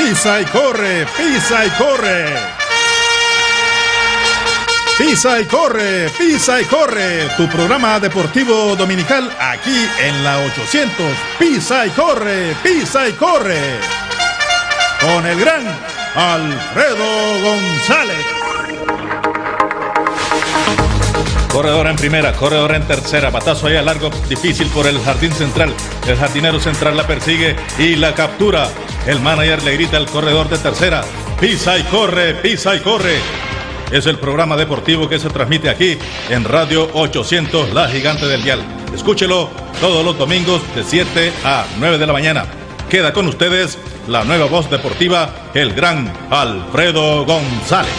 Pisa y corre, pisa y corre. Pisa y corre, pisa y corre. Tu programa deportivo dominical aquí en la 800. Pisa y corre, pisa y corre. Con el gran Alfredo González. Corredora en primera, corredora en tercera, batazo allá largo, difícil por el jardín central. El jardinero central la persigue y la captura. El manager le grita al corredor de tercera: pisa y corre, pisa y corre. Es el programa deportivo que se transmite aquí en Radio 800, La Gigante del Dial. Escúchelo todos los domingos de 7 a 9 de la mañana. Queda con ustedes la nueva voz deportiva, el gran Alfredo González.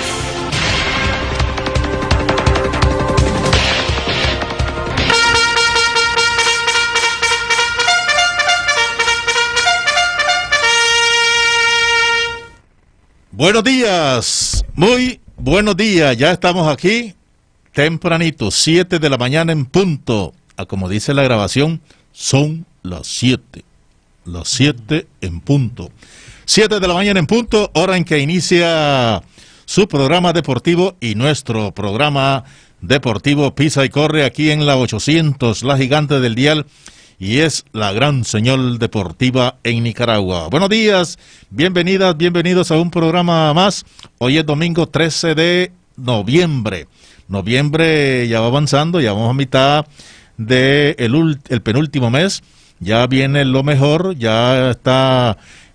Buenos días, muy buenos días. Ya estamos aquí tempranito, 7 de la mañana en punto. Como dice la grabación, son las 7. Las 7 en punto. 7 de la mañana en punto, hora en que inicia su programa deportivo y nuestro programa deportivo Pisa y Corre aquí en la 800, La Gigante del Dial. Y es la gran señal deportiva en Nicaragua. Buenos días, bienvenidas, bienvenidos a un programa más. Hoy es domingo 13 de noviembre. Noviembre ya va avanzando, ya vamos a mitad del penúltimo mes. Ya viene lo mejor, ya está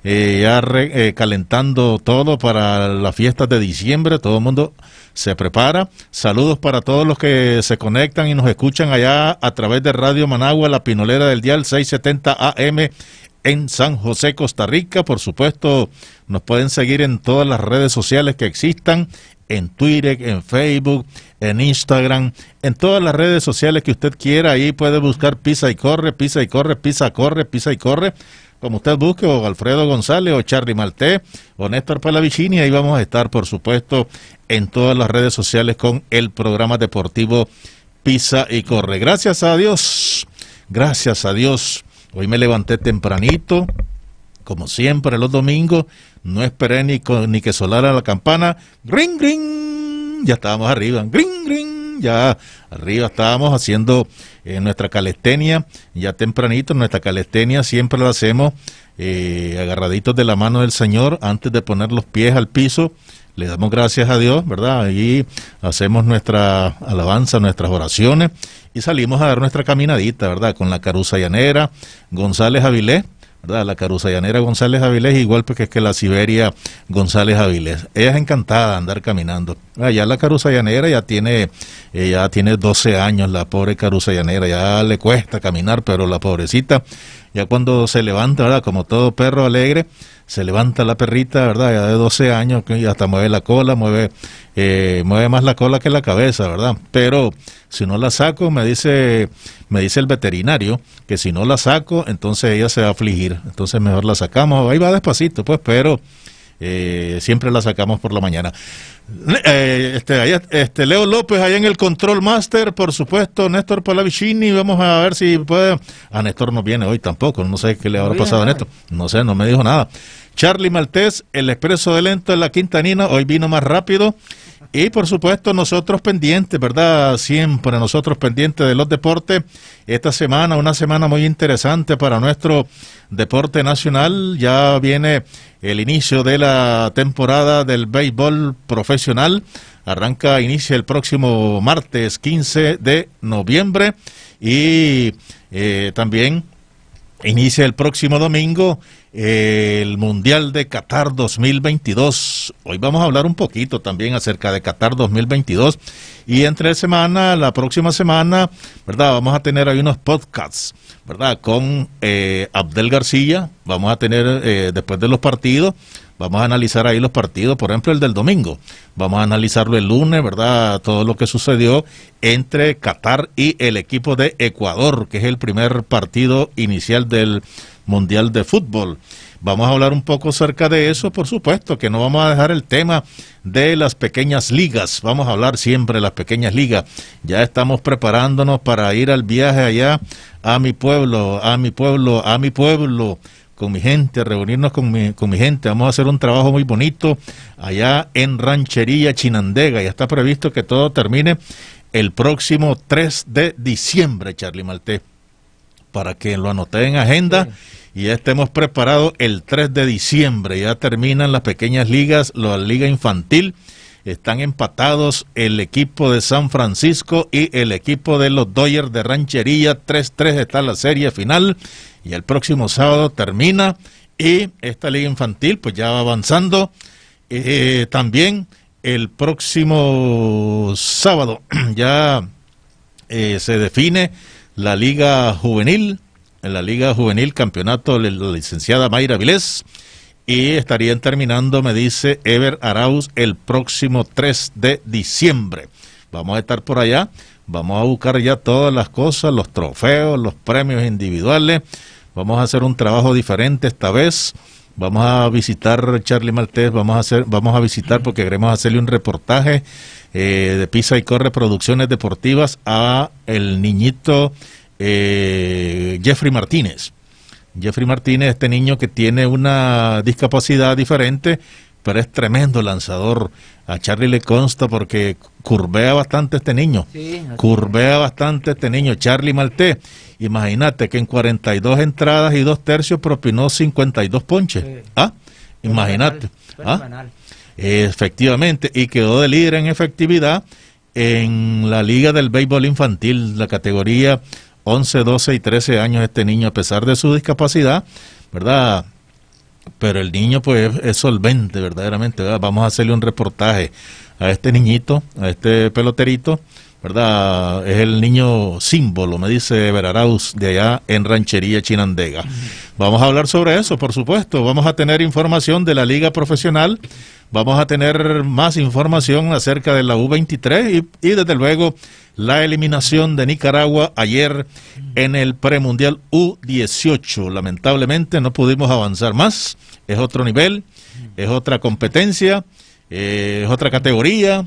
calentando todo para las fiestas de diciembre. Todo el mundo se prepara. Saludos para todos los que se conectan y nos escuchan allá a través de Radio Managua, La Pinolera del Dial 670 AM en San José, Costa Rica. Por supuesto, nos pueden seguir en todas las redes sociales que existan, en Twitter, en Facebook, en Instagram, en todas las redes sociales que usted quiera. Ahí puede buscar Pisa y Corre, Pisa y Corre, Pisa, Corre, Pisa y Corre. Como usted busque, o Alfredo González, o Charly Maltés, o Néstor Pallavicini. Ahí vamos a estar, por supuesto, en todas las redes sociales con el programa deportivo Pisa y Corre. Gracias a Dios, gracias a Dios. Hoy me levanté tempranito, como siempre los domingos. No esperé ni que sonara la campana. ¡Gring, gring! Ya estábamos arriba. ¡Gring, gring! Ya arriba estábamos haciendo nuestra calistenia. Ya tempranito, nuestra calistenia siempre la hacemos agarraditos de la mano del Señor antes de poner los pies al piso. Le damos gracias a Dios, ¿verdad? Y hacemos nuestra alabanza, nuestras oraciones y salimos a dar nuestra caminadita, ¿verdad? Con la Caruza Llanera, González Avilés, ¿verdad? La Caruza Llanera González Avilés, igual pues que la Siberia González Avilés. Ella es encantada de andar caminando. Ya la Caruza Llanera ya tiene 12 años, la pobre Caruza Llanera. Ya le cuesta caminar, pero la pobrecita, ya cuando se levanta, ¿verdad? Como todo perro alegre, se levanta la perrita, ¿verdad? Ya de 12 años, que hasta mueve la cola, mueve más la cola que la cabeza, ¿verdad? Pero si no la saco, me dice el veterinario, que si no la saco, entonces ella se va a afligir. Entonces mejor la sacamos, ahí va despacito, pues, pero siempre la sacamos por la mañana. Leo López allá en el Control Master, por supuesto, Néstor Pallavicini. Vamos a ver si puede. Néstor no viene hoy tampoco, no sé qué le habrá pasado a Néstor, no sé, no me dijo nada. Charly Maltés, el expreso de lento de la Quintanina, hoy vino más rápido. Y por supuesto nosotros pendientes, ¿verdad? Siempre nosotros pendientes de los deportes. Esta semana, una semana muy interesante para nuestro deporte nacional. Ya viene el inicio de la temporada del béisbol profesional. Inicia el próximo martes 15 de noviembre. Y también inicia el próximo domingo el Mundial de Qatar 2022. Hoy vamos a hablar un poquito también acerca de Qatar 2022. Y la próxima semana, ¿verdad? Vamos a tener ahí unos podcasts, ¿verdad? Con Abdel García. Vamos a tener, después de los partidos, vamos a analizar ahí los partidos, por ejemplo el del domingo. Vamos a analizarlo el lunes, ¿verdad? Todo lo que sucedió entre Qatar y el equipo de Ecuador, que es el primer partido inicial del Mundial de Fútbol. Vamos a hablar un poco acerca de eso, por supuesto, que no vamos a dejar el tema de las pequeñas ligas. Vamos a hablar siempre de las pequeñas ligas. Ya estamos preparándonos para ir al viaje allá a mi pueblo, con mi gente, a reunirnos con mi gente. Vamos a hacer un trabajo muy bonito allá en Ranchería Chinandega. Ya está previsto que todo termine el próximo 3 de diciembre, Charlie Maltés, para que lo anoté en agenda. Sí. Y ya estemos preparados el 3 de diciembre. Ya terminan las pequeñas ligas, la liga infantil. Están empatados el equipo de San Francisco y el equipo de los Dodgers de Ranchería. 3-3 está la serie final. Y el próximo sábado termina. Y esta liga infantil pues ya va avanzando. También el próximo sábado ya se define la liga juvenil. En la liga juvenil, campeonato de la licenciada Mayra Vilés. Y estarían terminando, me dice Ever Arauz, el próximo 3 de diciembre. Vamos a estar por allá, vamos a buscar ya todas las cosas, los trofeos, los premios individuales. Vamos a hacer un trabajo diferente esta vez. Vamos a visitar, Charlie Maltés, vamos a visitar porque queremos hacerle un reportaje de Pisa y Corre Producciones Deportivas a el niñito Jeffrey Martínez. Jeffrey Martínez, este niño que tiene una discapacidad diferente, pero es tremendo lanzador. A Charlie le consta porque curvea bastante este niño. Sí, curvea bastante este niño. Charlie Maltés, imagínate que en 42 entradas y 2 tercios propinó 52 ponches. Sí. ¿Ah? Imagínate. ¿Ah? Efectivamente, y quedó de líder en efectividad en la liga del béisbol infantil, la categoría 11, 12 y 13 años este niño, a pesar de su discapacidad, ¿verdad? Pero el niño pues es solvente verdaderamente, ¿verdad? Vamos a hacerle un reportaje a este niñito, a este peloterito, ¿verdad? Es el niño símbolo, me dice Ever Arauz, de allá en Ranchería Chinandega. Vamos a hablar sobre eso, por supuesto. Vamos a tener información de la liga profesional, vamos a tener más información acerca de la U23 y desde luego la eliminación de Nicaragua ayer en el premundial U18. Lamentablemente no pudimos avanzar más, es otro nivel, es otra competencia, es otra categoría,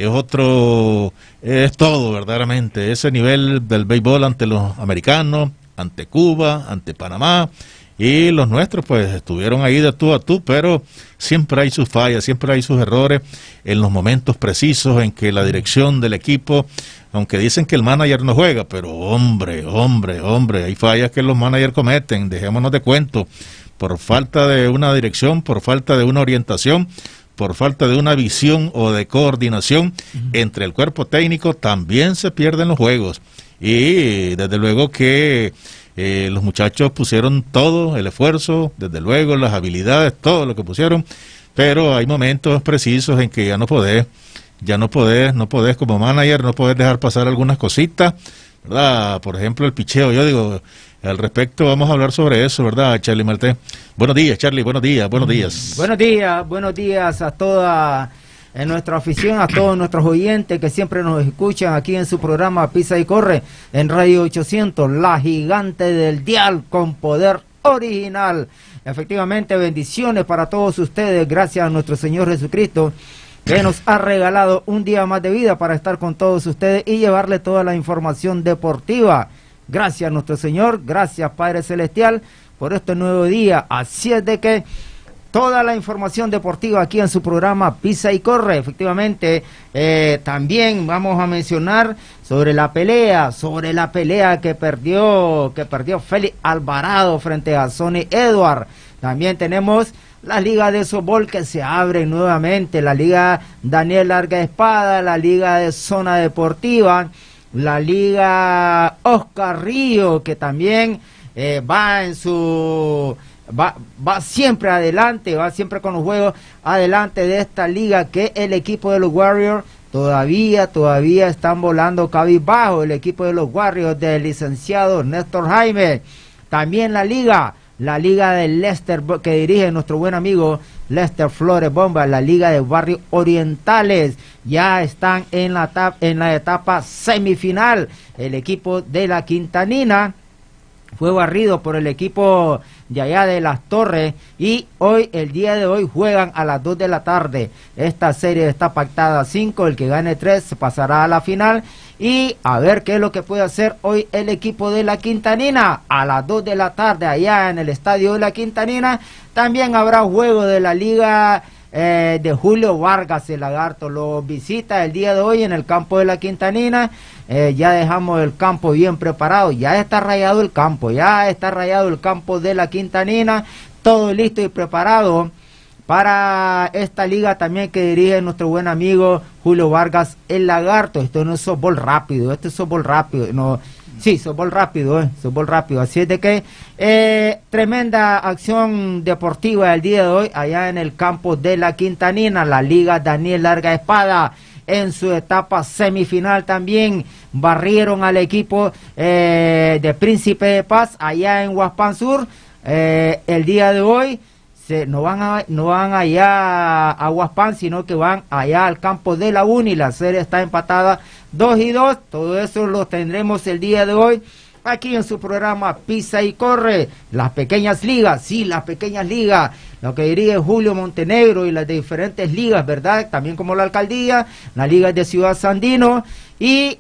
es todo verdaderamente, ese nivel del béisbol ante los americanos, ante Cuba, ante Panamá, y los nuestros pues estuvieron ahí de tú a tú, pero siempre hay sus fallas, siempre hay sus errores en los momentos precisos en que la dirección del equipo, aunque dicen que el manager no juega, pero hombre, hay fallas que los managers cometen, dejémonos de cuento, por falta de una dirección, por falta de una orientación, por falta de una visión o de coordinación entre el cuerpo técnico, también se pierden los juegos. Y desde luego que los muchachos pusieron todo, el esfuerzo, desde luego las habilidades, todo lo que pusieron, pero hay momentos precisos en que ya no podés como manager, no podés dejar pasar algunas cositas, ¿verdad? Por ejemplo, el picheo, yo digo, al respecto vamos a hablar sobre eso, ¿verdad, Charlie Maltés? Buenos días, Charlie, buenos días. Buenos días a toda nuestra afición, a todos nuestros oyentes que siempre nos escuchan aquí en su programa Pisa y Corre en Radio 800, la gigante del dial con poder original. Efectivamente, bendiciones para todos ustedes, gracias a nuestro Señor Jesucristo, que nos ha regalado un día más de vida para estar con todos ustedes y llevarle toda la información deportiva. Gracias a nuestro Señor, gracias Padre Celestial por este nuevo día. Así es de que toda la información deportiva aquí en su programa Pisa y Corre. Efectivamente, también vamos a mencionar sobre la pelea que perdió Félix Alvarado frente a Sonny Edwards. También tenemos la liga de softball que se abre nuevamente, la liga Daniel Larga Espada, la liga de zona deportiva, la liga Oscar Río, que también va siempre adelante, va siempre con los juegos adelante de esta liga, que el equipo de los Warriors todavía están volando cabizbajo, el equipo de los Warriors del licenciado Néstor Jaime. También la liga del Lester, que dirige nuestro buen amigo Lester Flores Bomba, la liga de Barrios Orientales, ya están en la etapa semifinal. El equipo de la Quintanina fue barrido por el equipo de allá de Las Torres, y hoy, el día de hoy, juegan a las 2 de la tarde. Esta serie está pactada a 5, el que gane 3 se pasará a la final, y a ver qué es lo que puede hacer hoy el equipo de la Quintanina. A las 2 de la tarde allá en el estadio de la Quintanina también habrá juego de la liga de Julio Vargas. El Lagarto lo visita el día de hoy en el campo de la Quintanina. Ya dejamos el campo bien preparado, ya está rayado el campo, de la Quintanina, todo listo y preparado para esta liga también que dirige nuestro buen amigo Julio Vargas, el Lagarto. Esto no es softball rápido, softball rápido, softball rápido, así es de que tremenda acción deportiva el día de hoy allá en el campo de la Quintanina. La liga Daniel Larga Espada en su etapa semifinal también barrieron al equipo de Príncipe de Paz allá en Huaspán Sur. El día de hoy no van allá a Huaspán, sino que van allá al campo de la Uni. La serie está empatada 2-2. Todo eso lo tendremos el día de hoy aquí en su programa Pisa y Corre. Las pequeñas ligas, lo que diría Julio Montenegro y las de diferentes ligas, ¿verdad? También como la alcaldía, la liga de Ciudad Sandino, y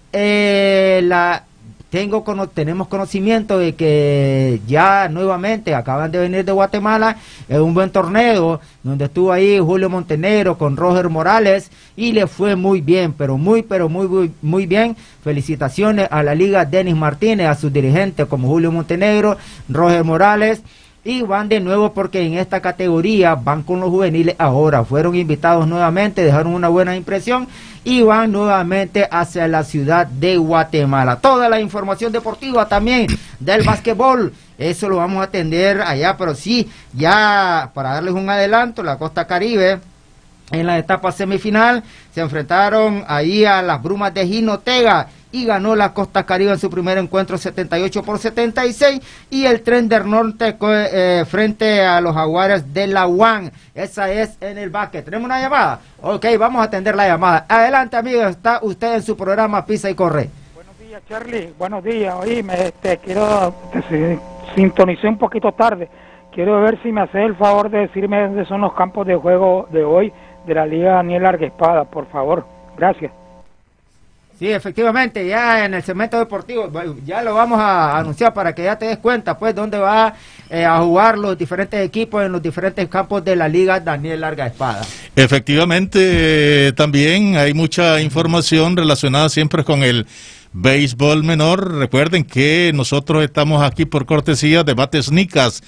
tenemos conocimiento de que ya nuevamente acaban de venir de Guatemala en un buen torneo donde estuvo ahí Julio Montenegro con Roger Morales y le fue muy bien, pero muy bien. Felicitaciones a la liga Denis Martínez, a sus dirigentes como Julio Montenegro, Roger Morales, y van de nuevo porque en esta categoría van con los juveniles ahora. Fueron invitados nuevamente, dejaron una buena impresión y van nuevamente hacia la ciudad de Guatemala. Toda la información deportiva también del básquetbol, eso lo vamos a atender allá, pero sí, ya para darles un adelanto, la Costa Caribe en la etapa semifinal se enfrentaron ahí a las Brumas de Jinotega y ganó la Costa Caribe en su primer encuentro 78-76, y el Tren del Norte frente a los Jaguares de la UAN. Esa es en el básquet. ¿Tenemos una llamada? Ok, vamos a atender la llamada. Adelante, amigo, está usted en su programa Pisa y Corre. Buenos días, Charlie. Buenos días. Oíme, sintonicé un poquito tarde. Quiero ver si me haces el favor de decirme dónde son los campos de juego de hoy de la Liga Daniel Larga Espada, por favor. Gracias. Sí, efectivamente, ya en el segmento deportivo, ya lo vamos a anunciar para que ya te des cuenta, pues, dónde va a jugar los diferentes equipos en los diferentes campos de la Liga Daniel Larga Espada. Efectivamente, también hay mucha información relacionada siempre con el béisbol menor. Recuerden que nosotros estamos aquí por cortesía de Bates Nicas.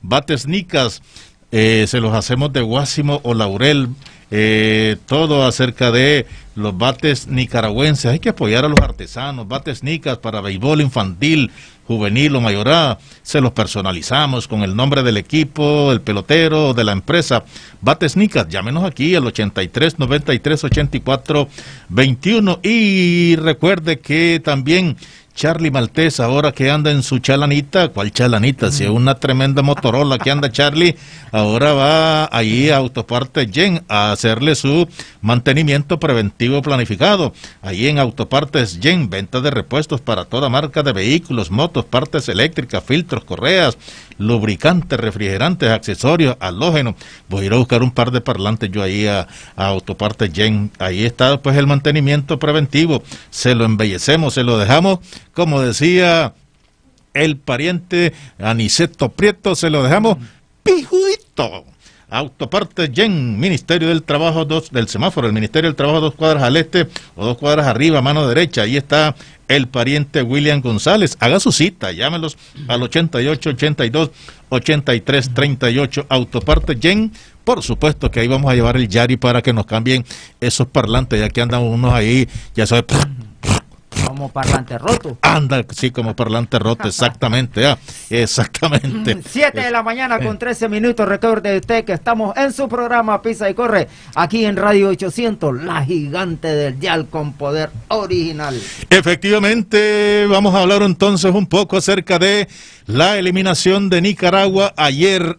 Se los hacemos de Guásimo o Laurel. Todo acerca de los bates nicaragüenses. Hay que apoyar a los artesanos. Bates Nicas para béisbol infantil, juvenil o mayorada. Se los personalizamos con el nombre del equipo, del pelotero o de la empresa. Bates Nicas, llámenos aquí al 83 93 84 21. Y recuerde que también Charlie Maltés, ahora que anda en su chalanita, ¿cuál chalanita? Si es una tremenda Motorola que anda Charlie, ahora va allí a Autopartes Yen a hacerle su mantenimiento preventivo planificado. Allí en Autopartes Yen, venta de repuestos para toda marca de vehículos, motos, partes eléctricas, filtros, correas, lubricantes, refrigerantes, accesorios, halógenos. Voy a ir a buscar un par de parlantes yo ahí a Autopartes Yen. Ahí está pues el mantenimiento preventivo. Se lo embellecemos, se lo dejamos, como decía el pariente Aniceto Prieto, se lo dejamos pijudito. Autopartes Yen, Ministerio del Trabajo del semáforo, el Ministerio del Trabajo 2 cuadras al este o 2 cuadras arriba, mano derecha. Ahí está el pariente William González. Haga su cita, llámelos al 88 82 83 38. Autopartes Yen. Por supuesto que ahí vamos a llevar el Yari para que nos cambien esos parlantes, ya que andan unos ahí, ya sabes, como parlante roto. Anda, sí, como parlante roto, exactamente, exactamente. 7 de la mañana con 13 minutos. Recuerde usted que estamos en su programa Pisa y Corre, aquí en Radio 800, la gigante del dial con poder original. Efectivamente, vamos a hablar entonces un poco acerca de la eliminación de Nicaragua ayer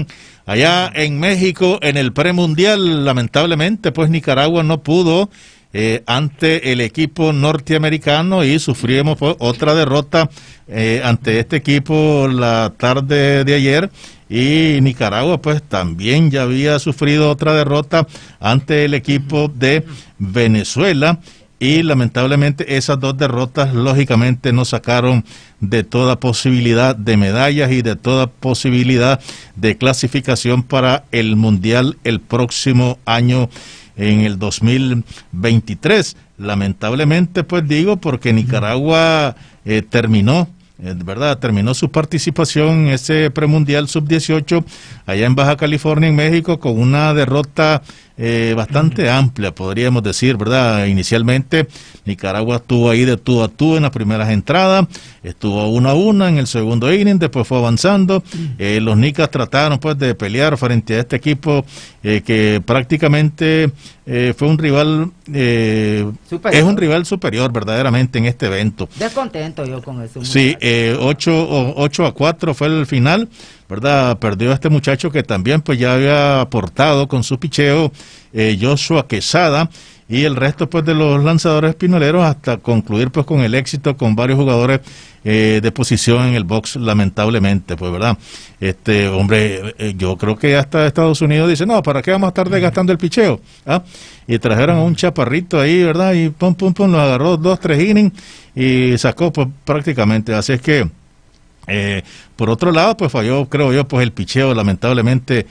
allá en México en el premundial. Lamentablemente, pues Nicaragua no pudo ante el equipo norteamericano y sufrimos pues, otra derrota ante este equipo la tarde de ayer. Y Nicaragua pues también ya había sufrido otra derrota ante el equipo de Venezuela y lamentablemente esas dos derrotas lógicamente nos sacaron de toda posibilidad de medallas y de toda posibilidad de clasificación para el Mundial el próximo año en el 2023. Lamentablemente pues digo porque Nicaragua terminó su participación en ese premundial sub-18 allá en Baja California, en México, con una derrota bastante amplia, podríamos decir, ¿verdad? Inicialmente Nicaragua estuvo ahí de tú a tú en las primeras entradas, estuvo 1-1 en el segundo inning, después fue avanzando, los nicas trataron pues de pelear frente a este equipo que prácticamente fue un rival, es un rival superior verdaderamente en este evento. Descontento yo con eso. Sí, 8-4 fue el final, ¿verdad? Perdió este muchacho que también pues ya había aportado con su picheo, Joshua Quesada, y el resto pues de los lanzadores pinoleros hasta concluir pues con el éxito con varios jugadores de posición en el box, lamentablemente, pues, ¿verdad? Hombre, yo creo que hasta Estados Unidos dice, no, ¿para qué vamos a estar desgastando el picheo? ¿Ah? Y trajeron a un chaparrito ahí, ¿verdad? Y pum, lo agarró 2-3 innings y sacó pues prácticamente, así es que por otro lado, pues falló, creo yo, pues el picheo, lamentablemente,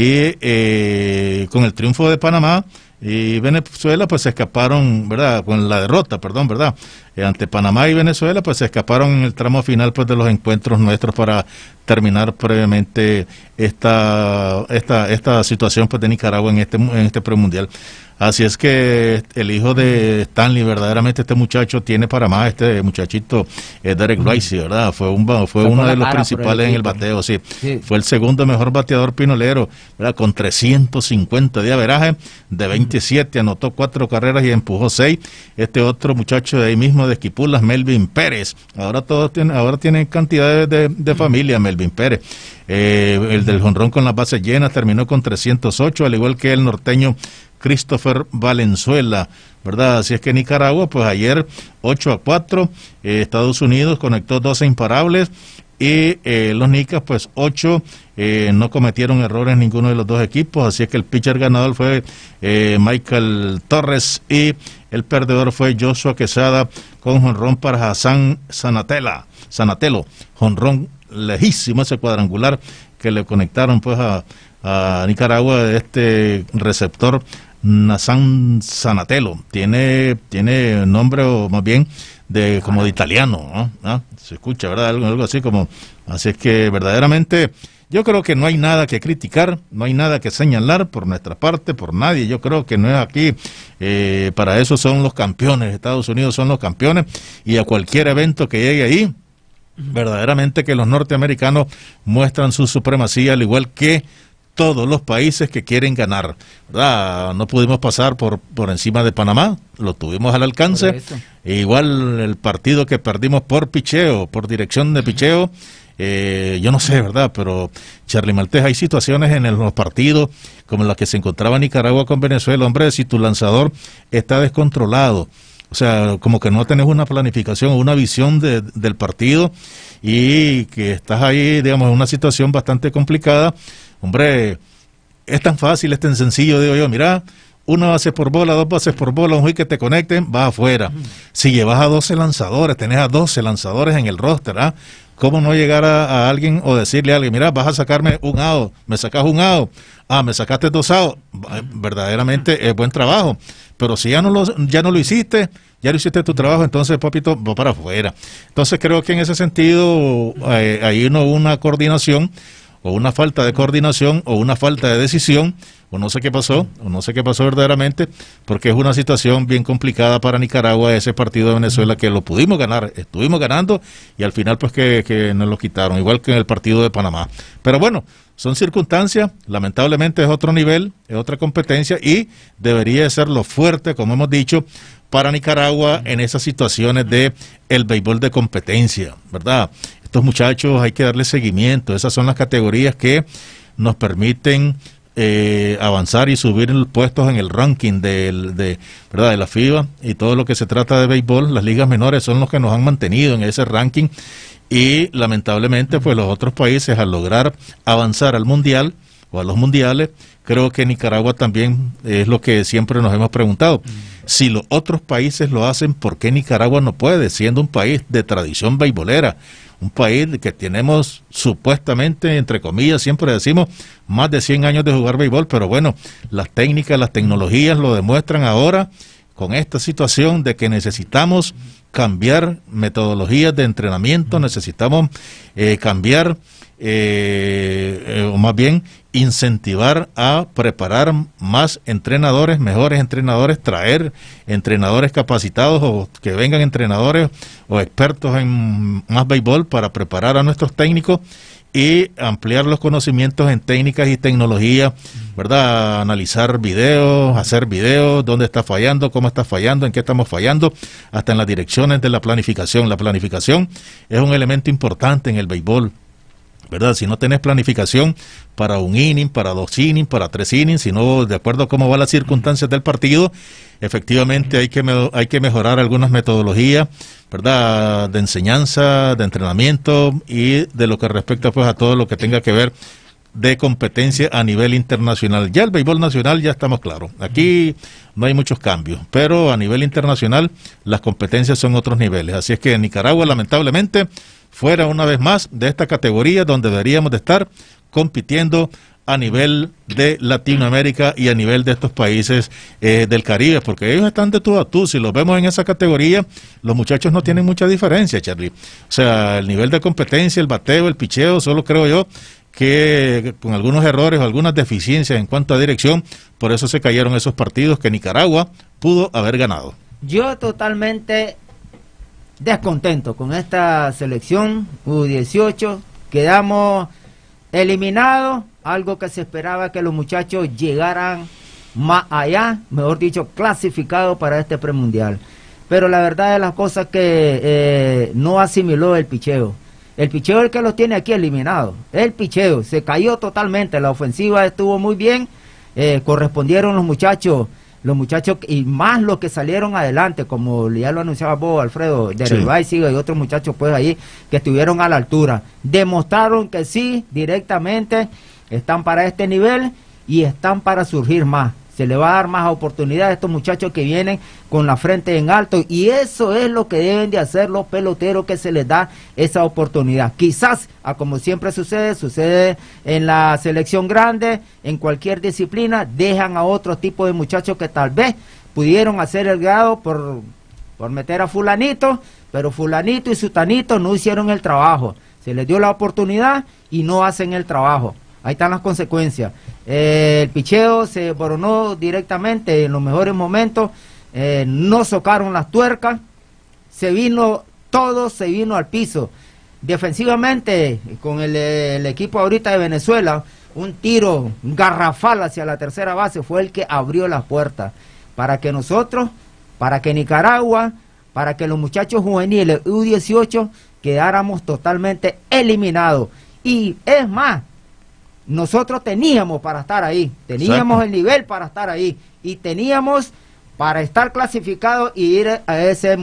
y con el triunfo de Panamá y Venezuela, pues se escaparon, ¿verdad? Con la derrota, perdón, ¿verdad? Ante Panamá y Venezuela, pues se escaparon en el tramo final, pues, de los encuentros nuestros para terminar previamente esta situación, pues, de Nicaragua en este premundial. Así es que el hijo de Stanley, verdaderamente este muchacho tiene para más, este muchachito Derek Rice, ¿verdad? Fue uno de los principales en el bateo, sí. Fue el segundo mejor bateador pinolero, ¿verdad? Con 350 de averaje, de 27, anotó 4 carreras y empujó 6. Este otro muchacho de ahí mismo de Esquipulas, Melvin Pérez, ahora tienen cantidades de familia, Melvin Pérez. El del jonrón con las bases llenas terminó con 308, al igual que el norteño Christopher Valenzuela, ¿verdad? Así es que Nicaragua, pues ayer 8-4, Estados Unidos conectó 12 imparables y los nicas, pues 8, no cometieron errores ninguno de los dos equipos, así es que el pitcher ganador fue Michael Torres y el perdedor fue Joshua Quesada con jonrón para Hassan Sanatelo, jonrón lejísimo ese cuadrangular que le conectaron pues a Nicaragua de este receptor Hassan Sanatelo. Tiene nombre o más bien como de italiano, ¿no? ¿Ah? Se escucha, ¿verdad? Algo así como, así es que verdaderamente yo creo que no hay nada que criticar, no hay nada que señalar por nuestra parte, por nadie. Yo creo que no es aquí, para eso son los campeones, Estados Unidos son los campeones, y a cualquier evento que llegue ahí, verdaderamente que los norteamericanos muestran su supremacía, al igual que todos los países que quieren ganar, ¿verdad? No pudimos pasar por encima de Panamá, lo tuvimos al alcance, igual el partido que perdimos por picheo, por dirección de picheo, yo no sé, ¿verdad? Pero Charlie Maltés, hay situaciones en los partidos como las que se encontraba Nicaragua con Venezuela, hombre, si tu lanzador está descontrolado, o sea, como que no tenés una planificación o una visión del partido y que estás ahí, digamos, en una situación bastante complicada. Hombre, es tan fácil, es tan sencillo, digo yo, mira, 1 base por bola, 2 bases por bola, un hit que te conecten, vas afuera. Si llevas a 12 lanzadores, tenés a 12 lanzadores en el roster, ¿ah? ¿Cómo no llegar a alguien o decirle a alguien, mira, vas a sacarme un out, me sacas un out, me sacaste 2 outs, verdaderamente es buen trabajo, pero si ya no lo hiciste, ya lo hiciste tu trabajo, entonces, papito, va para afuera. Entonces creo que en ese sentido hay una coordinación, o una falta de coordinación, o una falta de decisión, o no sé qué pasó verdaderamente, porque es una situación bien complicada para Nicaragua, ese partido de Venezuela que lo pudimos ganar, estuvimos ganando, y al final pues que nos lo quitaron, igual que en el partido de Panamá. Pero bueno, son circunstancias, lamentablemente es otro nivel, es otra competencia, y debería ser lo fuerte, como hemos dicho, para Nicaragua en esas situaciones de el béisbol de competencia, ¿verdad? Estos muchachos hay que darle seguimiento, esas son las categorías que nos permiten avanzar y subir puestos en el ranking ¿verdad?, de la FIBA, y todo lo que se trata de béisbol, las ligas menores son los que nos han mantenido en ese ranking, y lamentablemente pues los otros países, al lograr avanzar al mundial o a los mundiales, creo que Nicaragua también es lo que siempre nos hemos preguntado. Si los otros países lo hacen, ¿por qué Nicaragua no puede, siendo un país de tradición beisbolera? Un país que tenemos supuestamente, entre comillas, siempre decimos, más de 100 años de jugar béisbol, pero bueno, las técnicas, las tecnologías lo demuestran ahora con esta situación de que necesitamos cambiar metodologías de entrenamiento, necesitamos cambiar, o más bien incentivar a preparar más entrenadores, mejores entrenadores, traer entrenadores capacitados o que vengan entrenadores o expertos en más béisbol para preparar a nuestros técnicos y ampliar los conocimientos en técnicas y tecnología, ¿verdad? Analizar videos, hacer videos, dónde está fallando, cómo está fallando, en qué estamos fallando, hasta en las direcciones de la planificación. La planificación es un elemento importante en el béisbol, ¿verdad? Si no tenés planificación para un inning, para 2 innings, para 3 innings, sino de acuerdo a cómo van las circunstancias del partido, efectivamente hay que mejorar algunas metodologías, ¿verdad?, de enseñanza, de entrenamiento y de lo que respecta pues a todo lo que tenga que ver de competencia a nivel internacional. Ya el béisbol nacional ya estamos claros, aquí no hay muchos cambios, pero a nivel internacional las competencias son otros niveles, así es que en Nicaragua lamentablemente fuera una vez más de esta categoría donde deberíamos de estar compitiendo a nivel de Latinoamérica y a nivel de estos países del Caribe, porque ellos están de tú a tú. Si los vemos en esa categoría, los muchachos no tienen mucha diferencia, Charlie. O sea, el nivel de competencia, el bateo, el picheo, solo creo yo que con algunos errores o algunas deficiencias en cuanto a dirección, por eso se cayeron esos partidos que Nicaragua pudo haber ganado. Yo totalmente descontento con esta selección U18, quedamos eliminados, algo que se esperaba que los muchachos llegaran más allá, mejor dicho, clasificados para este premundial. Pero la verdad de las cosas que no asimiló el picheo. El picheo es el que los tiene aquí eliminados. El picheo se cayó totalmente, la ofensiva estuvo muy bien, correspondieron los muchachos y más los que salieron adelante, como ya lo anunciaba vos, Alfredo, de sí. Y otros muchachos pues ahí que estuvieron a la altura. Demostraron que sí, directamente están para este nivel y están para surgir más. Se le va a dar más oportunidad a estos muchachos que vienen con la frente en alto, y eso es lo que deben de hacer los peloteros, que se les da esa oportunidad. Quizás, como siempre sucede en la selección grande, en cualquier disciplina, dejan a otro tipo de muchachos que tal vez pudieron hacer el grado por meter a fulanito, pero fulanito y sutanito no hicieron el trabajo. Se les dio la oportunidad y no hacen el trabajo. Ahí están las consecuencias. El picheo se boronó directamente en los mejores momentos, no socaron las tuercas, todo se vino al piso. Defensivamente, con el equipo ahorita de Venezuela, un tiro garrafal hacia la tercera base fue el que abrió las puertas para que nosotros, para que Nicaragua, para que los muchachos juveniles U18 quedáramos totalmente eliminados. Y es más, nosotros teníamos para estar ahí, teníamos Exacto. el nivel para estar ahí, y teníamos para estar clasificados y ir a ese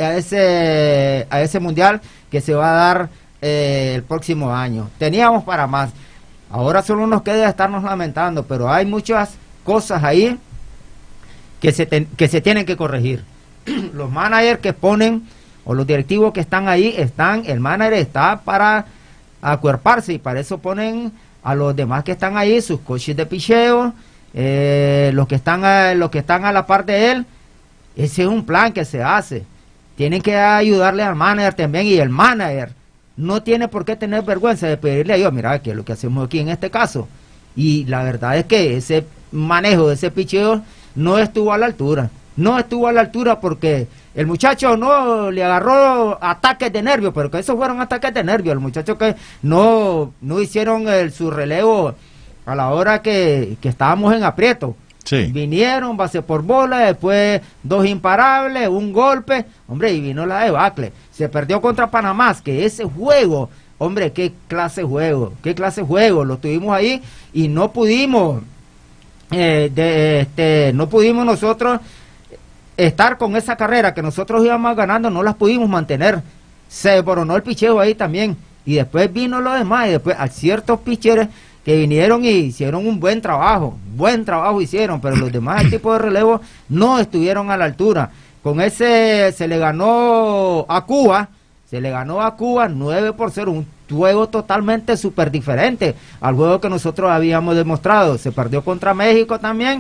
mundial que se va a dar el próximo año. Teníamos para más. Ahora solo nos queda estarnos lamentando, pero hay muchas cosas ahí que se tienen que corregir. Los managers que ponen, o los directivos que están ahí, el manager está para acuerparse, y para eso ponen a los demás que están ahí, sus coaches de picheo, los que están a la par de él. Ese es un plan que se hace. Tienen que ayudarle al manager también, y el manager no tiene por qué tener vergüenza de pedirle a ellos, mira, que es lo que hacemos aquí en este caso. Y la verdad es que ese manejo de ese picheo no estuvo a la altura. No estuvo a la altura porque el muchacho no le agarró ataques de nervios, pero que esos fueron ataques de nervios. El muchacho que no hicieron su relevo a la hora que estábamos en aprieto. Sí. Vinieron base por bola, después 2 imparables, un golpe, hombre, y vino la debacle. Se perdió contra Panamá, que ese juego, hombre, qué clase de juego, lo tuvimos ahí y no pudimos no pudimos nosotros estar con esa carrera que nosotros íbamos ganando, no las pudimos mantener. Se desboronó el picheo ahí también. Y después vino lo demás, y después a ciertos pitchers que vinieron y hicieron un buen trabajo hicieron, pero los demás tipos de relevo no estuvieron a la altura. Con ese se le ganó a Cuba 9-0, un juego totalmente súper diferente al juego que nosotros habíamos demostrado. Se perdió contra México también,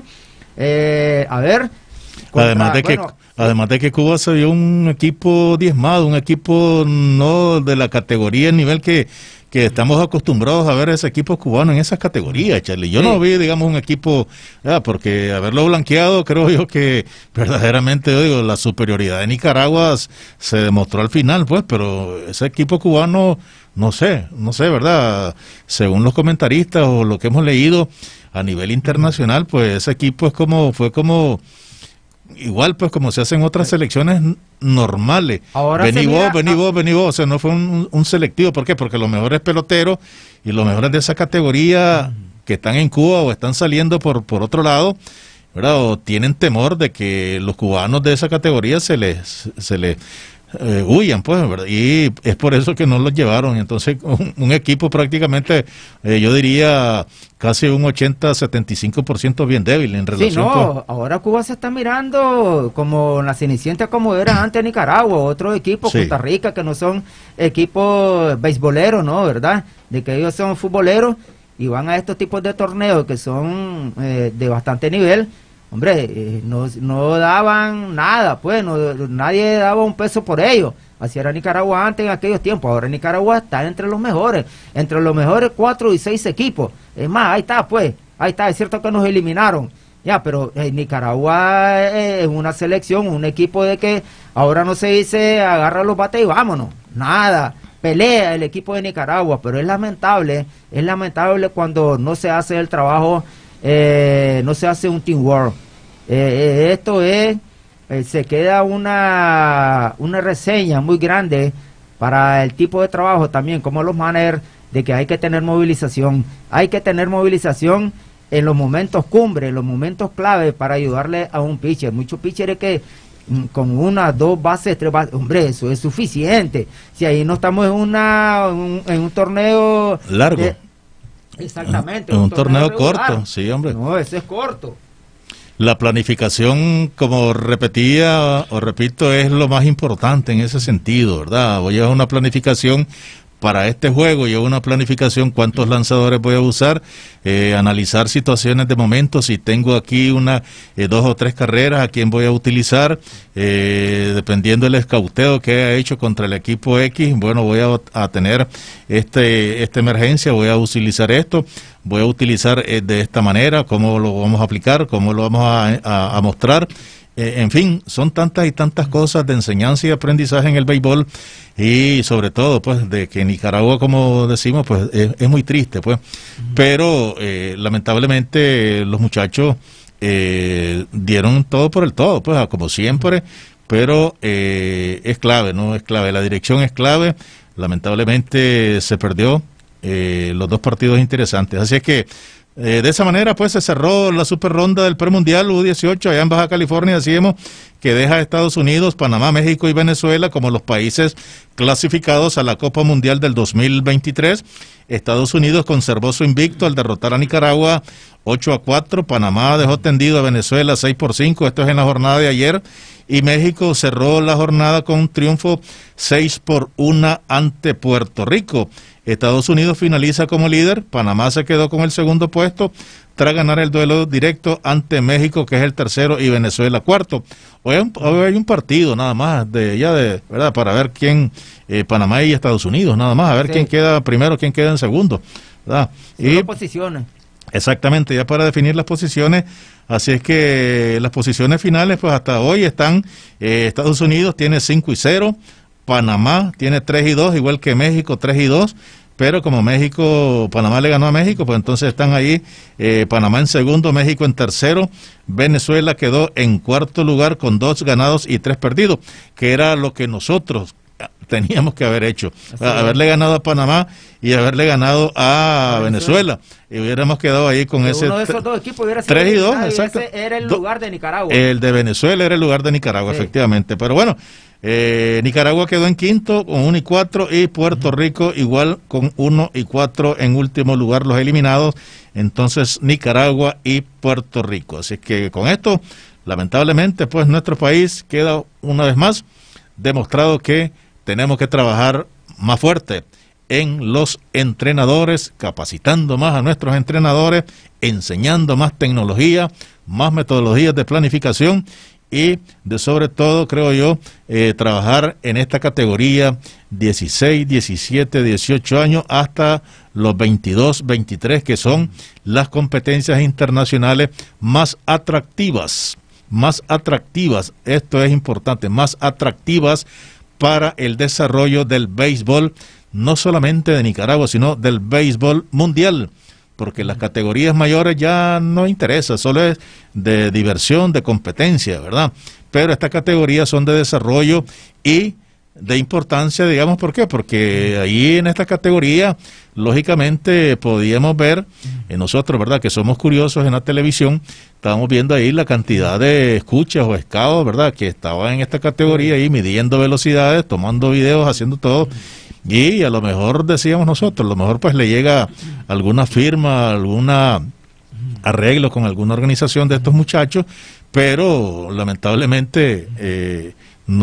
además de que Cuba se vio un equipo diezmado, un equipo no de la categoría, el nivel que estamos acostumbrados a ver ese equipo cubano en esas categorías, Charlie. Yo no vi, digamos, un equipo, porque haberlo blanqueado, creo yo que verdaderamente, la superioridad de Nicaragua se demostró al final, pues, pero ese equipo cubano, no sé, ¿verdad? Según los comentaristas o lo que hemos leído a nivel internacional, pues ese equipo fue como igual, pues, como se hacen otras selecciones normales. Ahora vení vos, o sea, no fue un selectivo. ¿Por qué? Porque los mejores peloteros y los mejores de esa categoría que están en Cuba o están saliendo por otro lado, ¿verdad? O tienen temor de que los cubanos de esa categoría se les huyan, pues, ¿verdad? Y es por eso que no los llevaron. Entonces, un equipo prácticamente, yo diría, casi un 80-75% bien débil en relación. Sí, no, ahora Cuba se está mirando como la Cenicienta, como era antes Nicaragua, otros equipos, sí. Costa Rica, que no son equipos beisboleros, ¿no? ¿Verdad? De que ellos son futboleros y van a estos tipos de torneos que son de bastante nivel. Hombre, no daban nada, pues, nadie daba un peso por ellos. Así era Nicaragua antes en aquellos tiempos. Ahora Nicaragua está entre los mejores 4 y 6 equipos. Es más, ahí está, es cierto que nos eliminaron, ya, pero Nicaragua es una selección, un equipo de que ahora no se dice agarra los bates y vámonos, nada. Pelea el equipo de Nicaragua, pero es lamentable cuando no se hace el trabajo, no se hace un teamwork. Esto se queda una reseña muy grande para el tipo de trabajo también, como los managers, de que hay que tener movilización en los momentos cumbre, en los momentos clave para ayudarle a un pitcher. Muchos pitchers que con 1, 2 bases, 3 bases, hombre, eso es suficiente. Si ahí no estamos en un torneo largo. Exactamente. Un torneo regular. corto, sí, hombre. No, ese es corto. La planificación, como repito, es lo más importante en ese sentido, ¿verdad? Voy a llevar una planificación para este juego, llevo una planificación, cuántos lanzadores voy a usar, analizar situaciones de momento, si tengo aquí 2 o 3 carreras, a quién voy a utilizar, dependiendo del escauteo que haya hecho contra el equipo X, bueno, voy a tener esta emergencia, voy a utilizar esto, voy a utilizar de esta manera, cómo lo vamos a aplicar, cómo lo vamos a mostrar. En fin, son tantas y tantas cosas de enseñanza y aprendizaje en el béisbol, y sobre todo, pues, de que Nicaragua, como decimos, pues, es muy triste, pues, pero lamentablemente los muchachos dieron todo por el todo, pues, como siempre, pero es clave, ¿no? Es clave, la dirección es clave. Lamentablemente se perdió los 2 partidos interesantes, así es que de esa manera, pues, se cerró la super ronda del premundial U18 allá en Baja California. Decíamos que deja a Estados Unidos, Panamá, México y Venezuela como los países clasificados a la Copa Mundial del 2023. Estados Unidos conservó su invicto al derrotar a Nicaragua 8-4. Panamá dejó tendido a Venezuela 6-5. Esto es en la jornada de ayer. Y México cerró la jornada con un triunfo 6-1 ante Puerto Rico. Estados Unidos finaliza como líder, Panamá se quedó con el segundo puesto tras ganar el duelo directo ante México, que es el tercero, y Venezuela cuarto. Hoy hay un partido nada más ¿verdad? Para ver quién, Panamá y Estados Unidos, nada más, a ver quién queda primero, quién queda en segundo, ¿verdad? Y posiciones. Exactamente, ya para definir las posiciones. Así es que las posiciones finales, pues hasta hoy están, Estados Unidos tiene 5-0, Panamá tiene 3-2, igual que México 3-2, pero como Panamá le ganó a México, pues entonces están ahí, Panamá en segundo, México en tercero, Venezuela quedó en cuarto lugar con 2 ganados y 3 perdidos, que era lo que nosotros teníamos que haber hecho. Así Haberle ganado a Panamá y haberle ganado a Venezuela. Y hubiéramos quedado ahí con ese... Uno de esos dos equipos hubiera sido 3-2, y exacto. ese era el lugar de Nicaragua. El de Venezuela era el lugar de Nicaragua, Sí. efectivamente. Pero bueno, Nicaragua quedó en quinto con 1-4 y Puerto Rico igual con 1-4 en último lugar los eliminados. Entonces Nicaragua y Puerto Rico. Así que con esto, lamentablemente, pues nuestro país queda una vez más demostrado que tenemos que trabajar más fuerte en los entrenadores, capacitando más a nuestros entrenadores, enseñando más tecnología, más metodologías de planificación y de sobre todo, creo yo, trabajar en esta categoría 16, 17, 18 años hasta los 22, 23, que son las competencias internacionales más atractivas, esto es importante, más atractivas para el desarrollo del béisbol, no solamente de Nicaragua, sino del béisbol mundial, porque las categorías mayores ya no interesa, solo es de diversión, de competencia, ¿verdad? Pero estas categorías son de desarrollo y de importancia, digamos, ¿por qué? Porque ahí en esta categoría, lógicamente, podíamos ver, nosotros, ¿verdad?, que somos curiosos en la televisión, estábamos viendo ahí la cantidad de escuchas o scouts, ¿verdad?, que estaban en esta categoría ahí midiendo velocidades, tomando videos, haciendo todo. Y a lo mejor decíamos nosotros, a lo mejor pues le llega alguna firma, alguna arreglo con alguna organización de estos muchachos, pero lamentablemente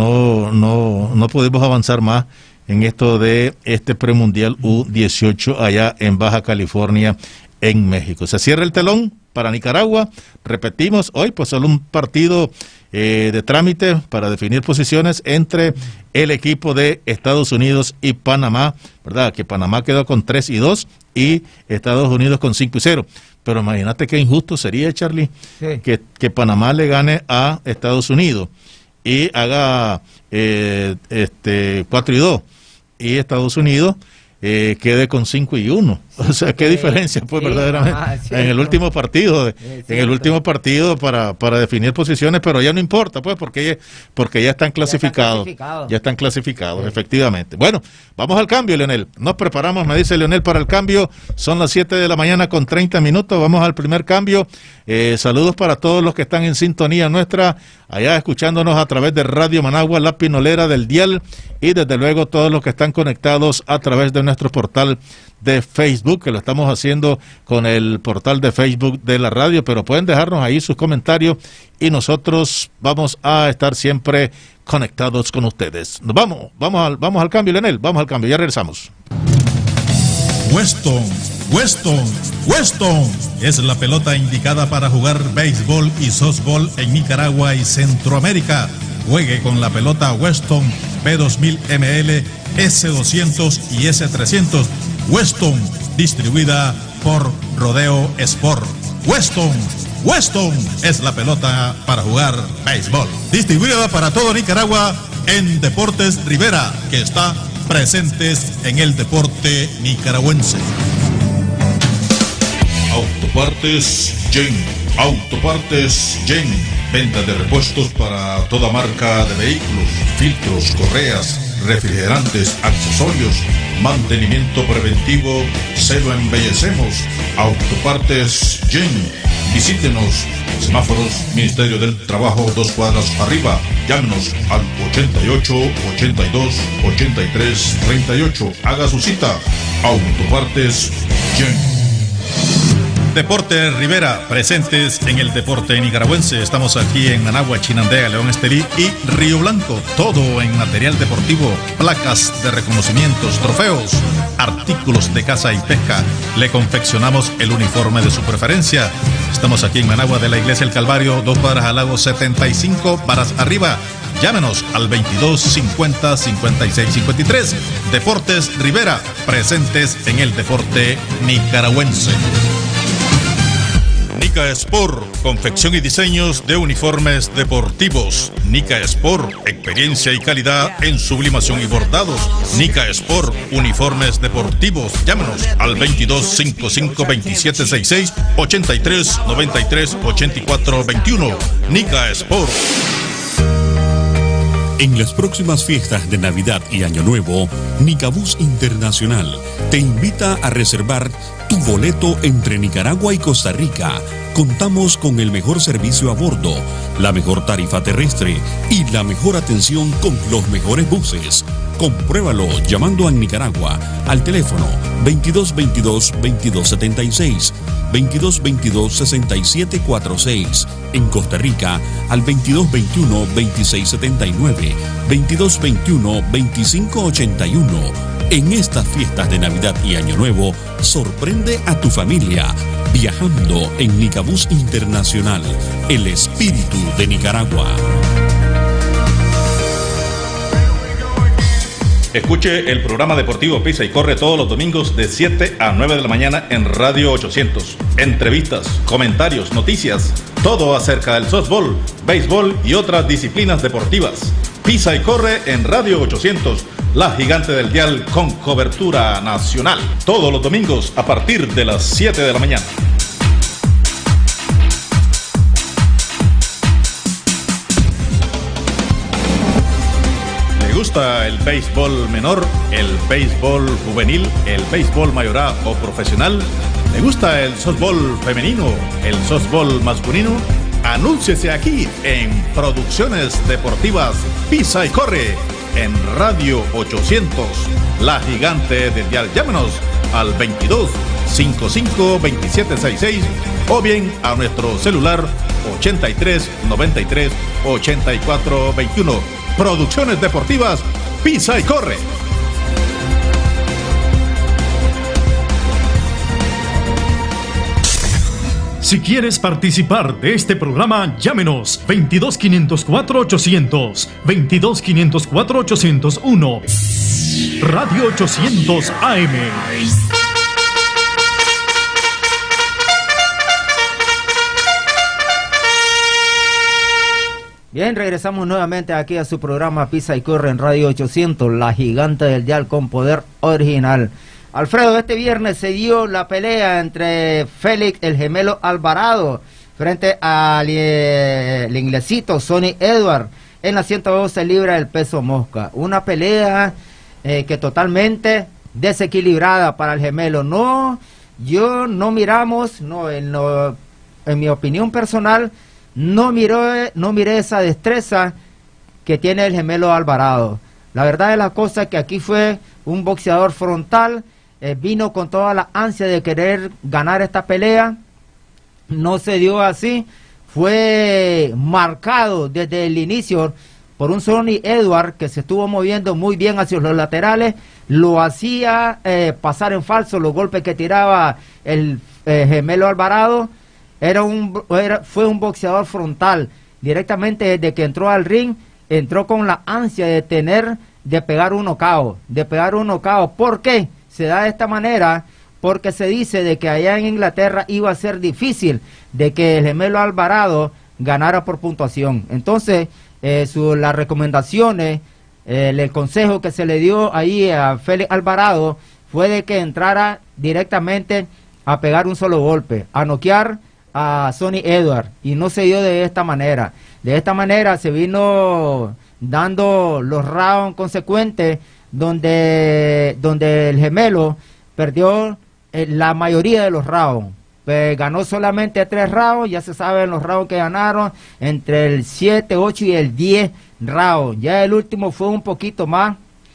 no pudimos avanzar más en esto de este premundial U18 allá en Baja California, en México. Se cierra el telón para Nicaragua. Repetimos, hoy pues solo un partido de trámite para definir posiciones entre el equipo de Estados Unidos y Panamá, ¿verdad? Que Panamá quedó con 3-2 y Estados Unidos con 5-0. Pero imagínate qué injusto sería, Charlie, Sí. que Panamá le gane a Estados Unidos y haga 4-2 y Estados Unidos quede con 5-1. O sea, qué diferencia, pues, sí, verdaderamente, en el último partido, para definir posiciones, pero ya no importa, pues, porque ya están clasificados. Ya están clasificados, Sí. efectivamente. Bueno, vamos al cambio, Leonel. Nos preparamos, me dice Leonel, para el cambio. Son las 7 de la mañana con 30 minutos. Vamos al primer cambio. Saludos para todos los que están en sintonía nuestra, allá escuchándonos a través de Radio Managua, la pinolera del dial, y desde luego todos los que están conectados a través de nuestro portal de Facebook, que lo estamos haciendo con el portal de Facebook de la radio, pero pueden dejarnos ahí sus comentarios y nosotros vamos a estar siempre conectados con ustedes. Vamos al cambio, Leonel, vamos al cambio, ya regresamos. Weston es la pelota indicada para jugar béisbol y softball en Nicaragua y Centroamérica. Juegue con la pelota Weston B2000 ML, S200 y S300. Weston, distribuida por Rodeo Sport. Weston es la pelota para jugar béisbol. Distribuida para todo Nicaragua en Deportes Rivera, que está presentes en el deporte nicaragüense. Autopartes Yen. Venta de repuestos para toda marca de vehículos, filtros, correas, refrigerantes, accesorios, mantenimiento preventivo, se lo embellecemos. Autopartes Yen. Visítenos. Semáforos Ministerio del Trabajo, 2 cuadras arriba. Llámenos al 88 82 83 38. Haga su cita. Autopartes Yen. Deporte Rivera, presentes en el deporte nicaragüense. Estamos aquí en Managua, Chinandega, León Estelí y Río Blanco. Todo en material deportivo, placas de reconocimientos, trofeos, artículos de caza y pesca. Le confeccionamos el uniforme de su preferencia. Estamos aquí en Managua de la Iglesia El Calvario, 2 cuadras al lago, 75 varas arriba. Llámenos al 22 50 56 53. Deportes Rivera, presentes en el deporte nicaragüense. Nica Sport, confección y diseños de uniformes deportivos. Nica Sport, experiencia y calidad en sublimación y bordados. Nica Sport, uniformes deportivos. Llámenos al 22 55 27 66 83 93 84 21. Nica Sport. En las próximas fiestas de Navidad y Año Nuevo, Nicabús Internacional te invita a reservar tu boleto entre Nicaragua y Costa Rica. Contamos con el mejor servicio a bordo, la mejor tarifa terrestre y la mejor atención con los mejores buses. Compruébalo llamando a Nicaragua al teléfono 2222-2276, 2222-6746. En Costa Rica al 2221-2679, 2221-2581. En estas fiestas de Navidad y Año Nuevo, sorprende a tu familia viajando en Nicabús Internacional, el espíritu de Nicaragua. Escuche el programa deportivo Pisa y Corre todos los domingos de 7 a 9 de la mañana en Radio 800. Entrevistas, comentarios, noticias, todo acerca del softball, béisbol y otras disciplinas deportivas. Pisa y Corre en Radio 800, la gigante del dial con cobertura nacional. Todos los domingos a partir de las 7 de la mañana. ¿Le gusta el béisbol menor, el béisbol juvenil, el béisbol mayorá o profesional? ¿Le gusta el softball femenino, el softball masculino? Anúnciese aquí en Producciones Deportivas Pisa y Corre en Radio 800, la gigante del dial. Llámenos al 22 55 2766 o bien a nuestro celular 83 93 84 21. Producciones Deportivas Pisa y Corre. Si quieres participar de este programa, llámenos 22 504 800, 22 504 801, Radio 800 AM. Bien, regresamos nuevamente aquí a su programa Pisa y Corre en Radio 800, la gigante del dial con poder original. Alfredo, este viernes se dio la pelea entre Félix el Gemelo Alvarado frente al el inglesito Sonny Edwards en las 112 libras del peso mosca. Una pelea que totalmente desequilibrada para el gemelo. No, yo no miramos, en mi opinión personal, no miré esa destreza que tiene el Gemelo Alvarado. La verdad de las cosas que aquí fue un boxeador frontal, vino con toda la ansia de querer ganar esta pelea, no se dio así, fue marcado desde el inicio por un Sonny Edwards que se estuvo moviendo muy bien hacia los laterales, lo hacía pasar en falso los golpes que tiraba el Gemelo Alvarado. Fue un boxeador frontal, directamente desde que entró al ring, entró con la ansia de pegar un knockout, ¿Por qué se da de esta manera? Porque se dice de que allá en Inglaterra iba a ser difícil de que el Gemelo Alvarado ganara por puntuación. Entonces, las recomendaciones, el consejo que se le dio ahí a Félix Alvarado fue de que entrara directamente a pegar un solo golpe, a noquear a Sonny Edwards, y no se dio de esta manera. De esta manera se vino dando los rounds consecuentes donde el gemelo perdió la mayoría de los rounds. Ganó solamente 3 rounds, ya se saben los rounds que ganaron, entre el 7, 8 y el 10 rounds. Ya el último fue un poquito más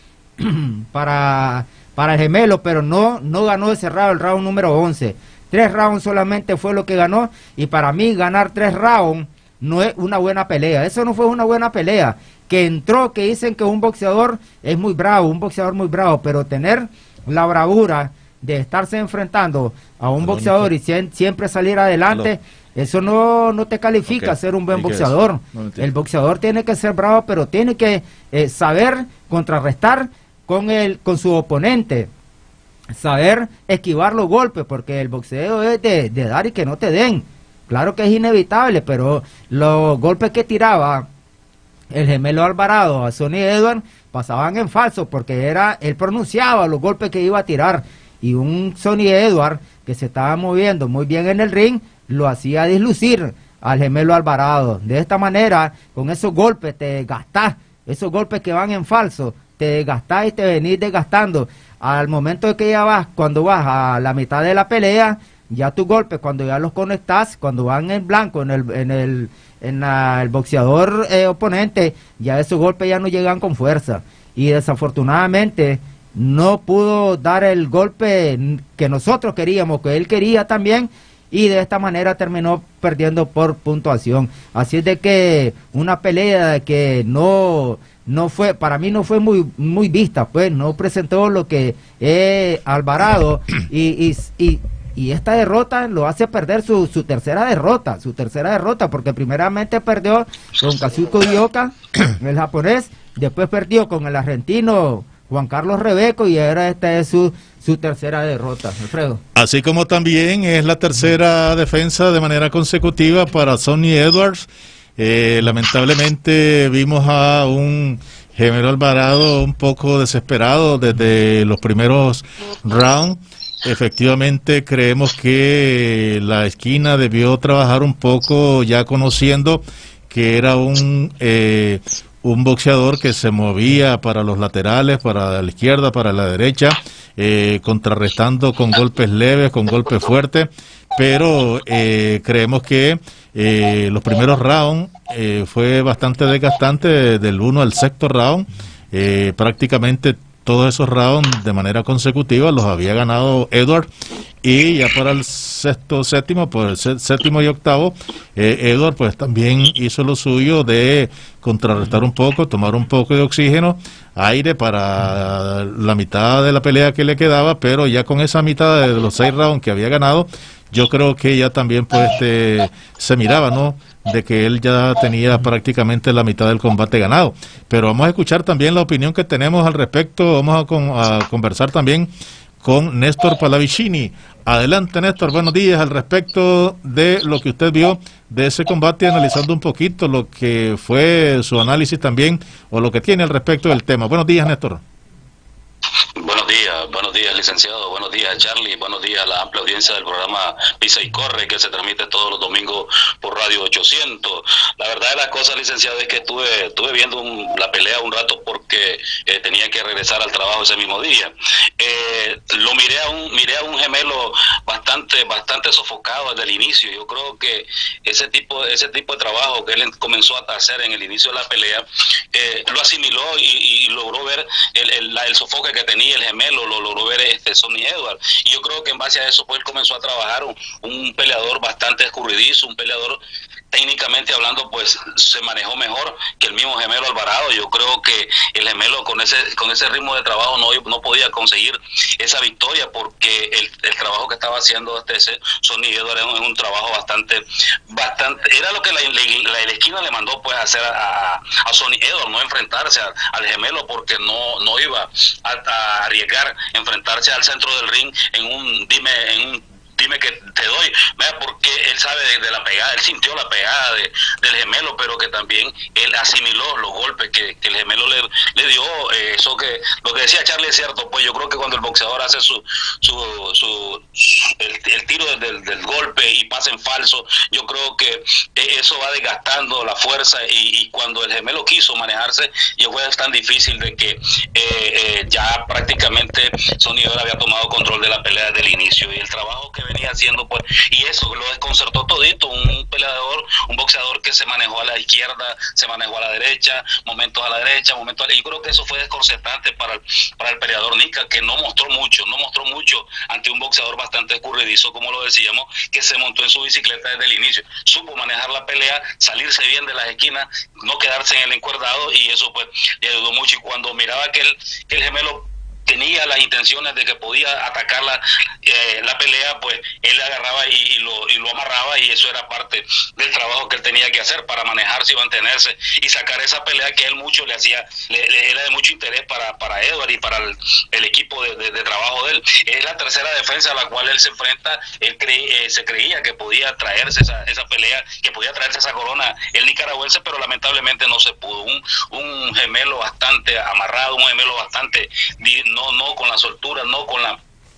para el gemelo, pero no ganó ese round, el round número 11. 3 rounds solamente fue lo que ganó, y para mí ganar 3 rounds no es una buena pelea. Eso no fue una buena pelea. Que entró, que dicen que un boxeador es muy bravo, pero tener la bravura de estarse enfrentando a un boxeador y siempre salir adelante, eso no te califica a ser un buen boxeador. El boxeador tiene que ser bravo, pero tiene que saber contrarrestar con su oponente, saber esquivar los golpes, porque el boxeo es de dar y que no te den. Claro que es inevitable, pero los golpes que tiraba el Gemelo Alvarado a Sonny Edwards pasaban en falso, porque él pronunciaba los golpes que iba a tirar, y un Sonny Edwards que se estaba moviendo muy bien en el ring lo hacía dislucir al Gemelo Alvarado. De esta manera, con esos golpes te gastás esos golpes que van en falso, te desgastás y te venís desgastando. Al momento de que ya vas, cuando vas a la mitad de la pelea, ya tus golpes, cuando ya los conectás, cuando van en blanco el boxeador oponente, ya esos golpes ya no llegan con fuerza. Y desafortunadamente no pudo dar el golpe que nosotros queríamos, que él quería también, y de esta manera terminó perdiendo por puntuación. Así es de que una pelea que no fue, para mí no fue muy vista, pues no presentó lo que Alvarado, y esta derrota lo hace perder su tercera derrota, porque primeramente perdió con Kazuko Ioka, el japonés, después perdió con el argentino Juan Carlos Rebeco, y ahora esta es su tercera derrota, Alfredo. Así como también es la tercera defensa de manera consecutiva para Sonny Edwards. Lamentablemente vimos a un Gemelo Alvarado un poco desesperado desde los primeros rounds. Efectivamente creemos que la esquina debió trabajar un poco, ya conociendo que era un boxeador que se movía para los laterales, para la izquierda, para la derecha, contrarrestando con golpes leves, con golpes fuertes, pero creemos que los primeros rounds fue bastante desgastante, del 1 al 6º round, prácticamente todos esos rounds de manera consecutiva los había ganado Edward, y ya para el sexto, séptimo, pues el séptimo y octavo, Edward pues también hizo lo suyo de contrarrestar un poco, tomar un poco de oxígeno, aire para la mitad de la pelea que le quedaba, pero ya con esa mitad de los 6 rounds que había ganado, yo creo que ya también pues se miraba, ¿no?, de que él ya tenía prácticamente la mitad del combate ganado. Pero vamos a escuchar también la opinión que tenemos al respecto. Vamos a conversar también con Néstor Pallavicini. Adelante, Néstor, buenos días. Al respecto de lo que usted vio de ese combate, analizando un poquito lo que fue su análisis también, o lo que tiene al respecto del tema. Buenos días, Néstor. Buenos días, licenciado, buenos días, Charlie, buenos días a la amplia audiencia del programa Pisa y Corre, que se transmite todos los domingos por Radio 800. La verdad de las cosas, licenciado, es que estuve viendo la pelea un rato porque tenía que regresar al trabajo ese mismo día. Miré a un gemelo bastante sofocado desde el inicio. Yo creo que ese tipo de trabajo que él comenzó a hacer en el inicio de la pelea, lo asimiló y logró ver el sofoque que tenía el gemelo, lo logró ver Sonny Edwards, y yo creo que en base a eso pues él comenzó a trabajar un peleador bastante escurridizo, un peleador técnicamente hablando pues se manejó mejor que el mismo Gemelo Alvarado. Yo creo que el gemelo con ese ritmo de trabajo no podía conseguir esa victoria, porque el trabajo que estaba haciendo Sonny Edwards es un trabajo bastante, era lo que la esquina le mandó pues a hacer a Sonny Edwards, no enfrentarse al gemelo, porque no iba a arriesgar enfrentarse al centro del ring en un dime que te doy, porque él sabe de la pegada, él sintió la pegada del gemelo, pero que también él asimiló los golpes que el gemelo le dio. Eso que lo que decía Charlie es cierto, pues yo creo que cuando el boxeador hace el tiro del golpe y pasa en falso, yo creo que eso va desgastando la fuerza, y cuando el gemelo quiso manejarse, yo fue tan difícil de que ya prácticamente Sonny Edwards había tomado control de la pelea desde el inicio, y el trabajo que venía haciendo pues, y eso lo desconcertó todito, un boxeador que se manejó a la izquierda, se manejó a la derecha, momentos a la derecha, yo creo que eso fue desconcertante para el peleador Nica, que no mostró mucho ante un boxeador bastante escurridizo, como lo decíamos, que se montó en su bicicleta desde el inicio, supo manejar la pelea, salirse bien de las esquinas, no quedarse en el encuerdado, y eso pues le ayudó mucho. Y cuando miraba que el gemelo tenía las intenciones de que podía atacar la pelea, pues él agarraba y lo amarraba, y eso era parte del trabajo que él tenía que hacer para manejarse y mantenerse y sacar esa pelea que él mucho le era de mucho interés para Edward y para el equipo de trabajo de él. Es la tercera defensa a la cual él se enfrenta. Él se creía que podía traerse esa pelea, que podía traerse esa corona el nicaragüense, pero lamentablemente no se pudo. Un gemelo bastante amarrado, un gemelo bastante no con la soltura, no con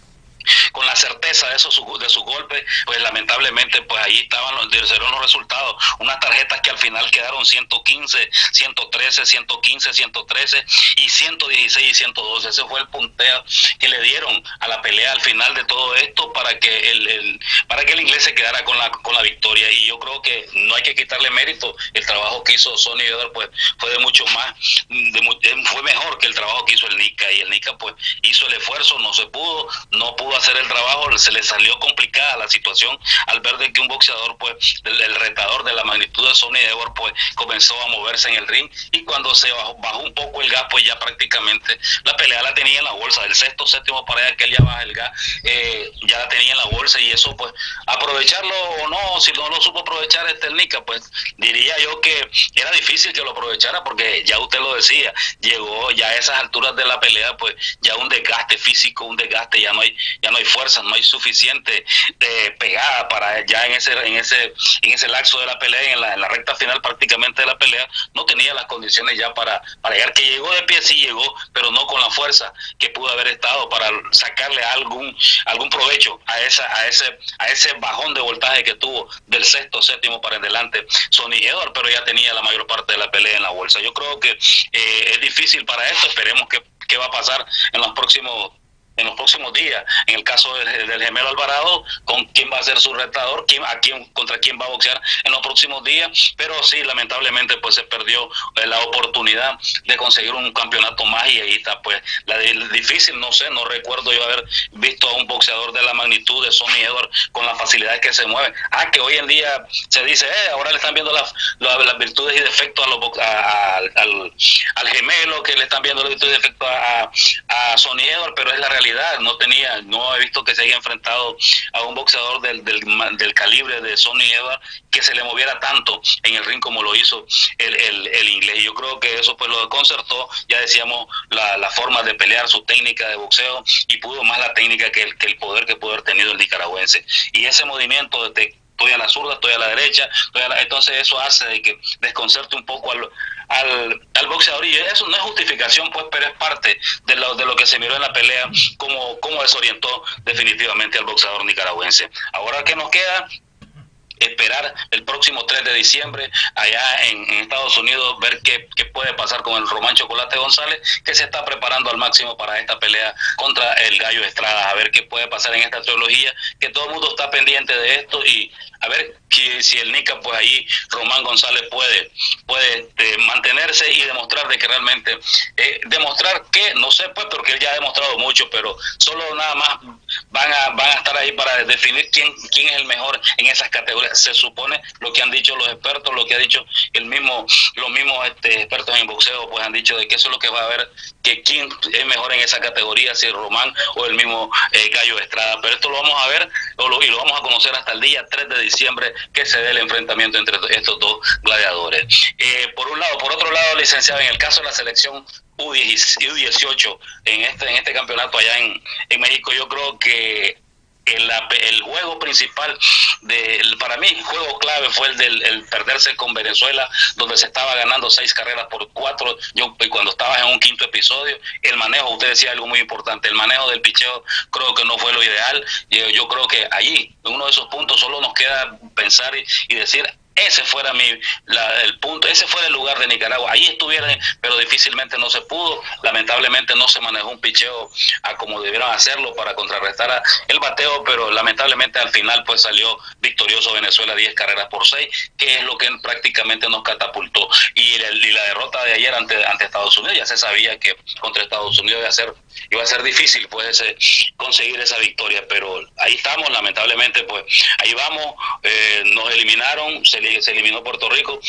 con la certeza de sus golpes, pues lamentablemente pues ahí estaban los resultados, unas tarjetas que al final quedaron 115, 113, 115, 113 y 116 y 112. Ese fue el punteo que le dieron a la pelea al final de todo esto para que el inglés se quedara con la victoria. Y yo creo que no hay que quitarle mérito. El trabajo que hizo Sonny Edwards pues fue de mucho más, fue mejor que el trabajo que hizo el Nica, y el Nica pues hizo el esfuerzo, no pudo hacer el trabajo, se le salió complicada la situación al ver de que un boxeador pues el retador de la magnitud de Sonny Edwards pues comenzó a moverse en el ring, y cuando se bajó un poco el gas pues ya prácticamente la pelea la tenía en la bolsa, del sexto, séptimo para allá que él ya baja el gas, ya la tenía en la bolsa, y eso pues aprovecharlo o no, si no lo supo aprovechar el Nica, pues diría yo que era difícil que lo aprovechara, porque ya usted lo decía, llegó ya a esas alturas de la pelea pues ya un desgaste físico, ya no hay fuerza, no hay suficiente pegada para ya en ese lapso de la pelea, en la recta final prácticamente de la pelea, no tenía las condiciones ya para llegar, que llegó de pie, sí llegó, pero no con la fuerza que pudo haber estado para sacarle algún provecho a ese bajón de voltaje que tuvo del sexto, séptimo para adelante Sonny Edwards, pero ya tenía la mayor parte de la pelea en la bolsa. Yo creo que es difícil para esto, esperemos qué va a pasar en los próximos días. En el caso del gemelo Alvarado, con quién va a ser su retador, contra quién va a boxear en los próximos días, pero sí, lamentablemente pues se perdió la oportunidad de conseguir un campeonato más, y ahí está pues difícil, no sé, no recuerdo yo haber visto a un boxeador de la magnitud de Sonny Edwards con la facilidad que se mueve. Que hoy en día se dice, ahora le están viendo las virtudes y defectos al gemelo, que le están viendo las virtudes y defectos a Sonny Edwards, pero es la realidad. No he visto que se haya enfrentado a un boxeador del calibre de Sonny Edwards que se le moviera tanto en el ring como lo hizo el inglés. Yo creo que eso pues lo desconcertó, ya decíamos, la forma de pelear, su técnica de boxeo, y pudo más la técnica que el poder que pudo haber tenido el nicaragüense. Y ese movimiento de estoy a la zurda, estoy a la derecha, entonces eso hace de que desconcerte un poco al boxeador, y eso no es justificación pues, pero es parte de lo que se miró en la pelea, cómo desorientó definitivamente al boxeador nicaragüense. Ahora, ¿qué nos queda? Esperar el próximo 3 de diciembre allá en Estados Unidos, ver qué puede pasar con el Román Chocolate González, que se está preparando al máximo para esta pelea contra el Gallo Estrada, a ver qué puede pasar en esta trilogía, que todo el mundo está pendiente de esto, y a ver si el Nica pues ahí Román González puede mantenerse y demostrar de que realmente demostrar que, no sé pues, porque él ya ha demostrado mucho, pero solo nada más van a estar ahí para definir quién es el mejor en esas categorías. Se supone, lo que han dicho los expertos, lo que ha dicho los mismos expertos en boxeo, pues han dicho de que eso es lo que va a ver, que quién es mejor en esa categoría, si Román o el mismo Gallo Estrada. Pero esto lo vamos a ver y lo vamos a conocer hasta el día 3 de diciembre que se dé el enfrentamiento entre estos dos gladiadores. Por otro lado, licenciado, en el caso de la selección U18 en este campeonato allá en México, yo creo que el juego principal para mí, juego clave fue el perderse con Venezuela, donde se estaba ganando 6 carreras por 4. Cuando estabas en un quinto episodio, el manejo, usted decía algo muy importante, el manejo del picheo creo que no fue lo ideal. Yo creo que allí, en uno de esos puntos, solo nos queda pensar y decir, ese fuera el punto, ese fuera el lugar de Nicaragua, ahí estuvieran, pero difícilmente no se pudo. Lamentablemente no se manejó un picheo a como debieron hacerlo para contrarrestar el bateo, pero lamentablemente al final pues salió victorioso Venezuela, 10 carreras por 6, que es lo que prácticamente nos catapultó. Y la derrota de ayer ante Estados Unidos, ya se sabía que contra Estados Unidos iba a ser difícil pues conseguir esa victoria, pero ahí estamos, lamentablemente pues ahí vamos, nos eliminaron, se eliminó Puerto Rico,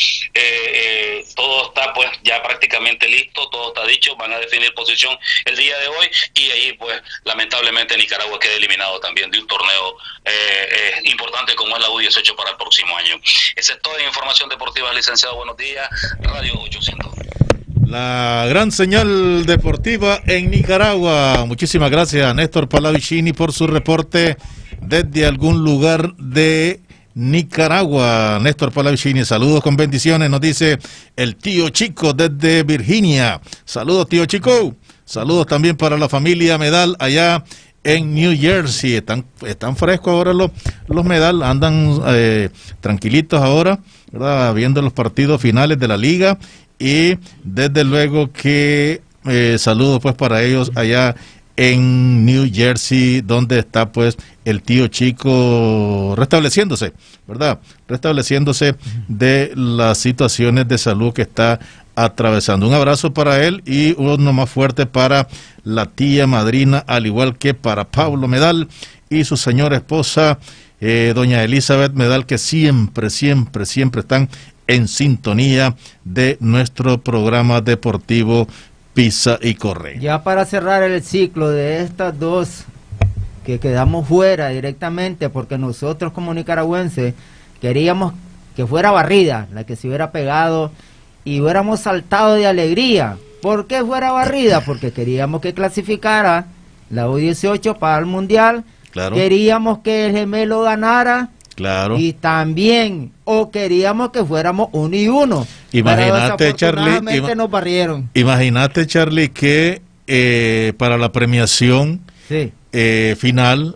todo está pues ya prácticamente listo, todo está dicho, van a definir posición el día de hoy, y ahí pues lamentablemente Nicaragua queda eliminado también de un torneo importante como es la U18 para el próximo año. Esa es toda información deportiva, licenciado. Buenos días, Radio 800. La gran señal deportiva en Nicaragua. Muchísimas gracias a Néstor Pallavicini por su reporte desde algún lugar de Nicaragua. Néstor Pallavicini, saludos con bendiciones, nos dice el tío Chico desde Virginia. Saludos, tío Chico. Saludos también para la familia Medal allá en New Jersey. Están frescos ahora los Medal, andan tranquilitos ahora, ¿verdad? Viendo los partidos finales de la liga, y desde luego que saludos pues para ellos allá en New Jersey, donde está pues el tío Chico restableciéndose, ¿verdad? Restableciéndose de las situaciones de salud que está atravesando. Un abrazo para él y uno más fuerte para la tía madrina, al igual que para Pablo Medal y su señora esposa, doña Elizabeth Medal, que siempre están en sintonía de nuestro programa deportivo Pisa y Corre. Ya para cerrar el ciclo de estas dos que quedamos fuera directamente, porque nosotros como nicaragüenses queríamos que fuera barrida, la que se hubiera pegado y hubiéramos saltado de alegría. ¿Por qué fuera barrida? Porque queríamos que clasificara la U18 para el Mundial, claro. Queríamos que el gemelo ganara, claro. Y también, o queríamos que fuéramos 1-1. Imagínate, Charlie, nos barrieron. Imagínate, Charlie, que para la premiación sí. Final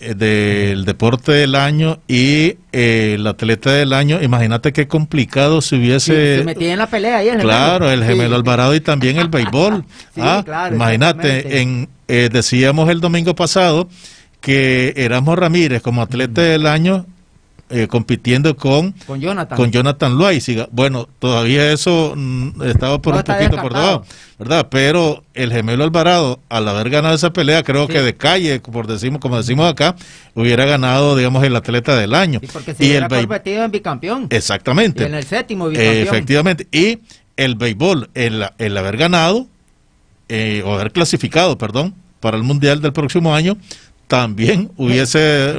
del deporte del año y el atleta del año, imagínate qué complicado si hubiese... Se metía en la pelea ahí el claro, gemelo. El gemelo Alvarado y también el béisbol. Sí, claro, imagínate, decíamos el domingo pasado que Erasmo Ramírez como atleta del año compitiendo con Jonathan Loaiziga. Bueno, todavía eso estaba por un poquito por debajo, ¿verdad? Pero el gemelo Alvarado, al haber ganado esa pelea, creo que de calle, como decimos acá, hubiera ganado, digamos, el atleta del año. Sí, porque se hubiera convertido en bicampeón. Exactamente. Y en el séptimo bicampeón. Efectivamente. Y el béisbol, el haber ganado, o haber clasificado, perdón, para el Mundial del próximo año, también hubiese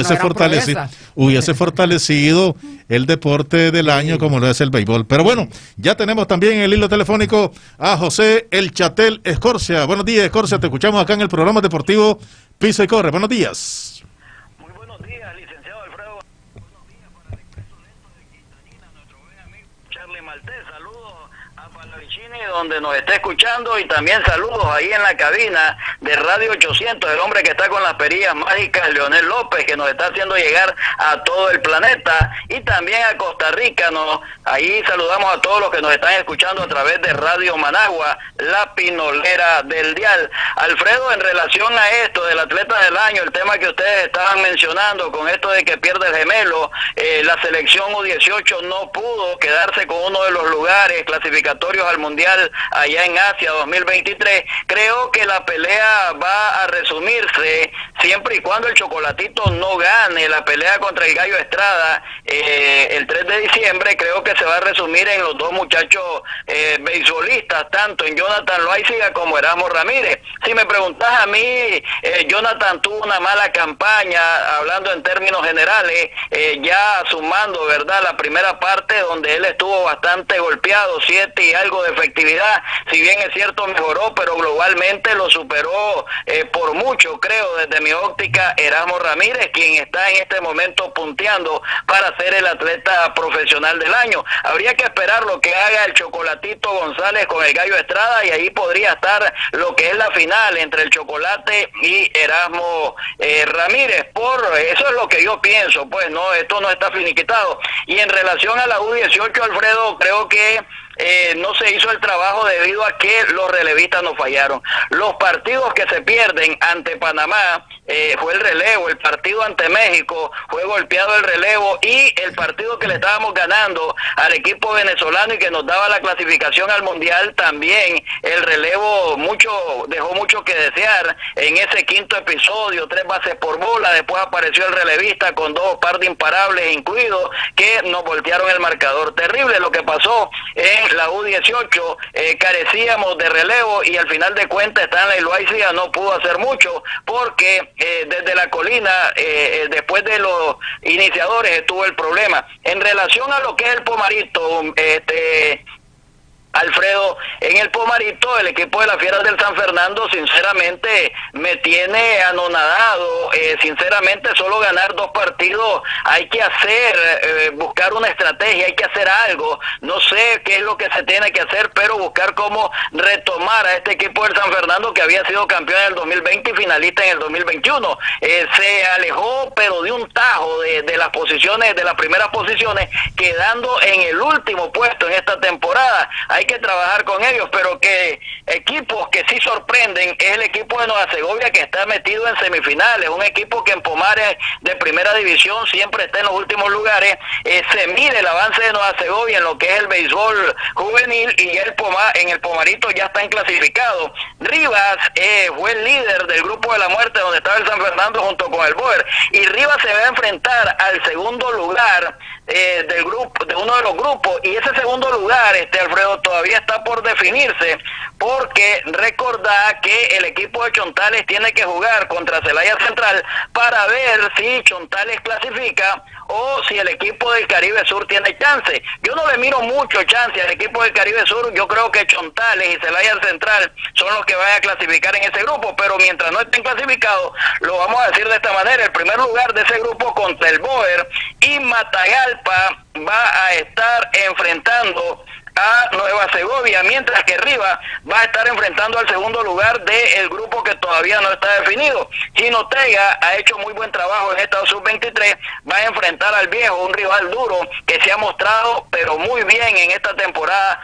fortalecido el deporte del año como lo es el béisbol. Pero bueno, ya tenemos también en el hilo telefónico a José El Chatel Escorcia. Buenos días, Escorcia, te escuchamos acá en el programa deportivo Pisa y Corre. Buenos días. Muy buenos días, licenciado Alfredo. Buenos días para el expreso lento de Quintanilla, nuestro buen amigo Charlie Maltés. Saludos a Palavicini, donde nos está escuchando, y también saludos ahí en la cabina de Radio 800, el hombre que está con las perillas mágicas, Leonel López, que nos está haciendo llegar a todo el planeta, y también a Costa Rica. Ahí saludamos a todos los que nos están escuchando a través de Radio Managua, la pinolera del dial. Alfredo, en relación a esto del atleta del año, el tema que ustedes estaban mencionando, con esto de que pierde el gemelo, la selección U18 no pudo quedarse con uno de los lugares clasificatorios al Mundial allá en Asia 2023, creo que la pelea va a resumirse siempre y cuando el Chocolatito no gane la pelea contra el Gallo Estrada el 3 de diciembre. Creo que se va a resumir en los dos muchachos beisbolistas, tanto en Jonathan Loaiziga como Erasmo Ramírez. Si me preguntas a mí, Jonathan tuvo una mala campaña, hablando en términos generales, ya sumando, ¿verdad?, la primera parte donde él estuvo bastante golpeado, 7 y algo de efectividad. Si bien es cierto, mejoró, pero globalmente lo superó por mucho, creo, desde mi óptica, Erasmo Ramírez, quien está en este momento punteando para ser el atleta profesional del año. Habría que esperar lo que haga el Chocolatito González con el Gallo Estrada, y ahí podría estar lo que es la final entre el Chocolate y Erasmo Ramírez. Por eso es lo que yo pienso, pues no, esto no está finiquitado. Y en relación a la U18, Alfredo, creo que no se hizo el trabajo debido a que los relevistas no fallaron. Los partidos que se pierden ante Panamá fue el relevo, el partido ante México fue golpeado el relevo, y el partido que le estábamos ganando al equipo venezolano y que nos daba la clasificación al Mundial, también el relevo dejó mucho que desear en ese quinto episodio, 3 bases por bola. Después apareció el relevista con 2 par de imparables incluidos que nos voltearon el marcador. Terrible lo que pasó en la U18, carecíamos de relevo, y al final de cuentas Stanley Loaiziga no pudo hacer mucho porque desde la colina, después de los iniciadores, estuvo el problema. En relación a lo que es el Pomarito, Alfredo, en el Pomarito, el equipo de las Fieras del San Fernando, sinceramente, me tiene anonadado. Sinceramente, solo ganar 2 partidos, hay que buscar una estrategia, hay que hacer algo. No sé qué es lo que se tiene que hacer, pero buscar cómo retomar a este equipo del San Fernando, que había sido campeón en el 2020 y finalista en el 2021. Se alejó, pero de un tajo de las posiciones, de las primeras posiciones, quedando en el último puesto en esta temporada. Hay que trabajar con ellos, pero que equipos que sí sorprenden es el equipo de Nueva Segovia, que está metido en semifinales, un equipo que en Pomares de primera división siempre está en los últimos lugares. Se mide el avance de Nueva Segovia en lo que es el béisbol juvenil, y en el Pomarito ya están clasificados. Rivas fue el líder del grupo de la muerte, donde estaba el San Fernando junto con el Boer, y Rivas se va a enfrentar al segundo lugar del grupo, de uno de los grupos, y ese segundo lugar, Alfredo, todavía está por definirse, porque recordá que el equipo de Chontales tiene que jugar contra Celaya Central para ver si Chontales clasifica o si el equipo del Caribe Sur tiene chance. Yo no le miro mucho chance al equipo del Caribe Sur. Yo creo que Chontales y Celaya Central son los que van a clasificar en ese grupo, pero mientras no estén clasificados, lo vamos a decir de esta manera: el primer lugar de ese grupo contra el Boer y Matagalpa va a estar enfrentando a Nueva Segovia, mientras que Rivas va a estar enfrentando al segundo lugar del grupo que todavía no está definido. Jinotega ha hecho muy buen trabajo en esta sub-23, va a enfrentar al Viejo, un rival duro que se ha mostrado pero muy bien en esta temporada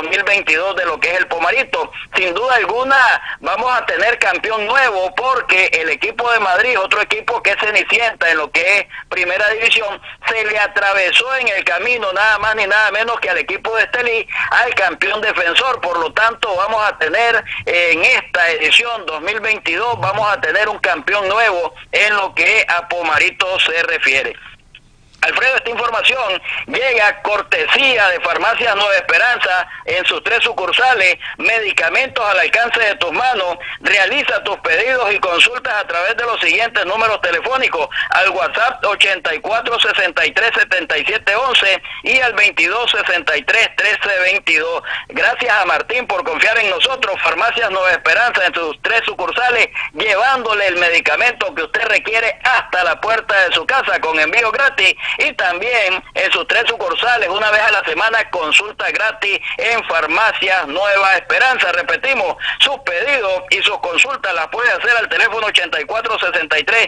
2022 de lo que es el Pomarito. Sin duda alguna vamos a tener campeón nuevo, porque el equipo de Madrid, otro equipo que es cenicienta en lo que es primera división, se le atravesó en el camino nada más ni nada menos que al equipo de Estelí, al campeón defensor. Por lo tanto, vamos a tener en esta edición 2022, vamos a tener un campeón nuevo en lo que a Pomarito se refiere. Alfredo, esta información llega cortesía de Farmacias Nueva Esperanza en sus 3 sucursales, medicamentos al alcance de tus manos. Realiza tus pedidos y consultas a través de los siguientes números telefónicos: al WhatsApp 84 63 77 11 y al 22 63 13 22. Gracias a Martín por confiar en nosotros. Farmacias Nueva Esperanza en sus 3 sucursales, llevándole el medicamento que usted requiere hasta la puerta de su casa con envío gratis. Y también en sus 3 sucursales, una vez a la semana, consulta gratis en Farmacias Nueva Esperanza. Repetimos, sus pedidos y sus consultas las puede hacer al teléfono 84 63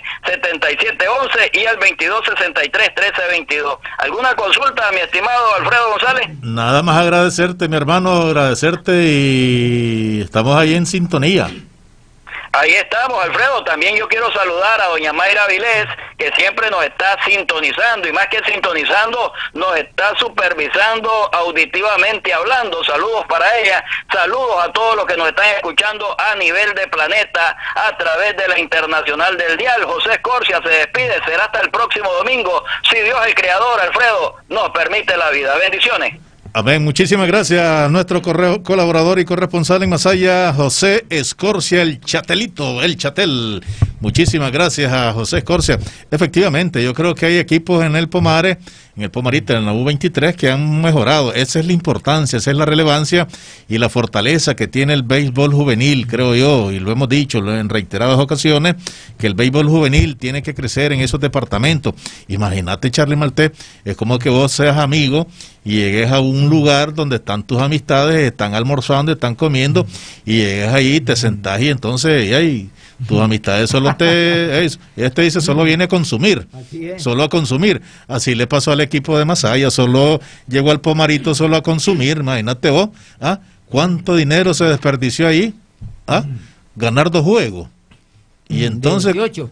77 11 y al 22 63 13 22. ¿Alguna consulta, mi estimado Alfredo González? Nada más agradecerte, mi hermano, agradecerte, y estamos ahí en sintonía. Ahí estamos, Alfredo. También yo quiero saludar a doña Mayra Vilés, que siempre nos está sintonizando, y más que sintonizando, nos está supervisando auditivamente hablando. Saludos para ella, saludos a todos los que nos están escuchando a nivel de planeta a través de la Internacional del Dial. José Escorcia se despide, será hasta el próximo domingo, si Dios el Creador, Alfredo, nos permite la vida. Bendiciones. Amén, muchísimas gracias a nuestro colaborador y corresponsal en Masaya, José Escorcia, el Chatelito, el Chatel. Muchísimas gracias a José Escorcia. Efectivamente, yo creo que hay equipos en el Pomarito, en la U23, que han mejorado. Esa es la importancia, esa es la relevancia y la fortaleza que tiene el béisbol juvenil, creo yo, y lo hemos dicho en reiteradas ocasiones, que el béisbol juvenil tiene que crecer en esos departamentos. Imagínate, Charlie Maltés, es como que vos seas amigo y llegues a un lugar donde están tus amistades, están almorzando, están comiendo, y llegues ahí, te sentás y entonces tus amistades solo dice, solo viene a consumir, solo a consumir. Así le pasó al equipo de Masaya, solo llegó al Pomarito solo a consumir. Imagínate vos, cuánto dinero se desperdició ahí, ganar 2 juegos. Y entonces, 18.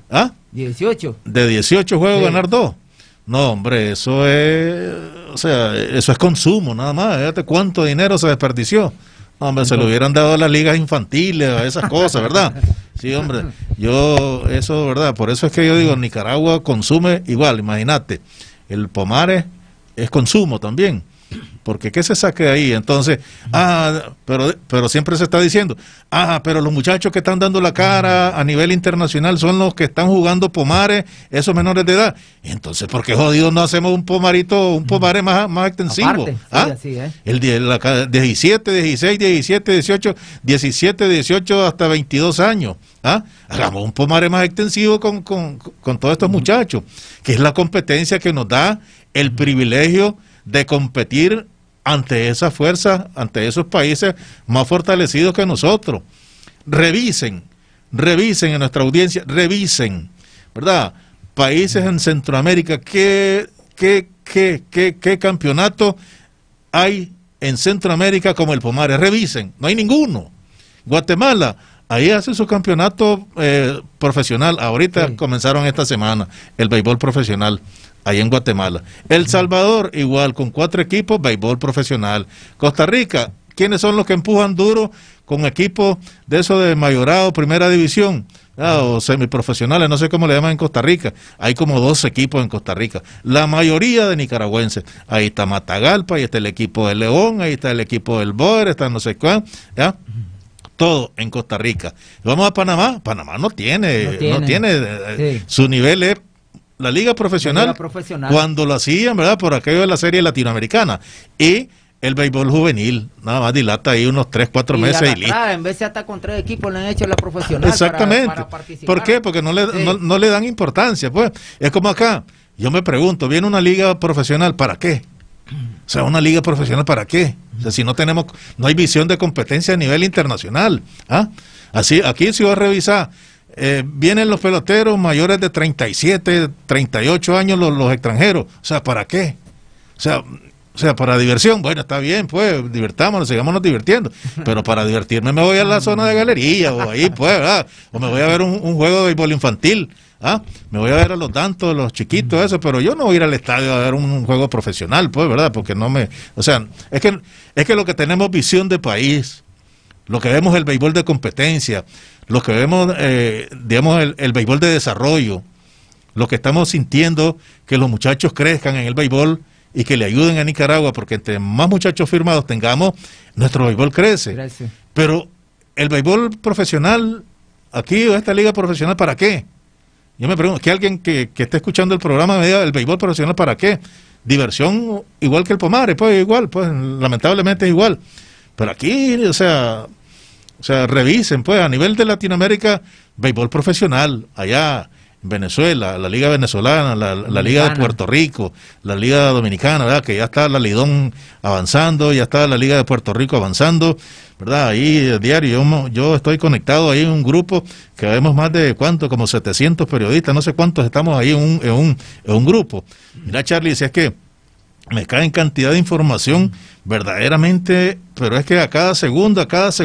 De 18 juegos, sí. Ganar 2. No, hombre, eso es consumo, nada más. Fíjate cuánto dinero se desperdició. No, hombre, se lo hubieran dado a las ligas infantiles, a esas cosas, ¿verdad? Sí, hombre, eso, ¿verdad? Por eso es que yo digo, Nicaragua consume igual, imagínate. El Pomares es consumo también. porque ¿qué se saque de ahí? Entonces, pero siempre se está diciendo, pero los muchachos que están dando la cara a nivel internacional son los que están jugando pomares, esos menores de edad. Y entonces, ¿por qué jodidos no hacemos un pomare más extensivo? Aparte, sí, así es. El 17, 16, 17, 18, 17, 18 hasta 22 años. Hagamos un pomare más extensivo con todos estos muchachos, que es la competencia que nos da el privilegio de competir ante esas fuerzas, ante esos países más fortalecidos que nosotros. Revisen en nuestra audiencia, revisen, ¿verdad? Países en Centroamérica, ¿qué campeonato hay en Centroamérica como el pomare? Revisen, no hay ninguno. Guatemala, ahí hace su campeonato profesional, ahorita comenzaron esta semana el béisbol profesional, ahí en Guatemala. El Salvador, igual, con 4 equipos, béisbol profesional. Costa Rica, ¿quiénes son los que empujan duro con equipos de eso de mayorado, primera división? O semiprofesionales, no sé cómo le llaman en Costa Rica. Hay como 2 equipos en Costa Rica, la mayoría de nicaragüenses. Ahí está Matagalpa, ahí está el equipo de León, ahí está el equipo del Boer, está no sé cuál, ¿ya? Todo en Costa Rica. Vamos a Panamá. Panamá no tiene su nivel es la liga profesional, cuando lo hacían, ¿verdad? Por aquello de la serie latinoamericana. Y el béisbol juvenil, nada más dilata ahí unos 3-4 meses y listo. En vez de hasta con 3 equipos le han hecho la profesional. Exactamente. Para participar. ¿Por qué? Porque no le dan importancia, pues. Es como acá. Yo me pregunto, ¿viene una liga profesional para qué? O sea, una liga profesional ¿para qué? O sea, si no hay visión de competencia a nivel internacional. Así, aquí si vas a revisar, vienen los peloteros mayores de 37, 38 años, los extranjeros. O sea, ¿para qué? O sea, para diversión, bueno, está bien, pues, divirtámonos, sigámonos divirtiendo. Pero para divertirme me voy a la zona de galería, o ahí, pues, ¿verdad? O me voy a ver un juego de béisbol infantil. Me voy a ver a los tantos, los chiquitos, eso, pero yo no voy a ir al estadio a ver un juego profesional, pues, ¿verdad? Porque o sea, es que lo que tenemos visión de país, lo que vemos el béisbol de competencia, lo que vemos, digamos, el béisbol de desarrollo, lo que estamos sintiendo, que los muchachos crezcan en el béisbol y que le ayuden a Nicaragua, porque entre más muchachos firmados tengamos, nuestro béisbol crece. Gracias. Pero el béisbol profesional, aquí, esta liga profesional, ¿para qué? Yo me pregunto, que alguien que esté escuchando el programa me diga, ¿el béisbol profesional para qué? Diversión igual que el pomare, pues igual, pues lamentablemente es igual. Pero aquí, o sea, revisen, pues, a nivel de Latinoamérica, béisbol profesional, allá en Venezuela, la Liga Venezolana, la Liga de Puerto Rico, la Liga Dominicana, ¿verdad? Que ya está la Lidón avanzando, ya está la Liga de Puerto Rico avanzando, ¿verdad? Ahí diario, yo estoy conectado ahí en un grupo que vemos más de, ¿cuánto? Como 700 periodistas, no sé cuántos estamos ahí en un grupo. Mira, Charlie, si es que me cae en cantidad de información verdaderamente, pero es que a cada segundo,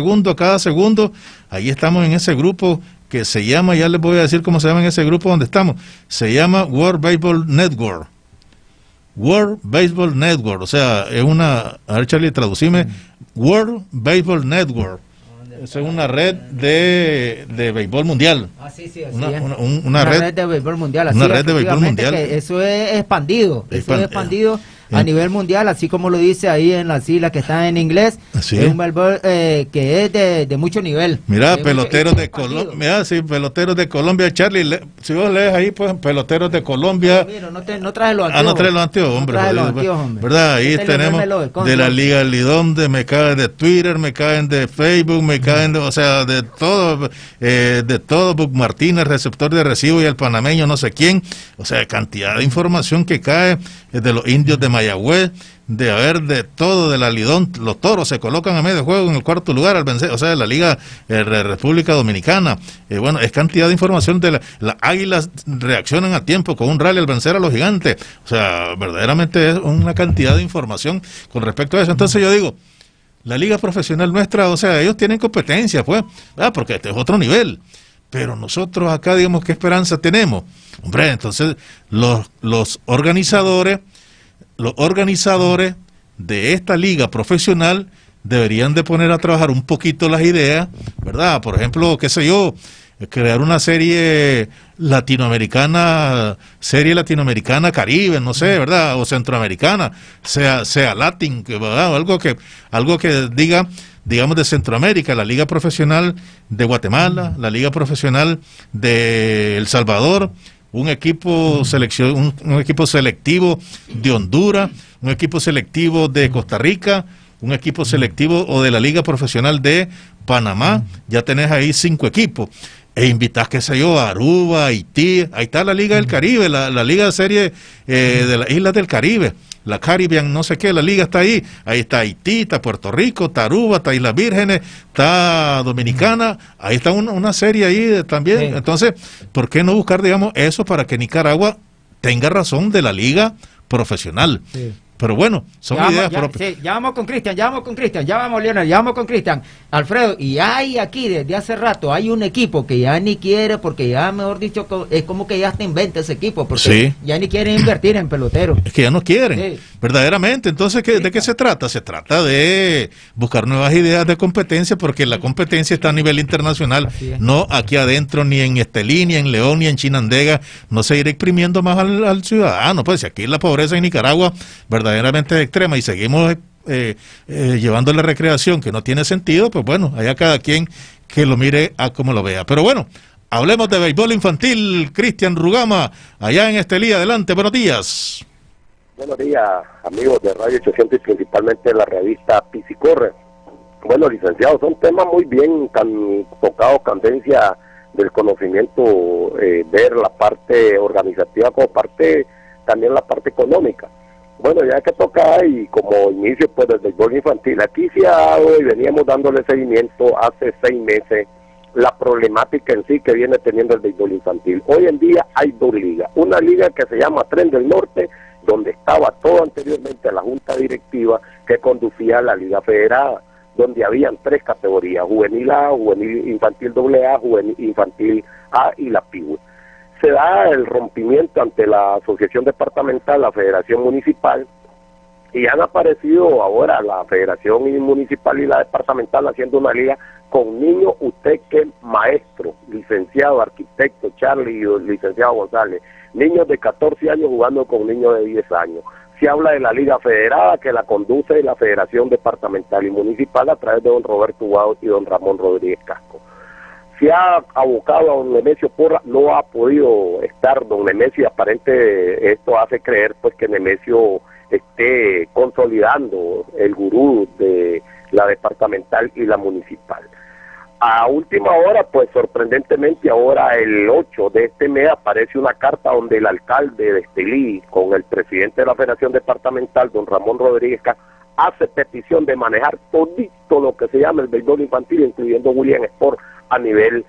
ahí estamos en ese grupo que se llama, ya les voy a decir cómo se llama en ese grupo donde estamos, se llama World Baseball Network. World Baseball Network, o sea, es una, a ver, Charlie, traducime, World Baseball Network. Esa es una red de béisbol mundial. Sí, una red de béisbol mundial. Una red de béisbol mundial. Eso es expandido. A nivel mundial, así como lo dice ahí en las islas que están en inglés. Es un béisbol que es de mucho nivel. Mira, peloteros de Colombia. Mira, sí, peloteros de Colombia. Charlie, si vos lees ahí, pues, peloteros de Colombia. Mira, no traes los anteojos. No traes los anteojos, hombre. ¿Verdad? Ahí tenemos de la Liga Lidón, me caen de Twitter, me caen de Facebook, me caen de, o sea, de todo, Buc Martínez, receptor de recibo, y el panameño, no sé quién. O sea, cantidad de información que cae de los indios de Mayagüez, de todo, de la Lidón. Los Toros se colocan a medio juego en el 4º lugar al vencer, o sea, de la Liga República Dominicana. Bueno, es cantidad de información de las Águilas reaccionan a tiempo con un rally al vencer a los Gigantes. O sea, verdaderamente es una cantidad de información con respecto a eso. Entonces yo digo, la liga profesional nuestra, o sea, ellos tienen competencia, pues, porque este es otro nivel. Pero nosotros acá, digamos, ¿qué esperanza tenemos? Hombre, entonces los organizadores de esta liga profesional deberían de poner a trabajar un poquito las ideas, ¿verdad? Por ejemplo, qué sé yo, crear una serie latinoamericana Caribe, no sé, ¿verdad? O centroamericana, sea latin, ¿verdad? Algo que diga, digamos, de Centroamérica, la Liga Profesional de Guatemala, la Liga Profesional de El Salvador, un equipo un equipo selectivo de Honduras, un equipo selectivo de Costa Rica, un equipo selectivo o de la Liga Profesional de Panamá. Ya tenés ahí 5 equipos. E invitás, qué sé yo, a Aruba, Haití. Ahí está la Liga del Caribe, la Liga de Serie de las Islas del Caribe, la Caribbean, no sé qué, la liga está ahí. Ahí está Haití, está Puerto Rico, está Aruba, está Islas Vírgenes, está Dominicana. Ahí está una serie ahí también. Sí. Entonces, ¿por qué no buscar, digamos, eso para que Nicaragua tenga razón de la Liga Profesional? Sí. Pero bueno, son ideas propias. Sí, ya vamos con Cristian, ya vamos, Leonel, ya vamos con Cristian. Alfredo, y hay aquí desde hace rato, hay un equipo que ya ni quiere, porque ya, mejor dicho, es como que ya está en venta ese equipo, porque sí, ya ni quieren invertir en peloteros. Es que ya no quieren, sí, verdaderamente. Entonces, ¿de qué se trata? Se trata de buscar nuevas ideas de competencia, porque la competencia está a nivel internacional, no aquí adentro, ni en Estelí, ni en León, ni en Chinandega. No se irá exprimiendo más al ciudadano. Pues si aquí la pobreza en Nicaragua, verdaderamente extrema, y seguimos llevando la recreación que no tiene sentido, pues bueno, allá cada quien que lo mire a como lo vea. Pero bueno, hablemos de béisbol infantil. Cristian Rugama, allá en Estelí, adelante, buenos días. Buenos días, amigos de Radio 800 y principalmente de la revista Pisicorre. Bueno, licenciado, son temas muy bien tocados, candencia del conocimiento, ver la parte organizativa como parte, también la parte económica. Bueno, ya que toca, y como inicio pues del béisbol infantil, aquí se ha dado y veníamos dándole seguimiento hace 6 meses la problemática en sí que viene teniendo el béisbol infantil. Hoy en día hay 2 ligas, una liga que se llama Tren del Norte, donde estaba todo anteriormente la junta directiva que conducía a la Liga Federada, donde habían 3 categorías, juvenil A, juvenil infantil AA, juvenil infantil A y la PIWE. Se da el rompimiento ante la asociación departamental, la federación municipal, y han aparecido ahora la federación municipal y la departamental haciendo una liga con niños. Usted que es maestro, licenciado, arquitecto, Charlie y licenciado González, niños de 14 años jugando con niños de 10 años. Se habla de la liga federada que la conduce la federación departamental y municipal a través de don Roberto Guado y don Ramón Rodríguez Casco. Se ha abocado a don Nemesio Porra, no ha podido estar don Nemesio, aparente esto hace creer pues que Nemesio esté consolidando el gurú de la departamental y la municipal. A última hora, pues sorprendentemente ahora el 8 de este mes aparece una carta donde el alcalde de Estelí con el presidente de la Federación Departamental, don Ramón Rodríguez Casco, hace petición de manejar todito lo que se llama el béisbol infantil, incluyendo William Sport, a nivel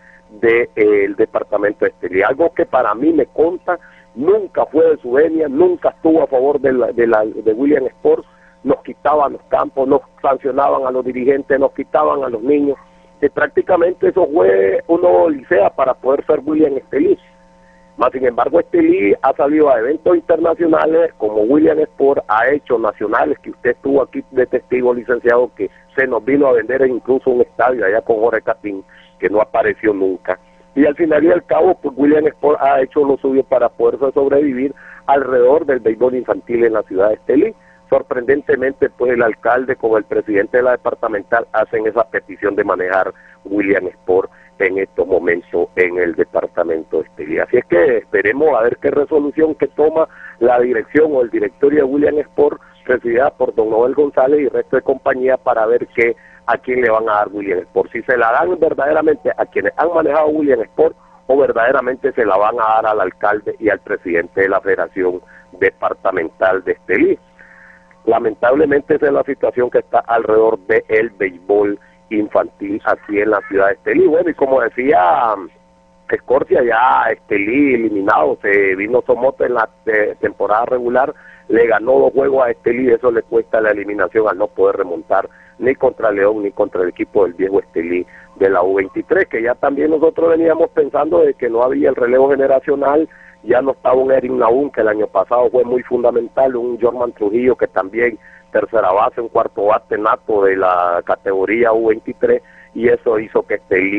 del departamento de Estelí. Algo que para mí me consta, nunca fue de su venia, nunca estuvo a favor de William Sport, nos quitaban los campos, nos sancionaban a los dirigentes, nos quitaban a los niños, que prácticamente eso fue una odisea para poder ser William Estelí. Más sin embargo, Estelí ha salido a eventos internacionales como William Sport, ha hecho nacionales, que usted estuvo aquí de testigo, licenciado, que se nos vino a vender incluso un estadio allá con Jorge Catín, que no apareció nunca. Y al final y al cabo, pues William Sport ha hecho lo suyo para poder sobrevivir alrededor del béisbol infantil en la ciudad de Estelí. Sorprendentemente, pues el alcalde con el presidente de la departamental hacen esa petición de manejar William Sport en estos momentos en el departamento de Estelí. Así es que esperemos a ver qué resolución que toma la dirección o el directorio de William Sport, presidida por don Noel González y resto de compañía, para ver a quién le van a dar William Sport. Si se la dan verdaderamente a quienes han manejado William Sport, o verdaderamente se la van a dar al alcalde y al presidente de la Federación Departamental de Estelí. Lamentablemente esa es la situación que está alrededor del béisbol infantil así en la ciudad de Estelí. Bueno, y como decía Escorcia, ya Estelí eliminado, se vino Somoto en la temporada regular, le ganó 2 juegos a Estelí, eso le cuesta la eliminación al no poder remontar ni contra León ni contra el equipo del viejo Estelí de la U23, que ya también nosotros veníamos pensando de que no había el relevo generacional. Ya no estaba un Erin Naún, que el año pasado fue muy fundamental, un Jorman Trujillo, que también tercera base, un cuarto bate nato de la categoría U23, y eso hizo que Estelí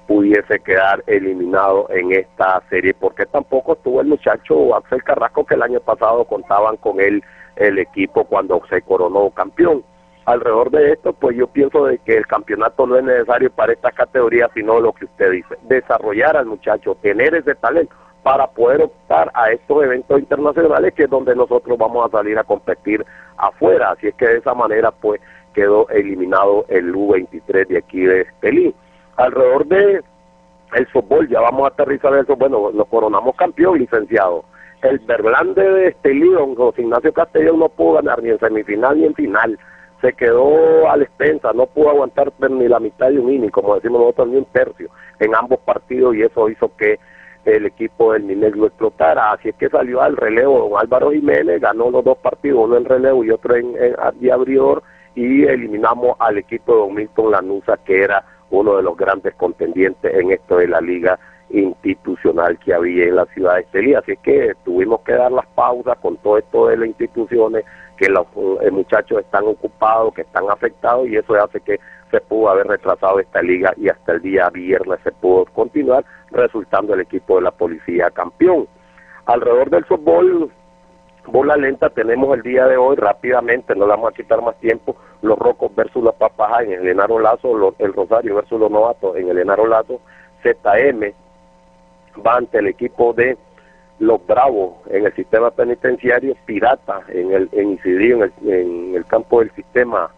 pudiese quedar eliminado en esta serie, porque tampoco estuvo el muchacho Axel Carrasco, que el año pasado contaban con él el equipo cuando se coronó campeón. Alrededor de esto, pues yo pienso de que el campeonato no es necesario para esta categoría, sino lo que usted dice, desarrollar al muchacho, tener ese talento para poder optar a estos eventos internacionales, que es donde nosotros vamos a salir a competir afuera. Así es que de esa manera pues quedó eliminado el U23 de aquí de Estelí. Alrededor de el fútbol, ya vamos a aterrizar eso, bueno, nos coronamos campeón, licenciado. El Berlande de Estelí, don José Ignacio Castellón, no pudo ganar ni en semifinal ni en final, se quedó a la expensa, no pudo aguantar ni la mitad de un inning, como decimos nosotros, ni un tercio en ambos partidos, y eso hizo que el equipo del Minegro explotara. Así es que salió al relevo don Álvaro Jiménez, ganó los 2 partidos, uno en relevo y otro de abridor, y eliminamos al equipo de don Milton Lanuza, que era uno de los grandes contendientes en esto de la liga institucional que había en la ciudad de Estelí. Así es que tuvimos que dar las pausas con todo esto de las instituciones, que los muchachos están ocupados, que están afectados, y eso hace que se pudo haber retrasado esta liga, y hasta el día viernes se pudo continuar, resultando el equipo de la policía campeón. Alrededor del fútbol, bola lenta, tenemos el día de hoy, rápidamente, no le vamos a quitar más tiempo, los Rocos versus los Papajá en el Genaro Lazo, el Rosario versus los Novatos en el Genaro Lazo, ZM va ante el equipo de los Bravos en el sistema penitenciario, Pirata en Isidrío, en el campo del sistema,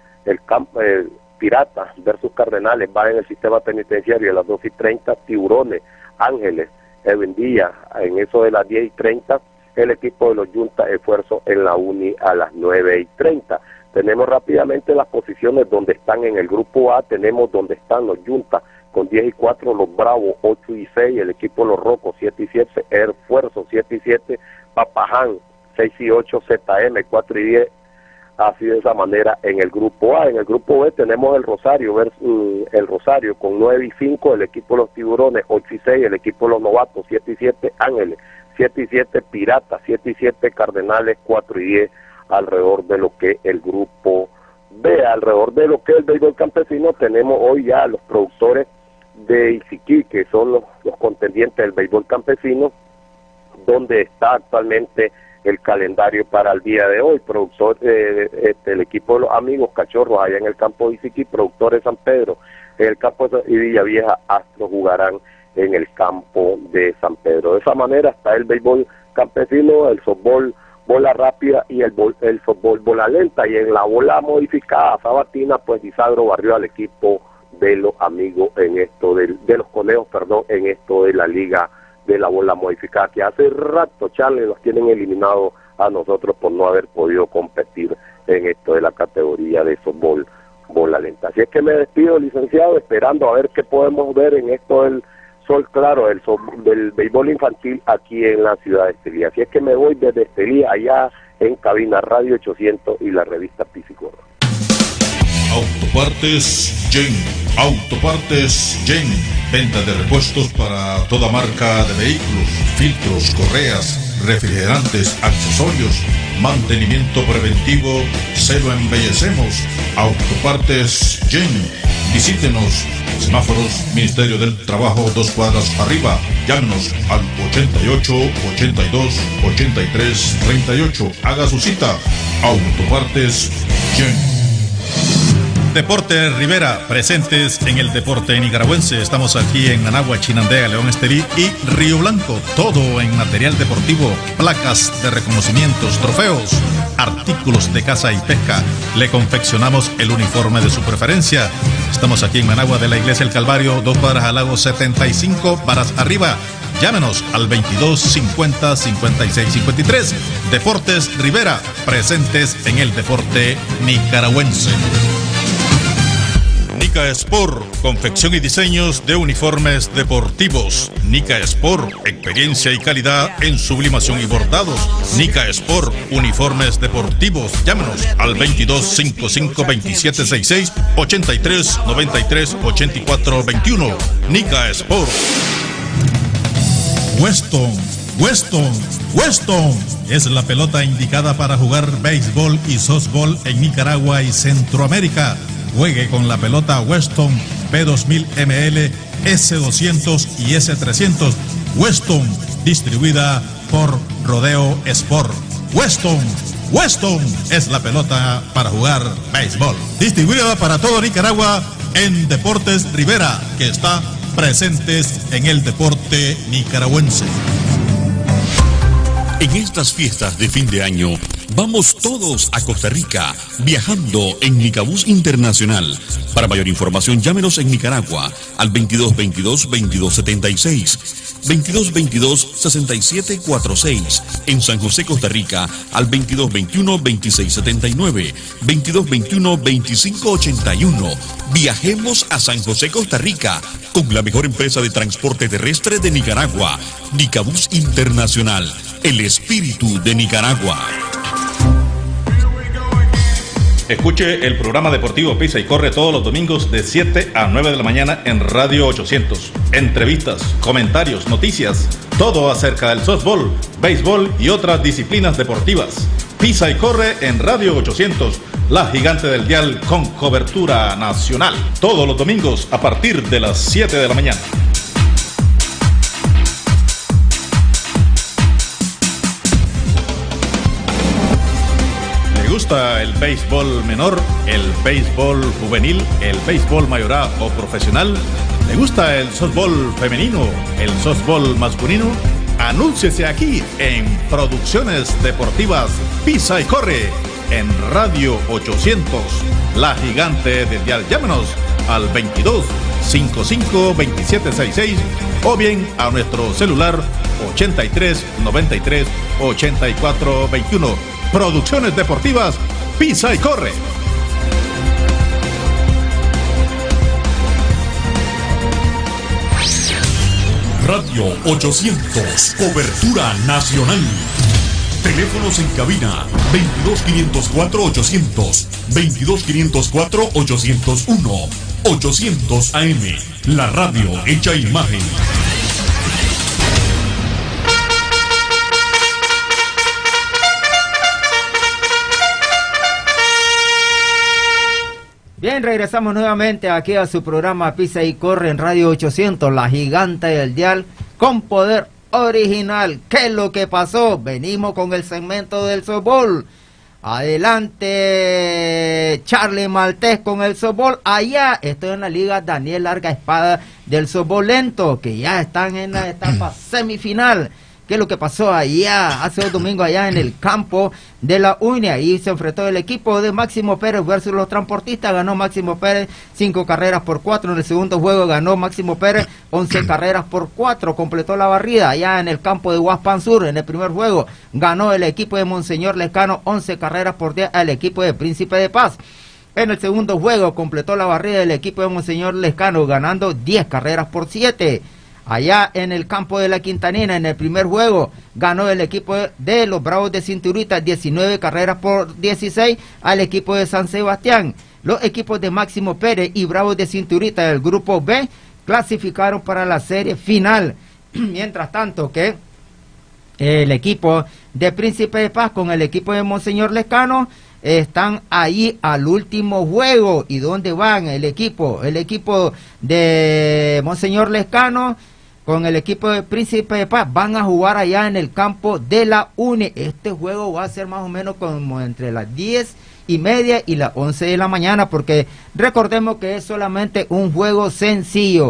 Pirata versus Cardenales va en el sistema penitenciario a las 2:30, Tiburones, Ángeles, Evendía, en eso de las 10:30, el equipo de los Yuntas Esfuerzo en la Uni a las 9:30. Tenemos rápidamente las posiciones donde están en el grupo A, tenemos donde están los Yuntas con 10-4, los Bravos 8-6, el equipo de los Rocos 7-7, Esfuerzo 7-7, Papaján 6-8, ZM 4-10, así de esa manera en el grupo A. En el grupo B tenemos el Rosario con 9-5, el equipo de los Tiburones 8-6, el equipo de los Novatos 7-7, Ángeles 7-7, Pirata 7-7, Cardenales 4-10, alrededor de lo que el grupo B. Alrededor de lo que es el béisbol campesino, tenemos hoy ya los productores de Isiquí, que son los contendientes del béisbol campesino, donde está actualmente el calendario para el día de hoy. Productor el equipo de los amigos Cachorros allá en el campo de Isiquí, productores San Pedro en el campo de Villavieja, Astros jugarán en el campo de San Pedro. De esa manera está el béisbol campesino, el softball bola rápida y el fútbol bola lenta, y en la bola modificada sabatina pues Isadro barrió al equipo de los amigos en esto de los conejos, en esto de la liga de la bola modificada, que hace rato, Charlie, los tienen eliminado a nosotros por no haber podido competir en esto de la categoría de softball bola lenta. Así es que me despido, licenciado, esperando a ver qué podemos ver en esto del sol claro del béisbol infantil aquí en la ciudad de Estelí. Así es que me voy desde Estelí allá en cabina Radio 800 y la revista Pisicorro. Autopartes Gen. Autopartes Gen. Venta de repuestos para toda marca de vehículos, filtros, correas, refrigerantes, accesorios, mantenimiento preventivo, se lo embellecemos. Autopartes Gen. Visítenos. Semáforos, Ministerio del Trabajo, 2 cuadras arriba. Llámenos al 88 82 83 38. Haga su cita. Autopartes Gen. Deporte Rivera, presentes en el deporte nicaragüense. Estamos aquí en Managua, Chinandega, León Estelí y Río Blanco. Todo en material deportivo, placas de reconocimientos, trofeos, artículos de caza y pesca. Le confeccionamos el uniforme de su preferencia. Estamos aquí en Managua de la Iglesia del Calvario, 2 cuadras al lago, 75 varas arriba. Llámenos al 22 50 56 53. Deportes Rivera, presentes en el deporte nicaragüense. Nica Sport, confección y diseños de uniformes deportivos. Nica Sport, experiencia y calidad en sublimación y bordados. Nica Sport, uniformes deportivos. Llámenos al 22 55 27 66 83 93 84 21. Nica Sport. Weston es la pelota indicada para jugar béisbol y softball en Nicaragua y Centroamérica. Juegue con la pelota Weston B2000 ml, S200 y S300. Weston, distribuida por Rodeo Sport. Weston es la pelota para jugar béisbol. Distribuida para todo Nicaragua en Deportes Rivera, que está presentes en el deporte nicaragüense. En estas fiestas de fin de año, vamos todos a Costa Rica, viajando en Nicabús Internacional. Para mayor información, llámenos en Nicaragua al 2222-2276, 2222-6746, en San José, Costa Rica, al 2221-2679, 2221-2581. Viajemos a San José, Costa Rica, con la mejor empresa de transporte terrestre de Nicaragua, Nicabús Internacional, el espíritu de Nicaragua. Escuche el programa deportivo Pisa y Corre todos los domingos de 7 a 9 de la mañana en Radio 800. Entrevistas, comentarios, noticias, todo acerca del softball, béisbol y otras disciplinas deportivas. Pisa y Corre en Radio 800, la gigante del dial con cobertura nacional. Todos los domingos a partir de las 7 de la mañana. ¿Le gusta el béisbol menor, el béisbol juvenil, el béisbol mayoral o profesional? ¿Le gusta el softball femenino, el softball masculino? Anúnciese aquí en Producciones Deportivas Pisa y Corre en Radio 800, la gigante del dial. Llámenos al 22 55 2766 o bien a nuestro celular 83 93 84 21. Producciones Deportivas Pisa y Corre. Radio 800, cobertura nacional. Teléfonos en cabina 22-504-800, 22-504-801, 800 AM, la radio hecha imagen. Bien, regresamos nuevamente aquí a su programa Pisa y Corre en Radio 800, la gigante del dial con poder original. ¿Qué es lo que pasó? Venimos con el segmento del softball. Adelante, Charlie Maltés con el softball. Allá estoy en la liga Daniel Larga Espada del softball lento, que ya están en la etapa semifinal. ¿Qué es lo que pasó allá, hace 2 domingos allá en el campo de la UNE? Ahí se enfrentó el equipo de Máximo Pérez versus los transportistas. Ganó Máximo Pérez 5 carreras por 4. En el segundo juego ganó Máximo Pérez 11 carreras por 4. Completó la barrida allá en el campo de Huaspan Sur. En el primer juego ganó el equipo de Monseñor Lescano 11 carreras por 10 al equipo de Príncipe de Paz. En el segundo juego completó la barrida del equipo de Monseñor Lescano ganando 10 carreras por 7. Allá en el campo de la Quintanina, en el primer juego, ganó el equipo de los Bravos de Cinturita 19 carreras por 16 al equipo de San Sebastián. Los equipos de Máximo Pérez y Bravos de Cinturita del grupo B clasificaron para la serie final. Mientras tanto que el equipo de Príncipe de Paz con el equipo de Monseñor Lescano están ahí al último juego. ¿Y dónde van el equipo? El equipo de Monseñor Lescano con el equipo de Príncipe de Paz van a jugar allá en el campo de la UNE. Este juego va a ser más o menos como entre las 10:30 y las 11 de la mañana, porque recordemos que es solamente un juego sencillo,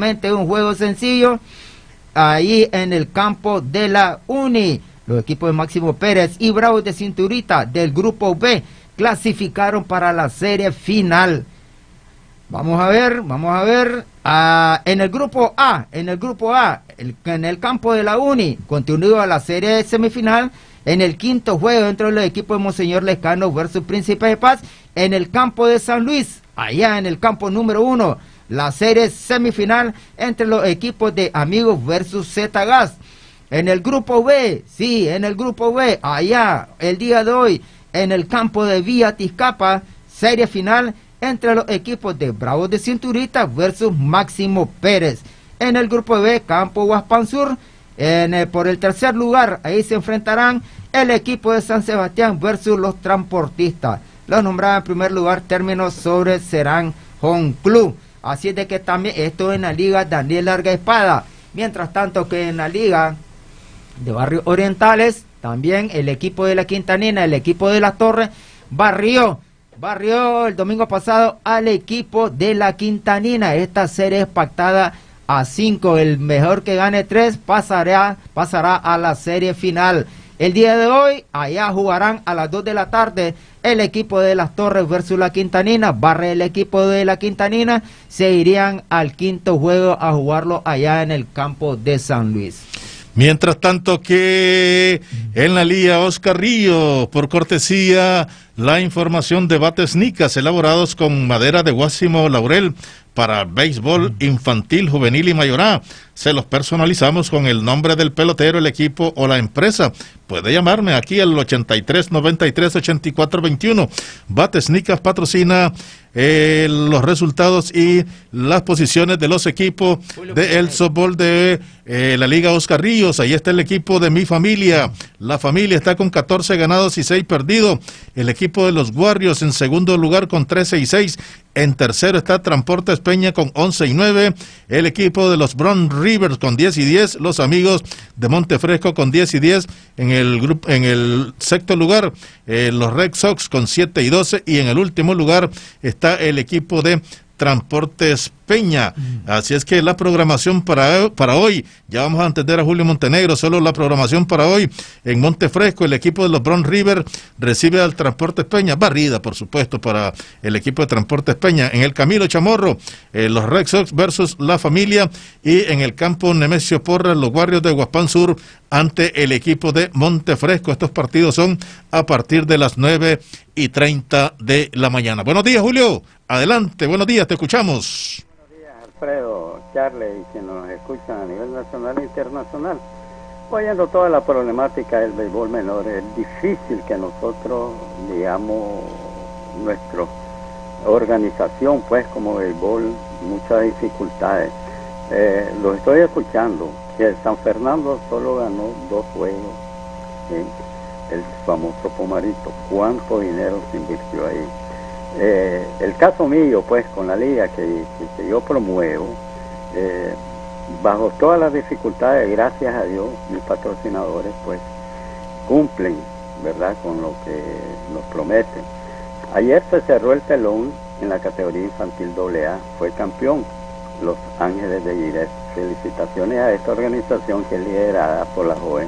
ahí en el campo de la UNE. Los equipos de Máximo Pérez y Bravos de Cinturita del grupo B clasificaron para la serie final. Vamos a ver, en el grupo A, en el campo de la UNI, continúa la serie semifinal, en el quinto juego entre los equipos de Monseñor Lescano versus Príncipe de Paz, en el campo de San Luis, allá en el campo número 1, la serie semifinal entre los equipos de Amigos versus Z-Gas. En el grupo B, allá, el día de hoy, en el campo de Villa Tizcapa, serie final entre los equipos de Bravos de Cinturita versus Máximo Pérez. En el grupo B, campo Huaspan Sur, por el tercer lugar, ahí se enfrentarán el equipo de San Sebastián versus los transportistas. Los nombrados en primer lugar, términos sobre Serán Home Club. Así es de que también esto en la liga Daniel Larga Espada. Mientras tanto que en la liga de Barrios Orientales, también el equipo de la Quintanina, el equipo de la Torre, barrió el domingo pasado al equipo de la Quintanina. Esta serie es pactada a 5. El mejor que gane 3 pasará a la serie final. El día de hoy, allá jugarán a las 2 de la tarde el equipo de las Torres versus la Quintanina. Barre el equipo de la Quintanina, se irían al quinto juego a jugarlo allá en el campo de San Luis. Mientras tanto que en la Liga Oscar Río, por cortesía, la información de bates Nicas elaborados con madera de guásimo laurel para béisbol infantil, juvenil y mayorá. Se los personalizamos con el nombre del pelotero, el equipo o la empresa. Puede llamarme aquí al 83-93-84-21. Bates Nicas patrocina los resultados y las posiciones de los equipos del softball de la Liga Oscar Ríos. Ahí está el equipo de mi familia. La familia está con 14 ganados y 6 perdidos. El equipo de los Warriors en segundo lugar con 13 y 6. En tercero está Transportes Peña con 11 y 9. El equipo de los Brown Rivers con 10 y 10. Los amigos de Montefresco con 10 y 10. En el sexto lugar, los Red Sox con 7 y 12. Y en el último lugar está el equipo de Transportes Peña. Así es que la programación para hoy, ya vamos a entender a Julio Montenegro, solo la programación para hoy en Montefresco, el equipo de los Brown River recibe al Transportes Peña, barrida por supuesto para el equipo de Transportes Peña. En el Camilo Chamorro, los Red Sox versus la familia, y en el campo Nemesio Porras, los Warriors de Guaspán Sur ante el equipo de Montefresco. Estos partidos son a partir de las 9:30 de la mañana. Buenos días, Julio. Adelante, buenos días, te escuchamos. Buenos días, Alfredo, Charlie, y que nos escuchan a nivel nacional e internacional. Oyendo toda la problemática del béisbol menor, es difícil que nosotros, digamos, nuestra organización, pues, como béisbol, muchas dificultades. Lo estoy escuchando, que San Fernando solo ganó 2 juegos, ¿sí? El famoso Pomarito. ¿Cuánto dinero se invirtió ahí? El caso mío, pues, con la liga que yo promuevo, bajo todas las dificultades, gracias a Dios, mis patrocinadores, pues, cumplen, ¿verdad?, con lo que nos prometen. Ayer se cerró el telón en la categoría infantil AA, fue campeón Los Ángeles de Gires. Felicitaciones a esta organización que es liderada por la joven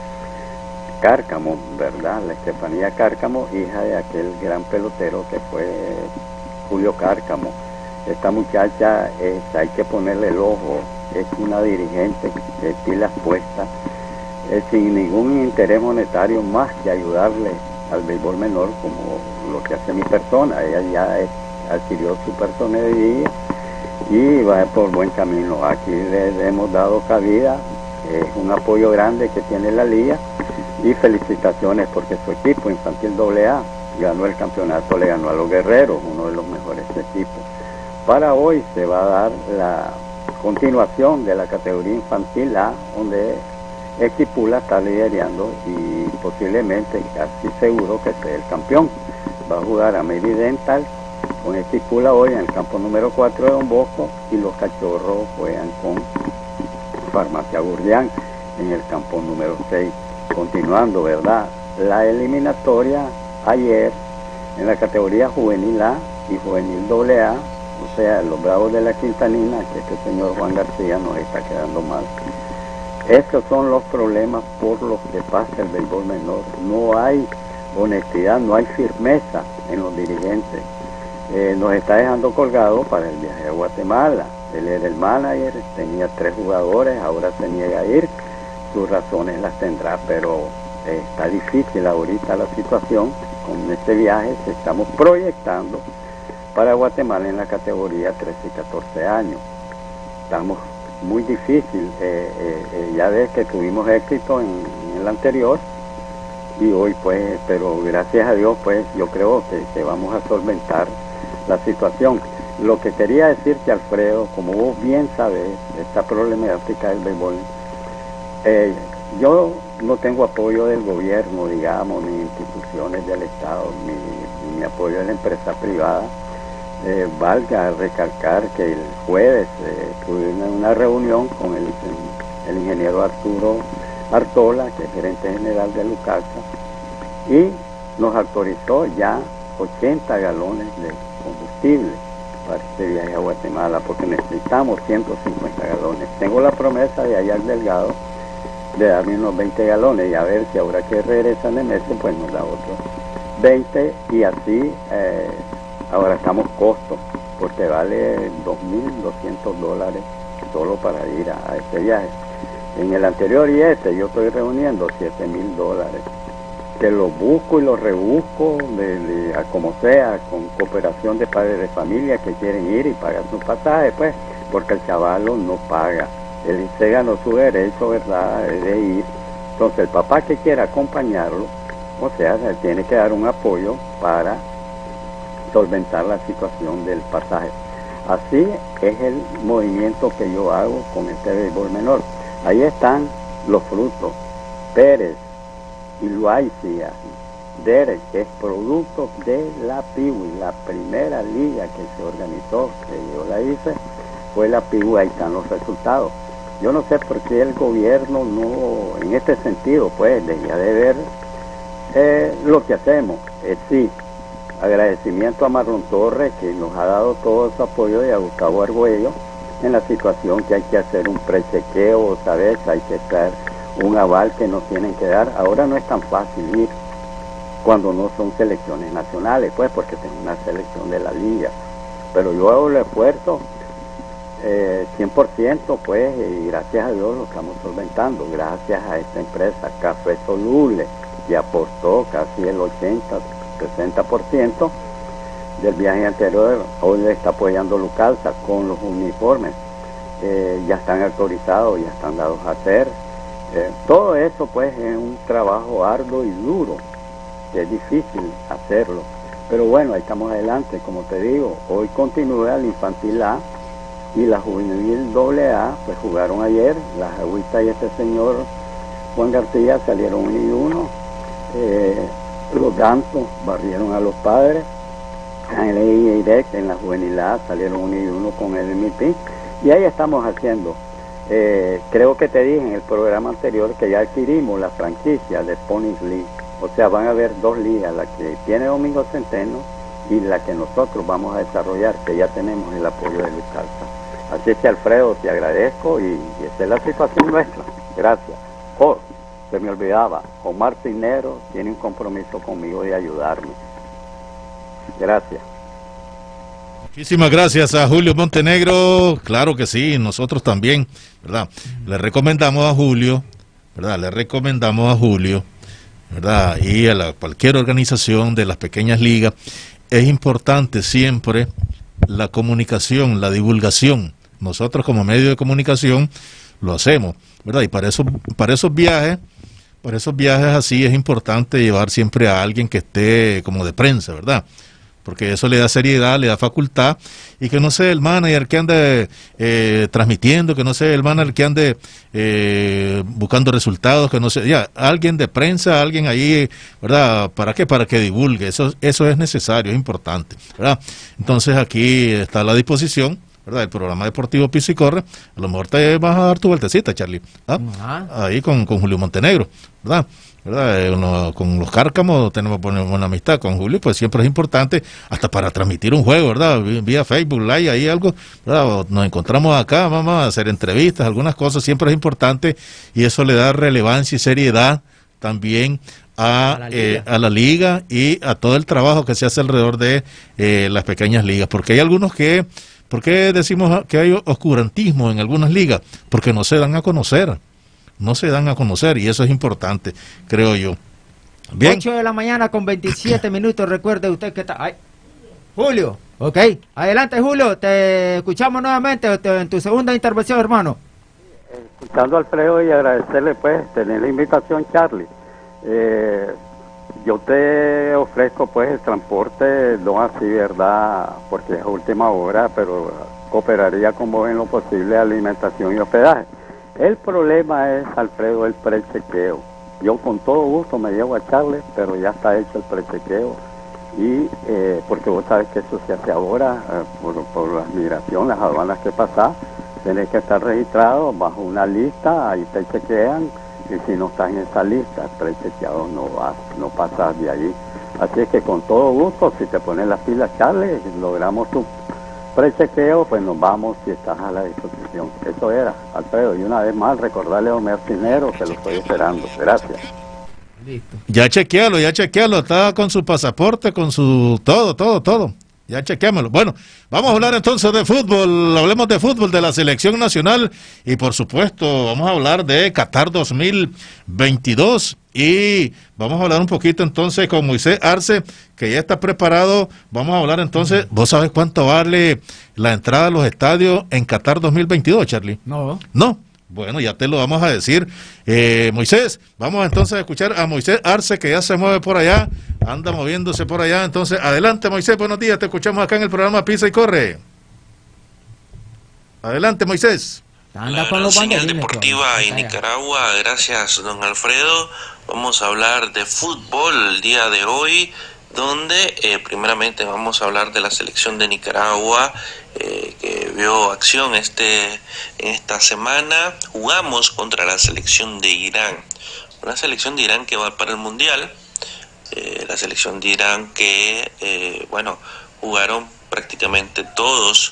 Cárcamo, ¿verdad? La Estefanía Cárcamo, hija de aquel gran pelotero que fue Julio Cárcamo. Esta muchacha hay que ponerle el ojo, es una dirigente de pilas puestas, sin ningún interés monetario más que ayudarle al béisbol menor, como lo que hace mi persona. Ella ya adquirió su personalidad y va por buen camino. Aquí le hemos dado cabida, es un apoyo grande que tiene la liga. Y felicitaciones porque su equipo infantil AA ganó el campeonato, le ganó a los Guerreros, uno de los mejores equipos. Para hoy se va a dar la continuación de la categoría infantil A, donde Equipula está liderando y posiblemente, casi seguro, que sea el campeón. Va a jugar a Meridental con Equipula hoy en el campo número 4 de Don Bosco, y los Cachorros juegan con Farmacia Gurdián en el campo número 6. Continuando, ¿verdad?, la eliminatoria ayer en la categoría juvenil A y juvenil AA, o sea, los Bravos de la Quintanina, que este señor Juan García nos está quedando mal. Estos son los problemas por los que pasa el béisbol menor. No hay honestidad, no hay firmeza en los dirigentes. Nos está dejando colgados para el viaje a Guatemala. Él era el manager, tenía 3 jugadores, ahora se niega a ir. Sus razones las tendrá, pero está difícil ahorita la situación. Con este viaje se estamos proyectando para Guatemala en la categoría 13 y 14 años. Estamos muy difícil, ya ves que tuvimos éxito en el anterior, y hoy pues, pero gracias a Dios pues yo creo que vamos a solventar la situación. Lo que quería decirte, Alfredo, como vos bien sabes, esta problemática del béisbol, yo no tengo apoyo del gobierno, digamos, ni instituciones del Estado, ni apoyo de la empresa privada. valga recalcar que el jueves tuve una reunión con el ingeniero Arturo Artola, que es gerente general de Lucasa, y nos autorizó ya 80 galones de combustible para este viaje a Guatemala, porque necesitamos 150 galones. Tengo la promesa de Ayac Delgado de darme unos 20 galones, y a ver si ahora que regresan de meses, pues nos da otros 20, y así ahora estamos costos, porque vale $2.200 solo para ir a este viaje. En el anterior y yo estoy reuniendo $7.000, que lo busco y lo rebusco a como sea, con cooperación de padres de familia que quieren ir y pagar su pasaje, pues, porque el chavalo no paga. Él se ganó su derecho, ¿verdad?, de ir. Entonces el papá que quiera acompañarlo, o sea, se tiene que dar un apoyo para solventar la situación del pasaje. Así es el movimiento que yo hago con este béisbol menor. Ahí están los frutos: Pérez, Iloaicia, Derek, que es producto de la PIWI, la primera liga que se organizó, que yo la hice, fue la PIWI. Ahí están los resultados. Yo no sé por qué el gobierno no, en este sentido, pues, debería de ver lo que hacemos. Sí, agradecimiento a Marlon Torres, que nos ha dado todo su apoyo, y a Gustavo Argüello, en la situación que hay que hacer un prechequeo, ¿sabes? Hay que estar un aval que nos tienen que dar. Ahora no es tan fácil ir cuando no son selecciones nacionales, pues, porque tengo una selección de la liga, pero yo hago el esfuerzo 100%, pues, y gracias a Dios lo estamos solventando, gracias a esta empresa Café Soluble, que aportó casi el 80-60% del viaje anterior. Hoy le está apoyando Lucalza con los uniformes, ya están autorizados, ya están dados a hacer. Todo eso, pues, es un trabajo arduo y duro, que es difícil hacerlo, pero bueno, ahí estamos adelante. Como te digo, hoy continúa el infantil A y la juvenil AA, pues jugaron ayer. La Agüita y este señor Juan García salieron 1-1, los Gansos barrieron a los Padres, en la juvenil A salieron 1-1 con el MVP, y ahí estamos haciendo. Creo que te dije en el programa anterior que ya adquirimos la franquicia de Ponies League, o sea, van a haber dos ligas, la que tiene Domingo Centeno y la que nosotros vamos a desarrollar, que ya tenemos el apoyo de Luis Calza. Así es que, Alfredo, te agradezco, y esa es la situación nuestra. Gracias. Se me olvidaba, Omar Cisneros tiene un compromiso conmigo de ayudarme. Gracias. Muchísimas gracias a Julio Montenegro. Claro que sí, nosotros también, ¿verdad? Le recomendamos a Julio, ¿verdad? ¿Verdad? Y a cualquier organización de las pequeñas ligas, es importante siempre la comunicación, la divulgación. Nosotros como medio de comunicación lo hacemos, ¿verdad? Y para esos viajes así es importante llevar siempre a alguien que esté como de prensa, ¿verdad? Porque eso le da seriedad, le da facultad, y que no sea el manager que ande transmitiendo, que no sea el manager que ande buscando resultados, que no sea, ya, alguien de prensa, alguien ahí, ¿verdad? ¿Para qué? Para que divulgue, eso es necesario, es importante, ¿verdad? Entonces aquí está a la disposición, ¿verdad? El programa deportivo Pisa y Corre. A lo mejor te vas a dar tu vueltecita, Charlie, ahí con Julio Montenegro, ¿verdad? Con los Cárcamos tenemos buena amistad. Con Julio, pues siempre es importante, hasta para transmitir un juego, ¿verdad? Vía Facebook Live, ahí algo, ¿verdad? Nos encontramos acá, vamos a hacer entrevistas, algunas cosas, siempre es importante, y eso le da relevancia y seriedad también a la liga y a todo el trabajo que se hace alrededor de las pequeñas ligas, porque hay algunos que, ¿por qué decimos que hay oscurantismo en algunas ligas? Porque no se dan a conocer. Y eso es importante, creo yo. Bien. 8 de la mañana con 27 minutos, recuerde usted que está... ¡Ay! Julio, ok, adelante Julio, te escuchamos nuevamente en tu segunda intervención, hermano. Escuchando a Alfredo y agradecerle, pues, tener la invitación, Charlie. Yo te ofrezco, pues, el transporte, no así, ¿verdad?, porque es última hora, pero cooperaría con vos en lo posible, alimentación y hospedaje. El problema es, Alfredo, el prechequeo. Yo con todo gusto me llevo a Charles, pero ya está hecho el prechequeo y porque vos sabes que eso se hace ahora por la migración, las aduanas que pasás, tenés que estar registrado bajo una lista, ahí te chequean, y si no estás en esa lista, prechequeado no pasas de ahí. Así es que con todo gusto, si te pones las pilas, Charles, logramos tu prechequeo, pues nos vamos si estás a la disposición. Eso era, Alfredo, y una vez más recordarle a Homer Cinero que lo estoy esperando. Gracias. Listo. Ya chequealo, está con su pasaporte, con su todo. Ya chequémoslo. Bueno, vamos a hablar entonces de fútbol, hablemos de fútbol, de la selección nacional y por supuesto vamos a hablar de Qatar 2022 y vamos a hablar un poquito entonces con Moisés Arce, que ya está preparado. Vamos a hablar entonces, ¿vos sabés cuánto vale la entrada a los estadios en Qatar 2022, Charlie? No. Bueno, ya te lo vamos a decir. Moisés, vamos entonces a escuchar a Moisés Arce, que ya se mueve por allá, anda moviéndose por allá. Entonces, adelante, Moisés, buenos días, te escuchamos acá en el programa Pisa y Corre. Adelante, Moisés. La gran señal deportiva en Nicaragua, gracias, don Alfredo. Vamos a hablar de fútbol el día de hoy, donde primeramente vamos a hablar de la selección de Nicaragua, que vio acción en esta semana. Jugamos contra la selección de Irán, una selección de Irán que va para el Mundial, la selección de Irán que, jugaron prácticamente todos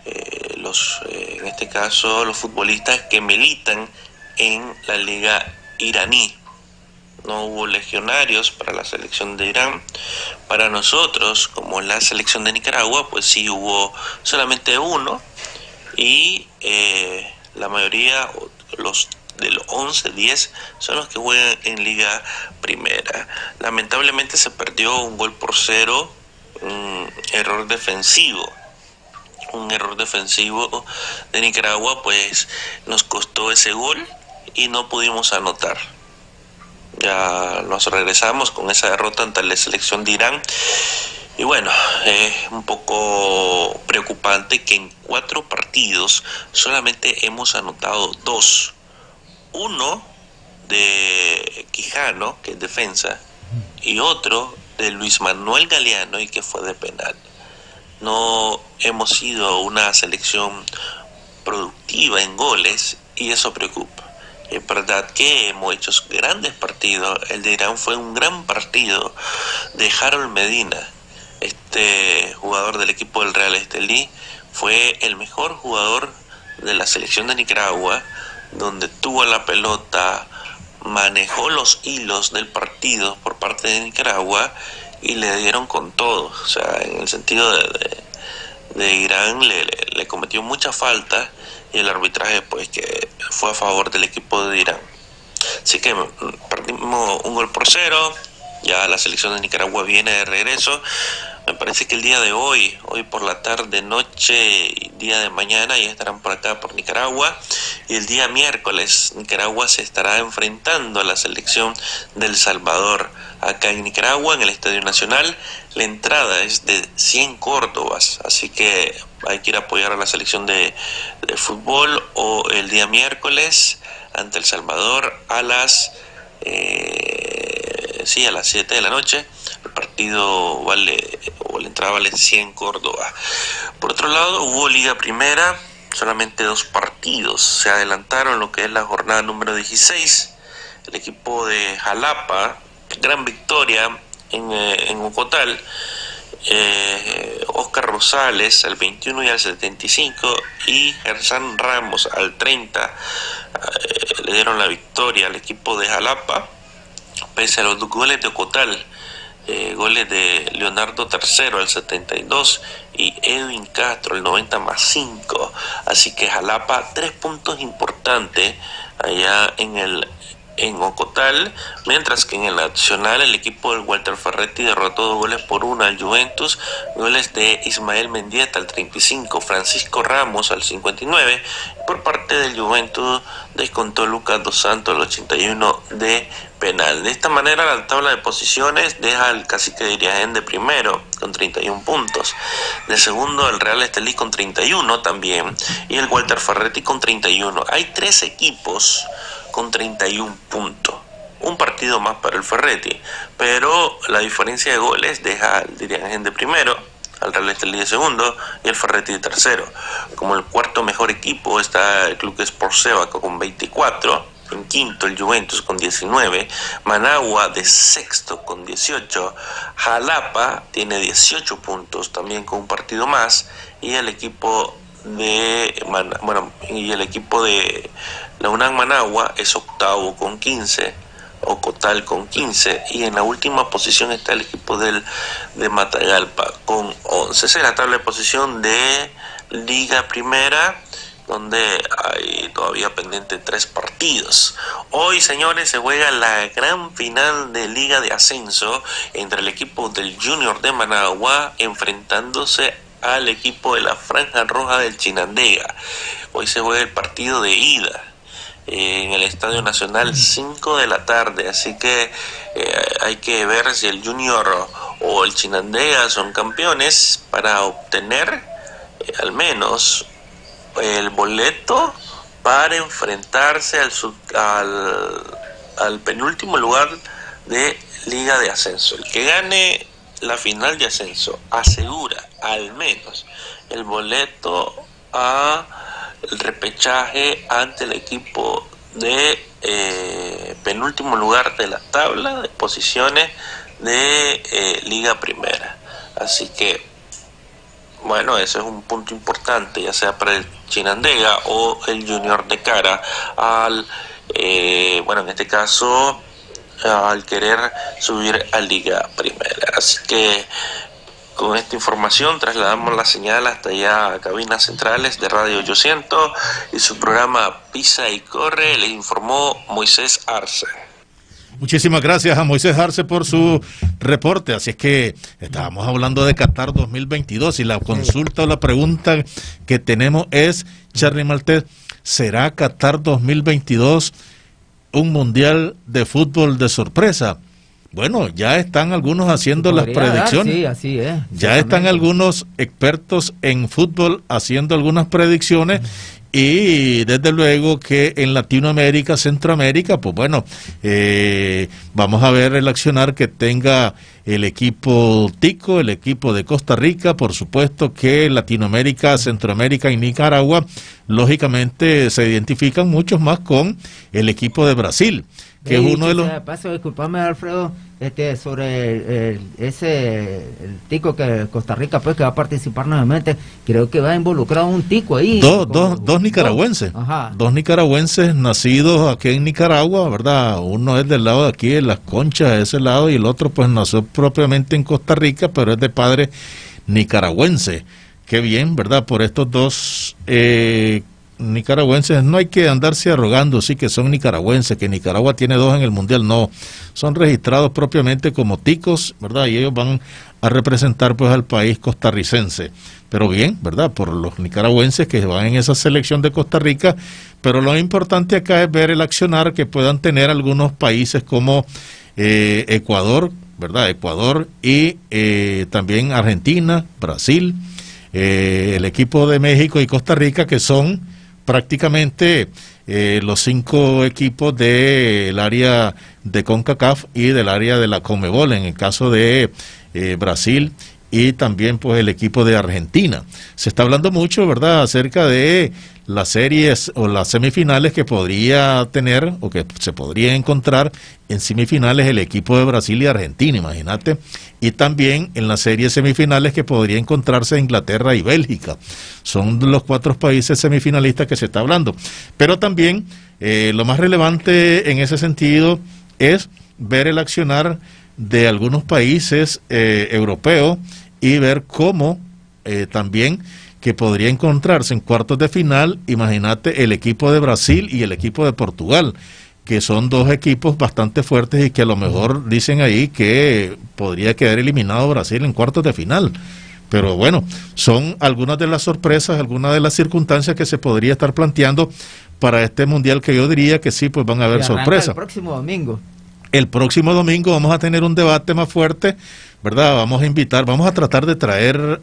en este caso los futbolistas que militan en la liga iraní. No hubo legionarios para la selección de Irán. Para nosotros, como la selección de Nicaragua, pues sí hubo solamente uno, y la mayoría, de los 11, 10 son los que juegan en Liga Primera. Lamentablemente se perdió 1-0, un error defensivo. Un error defensivo de Nicaragua, pues nos costó ese gol y no pudimos anotar. Ya nos regresamos con esa derrota ante la selección de Irán. Y bueno, es un poco preocupante que en 4 partidos solamente hemos anotado 2. Uno de Quijano, que es defensa, y otro de Luis Manuel Galeano, y que fue de penal. No hemos sido una selección productiva en goles y eso preocupa. Es verdad que hemos hecho grandes partidos. El de Irán fue un gran partido de Harold Medina, este jugador del equipo del Real Estelí. Fue el mejor jugador de la selección de Nicaragua, donde tuvo la pelota, manejó los hilos del partido por parte de Nicaragua y le dieron con todo. O sea, en el sentido de Irán le cometió mucha falta y el arbitraje pues que fue a favor del equipo de Irán. Así que perdimos 1-0. Ya la selección de Nicaragua viene de regreso. Me parece que el día de hoy por la tarde, noche y día de mañana ya estarán por acá por Nicaragua, y el día miércoles Nicaragua se estará enfrentando a la selección de El Salvador acá en Nicaragua, en el Estadio Nacional. La entrada es de 100 córdobas, así que hay que ir a apoyar a la selección de fútbol. O el día miércoles ante El Salvador a las 7 de la noche. El partido la entrada vale 100 córdobas. Por otro lado, hubo Liga Primera, solamente 2 partidos se adelantaron lo que es la jornada número 16. El equipo de Jalapa, gran victoria en Ocotal. Oscar Rosales al 21 y al 75 y Gersán Ramos al 30 le dieron la victoria al equipo de Jalapa, pese a los 2 goles de Ocotal. Goles de Leonardo III al 72 y Edwin Castro al 90+5. Así que Jalapa 3 puntos importantes allá en Ocotal, mientras que en el Nacional el equipo del Walter Ferretti derrotó 2-1 al Juventus. Goles de Ismael Mendieta al 35, Francisco Ramos al 59. Por parte del Juventus descontó Lucas Dos Santos al 81 de penal. De esta manera la tabla de posiciones deja al Cacique de Iriajén de primero con 31 puntos, de segundo el Real Estelí con 31 también, y el Walter Ferretti con 31. Hay 3 equipos con 31 puntos. un partido más para el Ferretti, pero la diferencia de goles deja al Dirigen de primero, al Real Estelí de segundo y el Ferretti de tercero. Como el cuarto mejor equipo está el Club Sport Sebaco con 24, en quinto el Juventus con 19, Managua de sexto con 18, Jalapa tiene 18 puntos también con un partido más, y el equipo de la UNAM Managua es octavo con 15, Ocotal con 15, y en la última posición está el equipo de Matagalpa con 11. Esa es la tabla de posición de Liga Primera, donde hay todavía pendiente 3 partidos. Hoy, señores, se juega la gran final de Liga de Ascenso entre el equipo del Junior de Managua enfrentándose al equipo de la Franja Roja del Chinandega. Hoy se juega el partido de ida en el Estadio Nacional 5 de la tarde, así que hay que ver si el Junior o el Chinandega son campeones para obtener al menos el boleto para enfrentarse al penúltimo lugar de Liga de Ascenso. El que gane la final de ascenso asegura al menos el boleto a el repechaje ante el equipo de penúltimo lugar de la tabla de posiciones de Liga Primera. Así que bueno, eso es un punto importante, ya sea para el Chinandega o el Junior, de cara al en este caso al querer subir a Liga Primera. Así que con esta información trasladamos la señal hasta allá a cabinas centrales de Radio 800 y su programa Pisa y Corre. Le informó Moisés Arce. Muchísimas gracias a Moisés Arce por su reporte. Así es que estábamos hablando de Qatar 2022 y la consulta o la pregunta que tenemos es, Charly Maltés, ¿será Qatar 2022 un mundial de fútbol de sorpresa? Bueno, ya están algunos haciendo las predicciones. Sí, así es. Ya están algunos expertos en fútbol haciendo algunas predicciones. Y desde luego que en Latinoamérica, Centroamérica, pues bueno, vamos a ver el accionar que tenga el equipo Tico, el equipo de Costa Rica. Por supuesto que Latinoamérica, Centroamérica y Nicaragua, lógicamente se identifican muchos más con el equipo de Brasil, que es uno de los... Paso, disculpame, Alfredo, sobre el tico que Costa Rica, pues, que va a participar nuevamente. Creo que va involucrado un tico ahí. Dos nicaragüenses. Ajá. Dos nicaragüenses nacidos aquí en Nicaragua, ¿verdad? Uno es del lado de aquí, de Las Conchas, de ese lado, y el otro pues nació propiamente en Costa Rica, pero es de padre nicaragüense. Qué bien, ¿verdad? Por estos dos nicaragüenses, no hay que andarse arrogando, sí que son nicaragüenses, que Nicaragua tiene 2 en el mundial, no, son registrados propiamente como ticos, ¿verdad? Y ellos van a representar pues al país costarricense, pero bien, ¿verdad? Por los nicaragüenses que van en esa selección de Costa Rica, pero lo importante acá es ver el accionar que puedan tener algunos países como Ecuador, ¿verdad? Ecuador y también Argentina, Brasil, el equipo de México y Costa Rica, que son prácticamente los 5 equipos del área de CONCACAF y del área de la CONMEBOL, en el caso de Brasil, y también pues el equipo de Argentina. Se está hablando mucho, ¿verdad?, acerca de las series o las semifinales que podría tener o que se podría encontrar en semifinales el equipo de Brasil y Argentina, imagínate, y también en las series semifinales que podría encontrarse Inglaterra y Bélgica. Son los 4 países semifinalistas que se está hablando, pero también lo más relevante en ese sentido es ver el accionar de algunos países europeos y ver cómo también que podría encontrarse en cuartos de final, imagínate, el equipo de Brasil y el equipo de Portugal, que son 2 equipos bastante fuertes y que a lo mejor dicen ahí que podría quedar eliminado Brasil en cuartos de final. Pero bueno, son algunas de las sorpresas, algunas de las circunstancias que se podría estar planteando para este mundial, que yo diría que sí, pues van a haber sorpresas. El próximo domingo. El próximo domingo vamos a tener un debate más fuerte, ¿verdad? Vamos a tratar de traer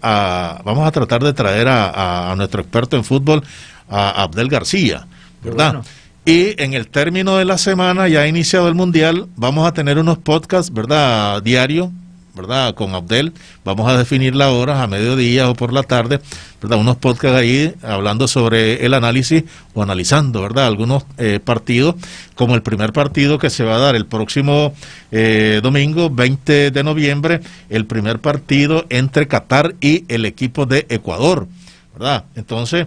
a nuestro experto en fútbol, a Abdel García, ¿verdad? Bueno. Y en el término de la semana, ya ha iniciado el Mundial, vamos a tener unos podcasts, ¿verdad?, diario, ¿verdad?, con Abdel. Vamos a definir las horas a mediodía o por la tarde, ¿verdad?, unos podcasts ahí hablando sobre el análisis o analizando, ¿verdad?, algunos partidos, como el primer partido que se va a dar el próximo domingo, 20 de noviembre, el primer partido entre Qatar y el equipo de Ecuador, ¿verdad? Entonces,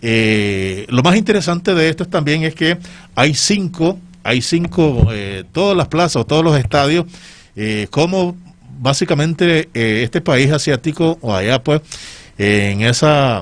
lo más interesante de esto también es que hay cinco, todas las plazas o todos los estadios, como básicamente este país asiático o allá pues en esa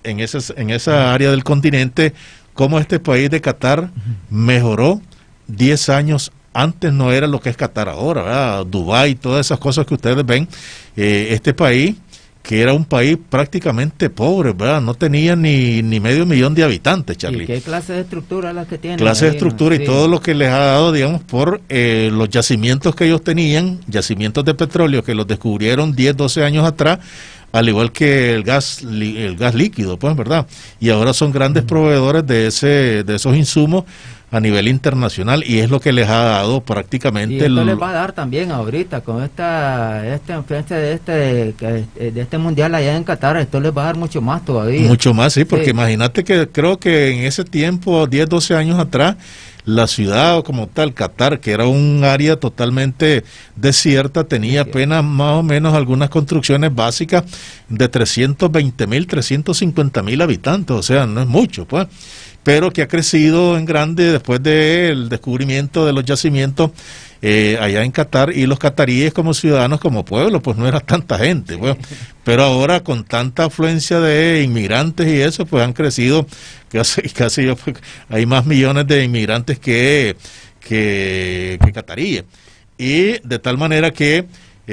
área del continente, como este país de Qatar mejoró 10 años antes, no era lo que es Qatar ahora, ¿verdad? Dubái, todas esas cosas que ustedes ven, este país que era un país prácticamente pobre, ¿verdad? No tenía ni medio millón de habitantes, Charlie. ¿Y qué clase de estructura es la que tiene? Clase de estructura, sí. Y todo lo que les ha dado, digamos, por los yacimientos que ellos tenían, yacimientos de petróleo que los descubrieron 10, 12 años atrás, al igual que el gas líquido, pues, ¿verdad? Y ahora son grandes proveedores de esos insumos a nivel internacional, y es lo que les ha dado prácticamente. Y esto les va a dar también ahorita con esta influencia de este mundial allá en Qatar, esto les va a dar mucho más todavía. Mucho más, sí, porque imagínate que creo que en ese tiempo, 10, 12 años atrás, la ciudad como tal, Qatar, que era un área totalmente desierta, tenía apenas más o menos algunas construcciones básicas de 320,000, 350,000 habitantes, o sea, no es mucho, pues, pero que ha crecido en grande después del descubrimiento de los yacimientos allá en Qatar, y los cataríes como ciudadanos, como pueblo, pues no era tanta gente, pues, pero ahora con tanta afluencia de inmigrantes y eso, pues han crecido casi pues, hay más millones de inmigrantes que cataríes, y de tal manera que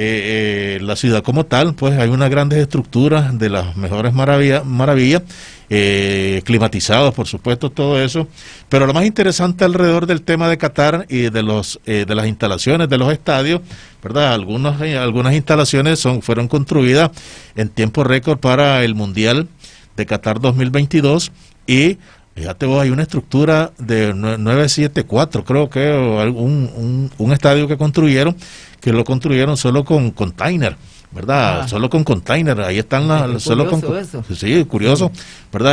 la ciudad como tal, pues hay unas grandes estructuras de las mejores maravillas, climatizados, por supuesto, todo eso, pero lo más interesante alrededor del tema de Qatar y de las instalaciones de los estadios, ¿verdad? Algunas instalaciones fueron construidas en tiempo récord para el Mundial de Qatar 2022, y fíjate vos, hay una estructura de 974, creo que un estadio que lo construyeron solo con container, ¿verdad? Solo con container, ahí están solo con eso. Sí, curioso, ¿verdad?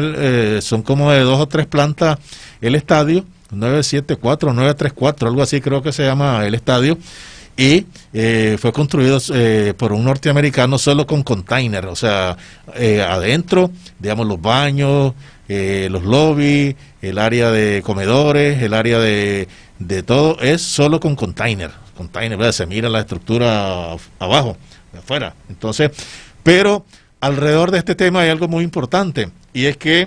Son como de 2 o 3 plantas el estadio, 974, 934, algo así creo que se llama el estadio, y fue construido por un norteamericano solo con container, o sea, adentro, digamos, los baños, los lobbies, el área de comedores, el área de todo, es solo con container, ¿verdad? Se mira la estructura abajo, de afuera. Entonces, pero alrededor de este tema hay algo muy importante, y es que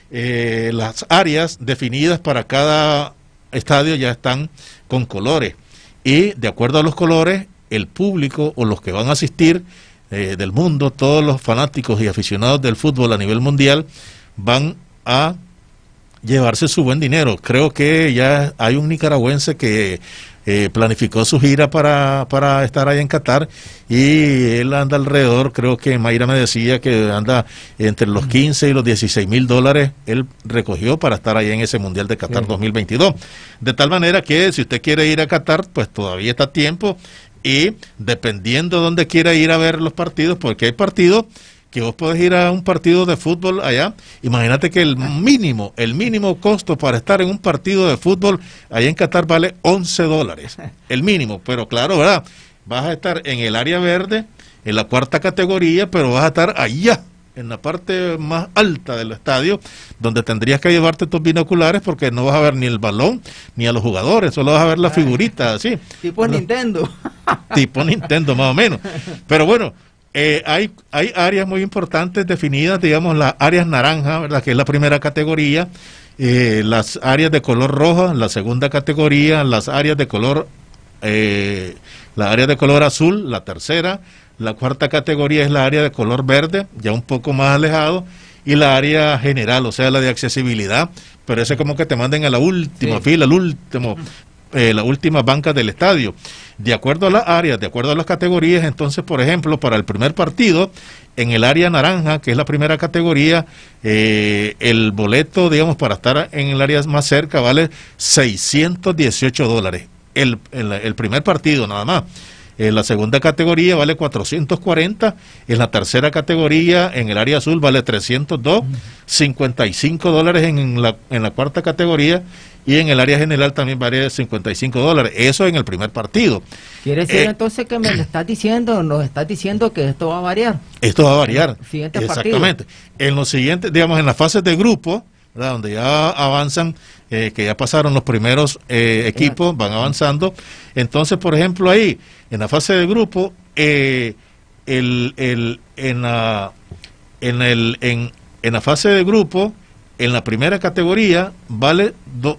las áreas definidas para cada estadio ya están con colores, y de acuerdo a los colores, el público o los que van a asistir del mundo, todos los fanáticos y aficionados del fútbol a nivel mundial, van a llevarse su buen dinero. Creo que ya hay un nicaragüense que planificó su gira para estar allá en Qatar, y él anda alrededor, creo que Mayra me decía que anda entre los 15 y los 16,000 dólares, él recogió para estar allá en ese Mundial de Qatar 2022. De tal manera que si usted quiere ir a Qatar, pues todavía está a tiempo, y dependiendo de dónde quiera ir a ver los partidos, porque hay partidos que vos podés ir a un partido de fútbol allá. Imagínate que el mínimo costo para estar en un partido de fútbol allá en Qatar vale $11, el mínimo, pero claro, ¿verdad? Vas a estar en el área verde, en la 4ª categoría, pero vas a estar allá, en la parte más alta del estadio, donde tendrías que llevarte tus binoculares, porque no vas a ver ni el balón, ni a los jugadores, solo vas a ver la figurita, así. Tipo Nintendo. Tipo Nintendo, más o menos. Pero bueno, hay áreas muy importantes definidas, digamos, las áreas naranja, ¿verdad?, que es la primera categoría, las áreas de color roja, la segunda categoría, las áreas de color azul, la tercera, la 4ª categoría es la área de color verde, ya un poco más alejado, y la área general, o sea, la de accesibilidad, pero ese como que te manden a la última fila, al último las últimas bancas del estadio. De acuerdo a las áreas, de acuerdo a las categorías, entonces, por ejemplo, para el primer partido, en el área naranja, que es la primera categoría, el boleto, digamos, para estar en el área más cerca vale $618. El primer partido nada más. En la segunda categoría vale 440, en la tercera categoría, en el área azul, vale 302, $55 en la cuarta categoría, y en el área general también vale $55. Eso en el primer partido. ¿Quiere decir entonces que nos estás diciendo que esto va a variar? Esto va a variar. Exactamente. En los siguientes, digamos, en las fases de grupo, ¿verdad?, donde ya avanzan, que ya pasaron los primeros equipos, van avanzando. Entonces, por ejemplo, ahí, en la fase de grupo, en la fase de grupo, en la primera categoría vale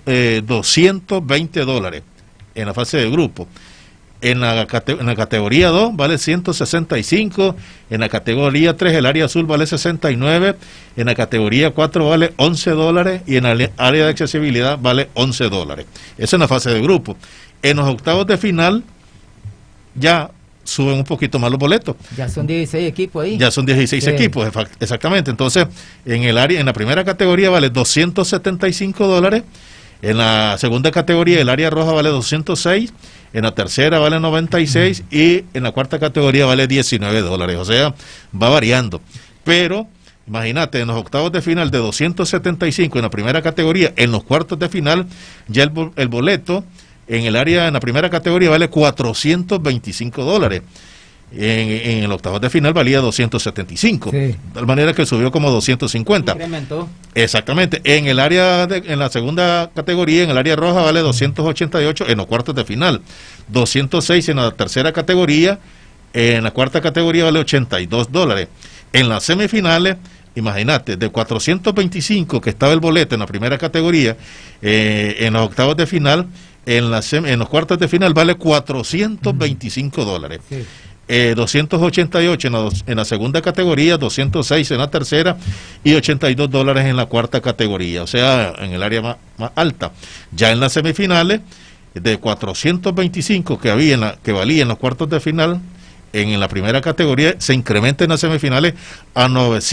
$220 en la fase de grupo. En la categoría 2 vale 165, en la categoría 3 el área azul vale 69, en la categoría 4 vale $11 y en el área de accesibilidad vale $11. Eso es en la fase de grupo. En los octavos de final ya suben un poquito más los boletos. Ya son 16 equipos ahí. Ya son 16 equipos, exactamente. Entonces, en la primera categoría vale $275, en la segunda categoría el área roja vale 206, en la tercera vale 96 y en la cuarta categoría vale $19. O sea, va variando. Pero imagínate, en los octavos de final de 275 en la primera categoría, en los cuartos de final ya el boleto en la primera categoría vale $425. En el octavos de final valía 275. De tal manera que subió como 250. Incrementó. Exactamente. En la segunda categoría, en el área roja, vale 288 en los cuartos de final. 206 en la tercera categoría. En la cuarta categoría vale $82. En las semifinales, imagínate, de 425 que estaba el boleto en la primera categoría, en los octavos de final, en los cuartos de final vale $425. 288 en la segunda categoría, 206 en la tercera y $82 en la cuarta categoría, o sea, en el área más alta. Ya en las semifinales, de 425 que valía en los cuartos de final, en la primera categoría se incrementa en las semifinales a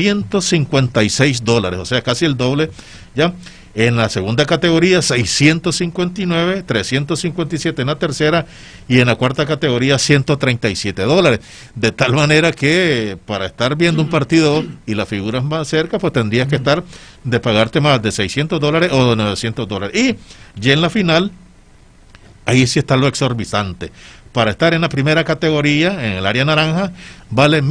$956, o sea, casi el doble ya. En la segunda categoría 659, 357 en la tercera y en la cuarta categoría $137. De tal manera que para estar viendo un partido y las figuras más cerca, pues tendrías que estar de pagarte más de $600 o de $900. Y ya en la final, ahí sí está lo exorbitante. Para estar en la primera categoría, en el área naranja, vale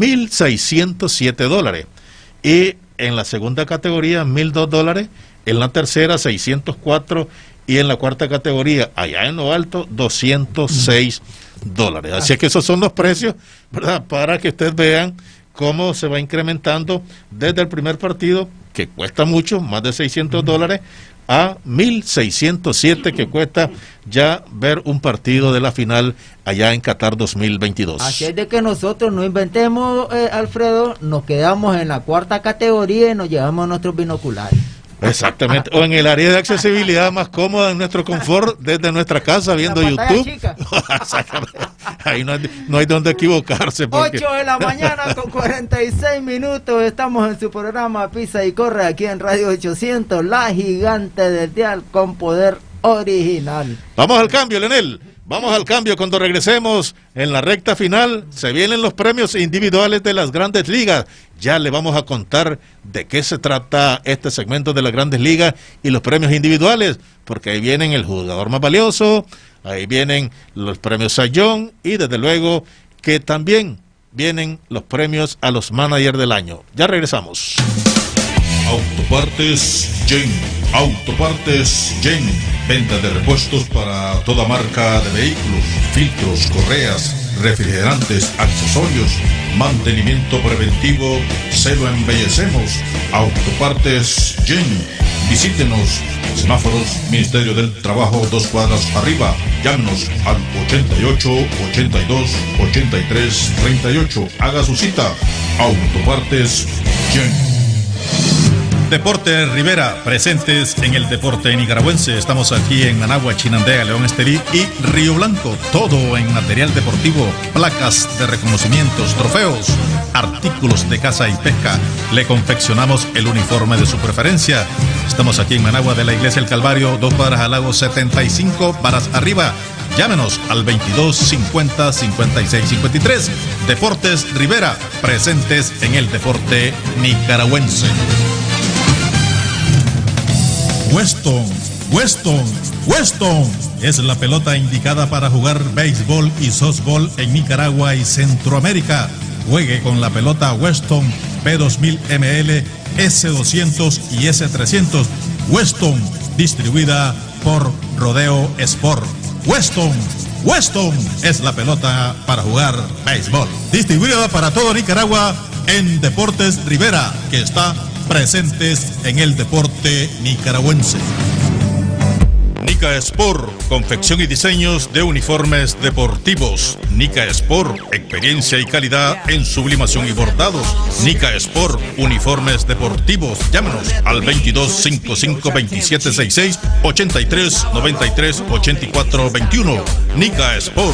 $1,607. Y en la segunda categoría, $1,002. En la tercera, $604, y en la cuarta categoría, allá en lo alto, $206. Así es que esos son los precios, ¿verdad?, para que ustedes vean cómo se va incrementando desde el primer partido, que cuesta mucho, más de $600, a $1,607, que cuesta ya ver un partido de la final allá en Qatar 2022. Así es de que nosotros no inventemos, Alfredo, nos quedamos en la cuarta categoría y nos llevamos nuestros binoculares. Exactamente, o en el área de accesibilidad más cómoda, en nuestro confort, desde nuestra casa, viendo YouTube. Ahí no hay donde equivocarse. 8 de la mañana con 46 minutos, estamos en su programa Pisa y Corre, aquí en Radio 800, la gigante del dial con poder original. Vamos al cambio, Leonel. Vamos al cambio. Cuando regresemos en la recta final, se vienen los premios individuales de las Grandes Ligas. Ya le vamos a contar de qué se trata este segmento de las Grandes Ligas y los premios individuales, porque ahí vienen el jugador más valioso, ahí vienen los premios Cy Young y desde luego que también vienen los premios a los managers del año. Ya regresamos. Autopartes Jen. Autopartes Jen. Venta de repuestos para toda marca de vehículos, filtros, correas, refrigerantes, accesorios, mantenimiento preventivo, se lo embellecemos. Autopartes Jen. Visítenos. Semáforos, Ministerio del Trabajo, 2 cuadras arriba. Llámenos al 88 82 83 38. Haga su cita. Autopartes Jen. Deportes Rivera, presentes en el deporte nicaragüense. Estamos aquí en Managua, Chinandega, León Estelí y Río Blanco. Todo en material deportivo, placas de reconocimientos, trofeos, artículos de caza y pesca. Le confeccionamos el uniforme de su preferencia. Estamos aquí en Managua de la Iglesia del Calvario, 2 cuadras al lago, 75 varas arriba. Llámenos al 22 50 56 53. Deportes Rivera, presentes en el deporte nicaragüense. Weston es la pelota indicada para jugar béisbol y softball en Nicaragua y Centroamérica. Juegue con la pelota Weston P2000 ML, S200 y S300. Weston, distribuida por Rodeo Sport. Weston es la pelota para jugar béisbol. Distribuida para todo Nicaragua en Deportes Rivera, que está presentes en el deporte nicaragüense. Nica Sport, confección y diseños de uniformes deportivos. Nica Sport, experiencia y calidad en sublimación y bordados. Nica Sport, uniformes deportivos. Llámenos al 22 55 27 66 83 93 84 21. Nica Sport.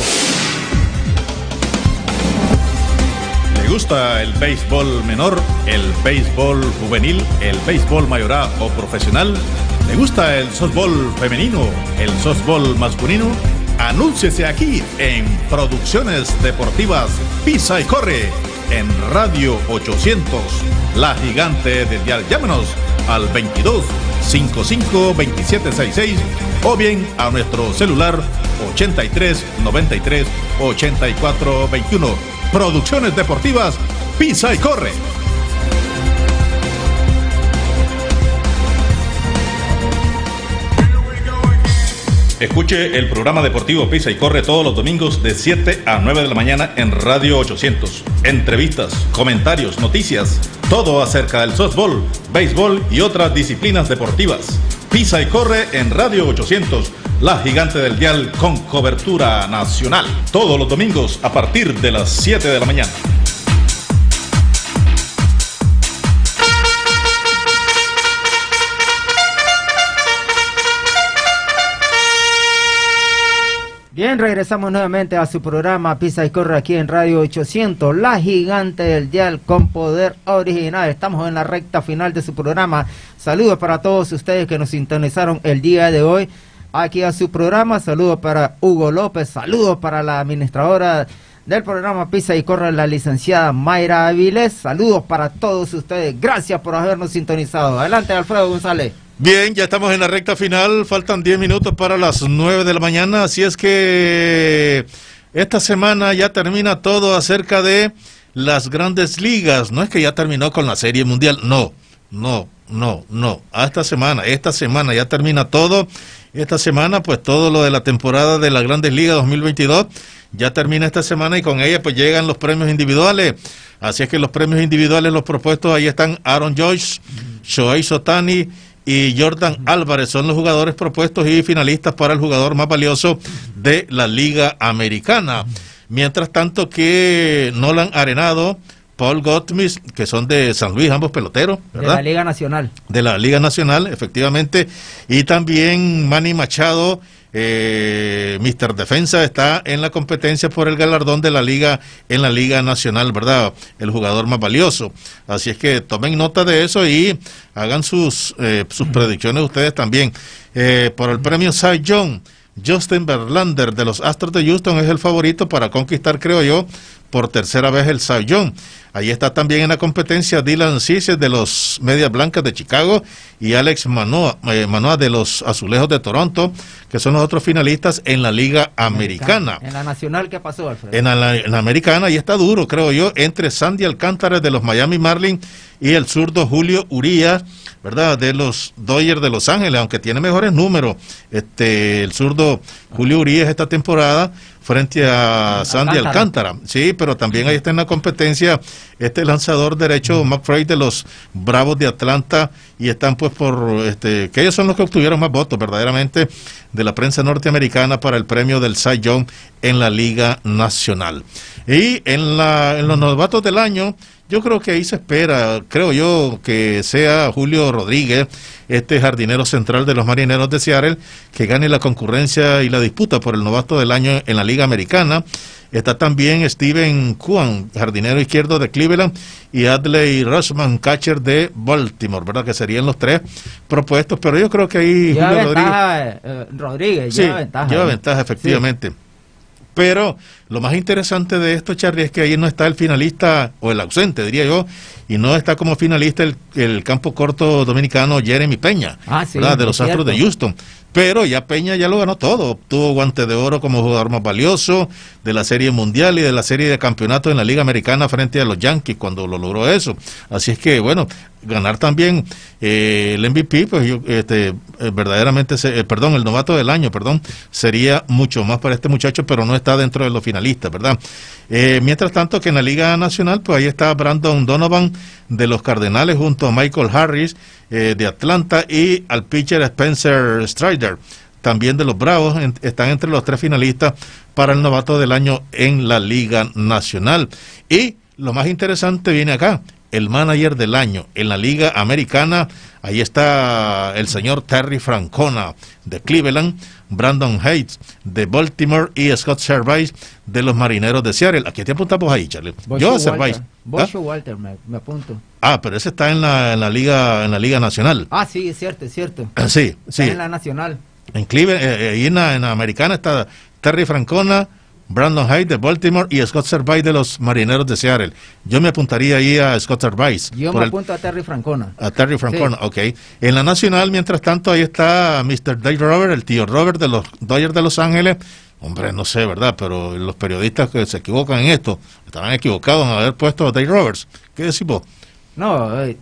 ¿Le gusta el béisbol menor, el béisbol juvenil, el béisbol mayoral o profesional? ¿Le gusta el softball femenino, el softball masculino? Anúnciese aquí en Producciones Deportivas Pisa y Corre en Radio 800, la gigante del dial. Llámenos al 22 55 27 66 o bien a nuestro celular 83 93 84 21. Producciones Deportivas Pisa y Corre. Escuche el programa deportivo Pisa y Corre todos los domingos de 7 a 9 de la mañana en Radio 800. Entrevistas, comentarios, noticias, todo acerca del softball, béisbol y otras disciplinas deportivas. Pisa y Corre en Radio 800, la gigante del dial con cobertura nacional. Todos los domingos a partir de las 7 de la mañana. Bien, regresamos nuevamente a su programa Pisa y Corre aquí en Radio 800, la gigante del dial con poder original. Estamos en la recta final de su programa. Saludos para todos ustedes que nos sintonizaron el día de hoy aquí a su programa. Saludos para Hugo López, saludos para la administradora del programa Pisa y Corre, la licenciada Mayra Avilés. Saludos para todos ustedes. Gracias por habernos sintonizado. Adelante, Alfredo González. Bien, ya estamos en la recta final, faltan 10 minutos para las 9 de la mañana, así es que esta semana ya termina todo acerca de las grandes ligas. No es que ya terminó con la Serie Mundial, no, esta semana ya termina todo. Esta semana pues todo lo de la temporada de las grandes ligas 2022 ya termina esta semana y con ella pues llegan los premios individuales. Así es que los premios individuales, los propuestos, ahí están Aaron Judge, Shohei Ohtani y Jordan Álvarez, son los jugadores propuestos y finalistas para el jugador más valioso de la Liga Americana. Mientras tanto que Nolan Arenado, Paul Goldschmidt, que son de San Luis, ambos peloteros, ¿verdad? De la Liga Nacional. De la Liga Nacional, efectivamente. Y también Manny Machado, Mr. Defensa, está en la competencia por el galardón de la Liga, en la Liga Nacional, ¿verdad? El jugador más valioso. Así es que tomen nota de eso y hagan sus predicciones ustedes también. Por el premio Cy Young, Justin Verlander de los Astros de Houston es el favorito para conquistar, creo yo, por tercera vez el Cy Young. Ahí está también en la competencia Dylan Cease de los Medias Blancas de Chicago y Alex Manoah de los Azulejos de Toronto, que son los otros finalistas en la Liga Americana. En la Nacional, ¿qué pasó, Alfredo? En la Americana, y está duro, creo yo, entre Sandy Alcántara de los Miami Marlins y el zurdo Julio Urías, ¿verdad?, de los Dodgers de Los Ángeles, aunque tiene mejores números el zurdo Julio Urías esta temporada frente a Sandy Alcántara. Sí, pero también ahí está en la competencia este lanzador derecho McFray de los Bravos de Atlanta, y están pues por que ellos son los que obtuvieron más votos verdaderamente de la prensa norteamericana para el premio del Cy Young en la Liga Nacional. Y en los novatos del año Yo creo que ahí se espera, creo yo, que sea Julio Rodríguez, este jardinero central de los Marineros de Seattle, que gane la concurrencia y la disputa por el novato del año en la Liga Americana. Está también Steven Kwan, jardinero izquierdo de Cleveland, y Adley Rutschman, catcher de Baltimore, ¿verdad? Que serían los 3 propuestos, pero yo creo que ahí lleva Julio ventaja, Rodríguez, sí, lleva ventaja. Lleva ventaja, efectivamente. Sí. Pero lo más interesante de esto, Charlie, es que ahí no está el finalista, o el ausente, diría yo, y no está como finalista el campo corto dominicano Jeremy Peña, sí, ¿verdad? De los Astros de Houston. Pero ya Peña ya lo ganó todo, obtuvo guante de oro como jugador más valioso de la Serie Mundial y de la Serie de Campeonatos en la Liga Americana frente a los Yankees cuando lo logró eso. Así es que, bueno, ganar también el MVP, pues verdaderamente, el novato del año, sería mucho más para este muchacho, pero no está dentro de los finalistas, ¿verdad? Mientras tanto que en la Liga Nacional, pues ahí está Brandon Donovan de los Cardenales junto a Michael Harris de Atlanta y al pitcher Spencer Strider, también de los Bravos, están entre los 3 finalistas para el novato del año en la Liga Nacional. Y lo más interesante viene acá, el manager del año en la Liga Americana. Ahí está el señor Terry Francona de Cleveland, Brandon Hayes de Baltimore y Scott Servais de los Marineros de Seattle. Aquí te apuntamos ahí, Charlie. Yo a Servais. Bosco Walter, me apunto. Pero ese está en la Liga Nacional. Sí, es cierto. Sí. Está en la Nacional. En Cleveland, ahí en la Americana está Terry Francona, Brandon Hayes de Baltimore y Scott Servais de los Marineros de Seattle. Yo me apuntaría ahí a Scott Servais. Yo me apunto a Terry Francona. A Terry Francona, sí. Ok. En la Nacional, mientras tanto, ahí está Mr. Dave Robert, el tío Robert de los Dodgers de Los Ángeles. Hombre, no sé, ¿verdad? Pero los periodistas que se equivocan en esto, estaban equivocados en haber puesto a Dave Roberts. ¿Qué decís vos? No, es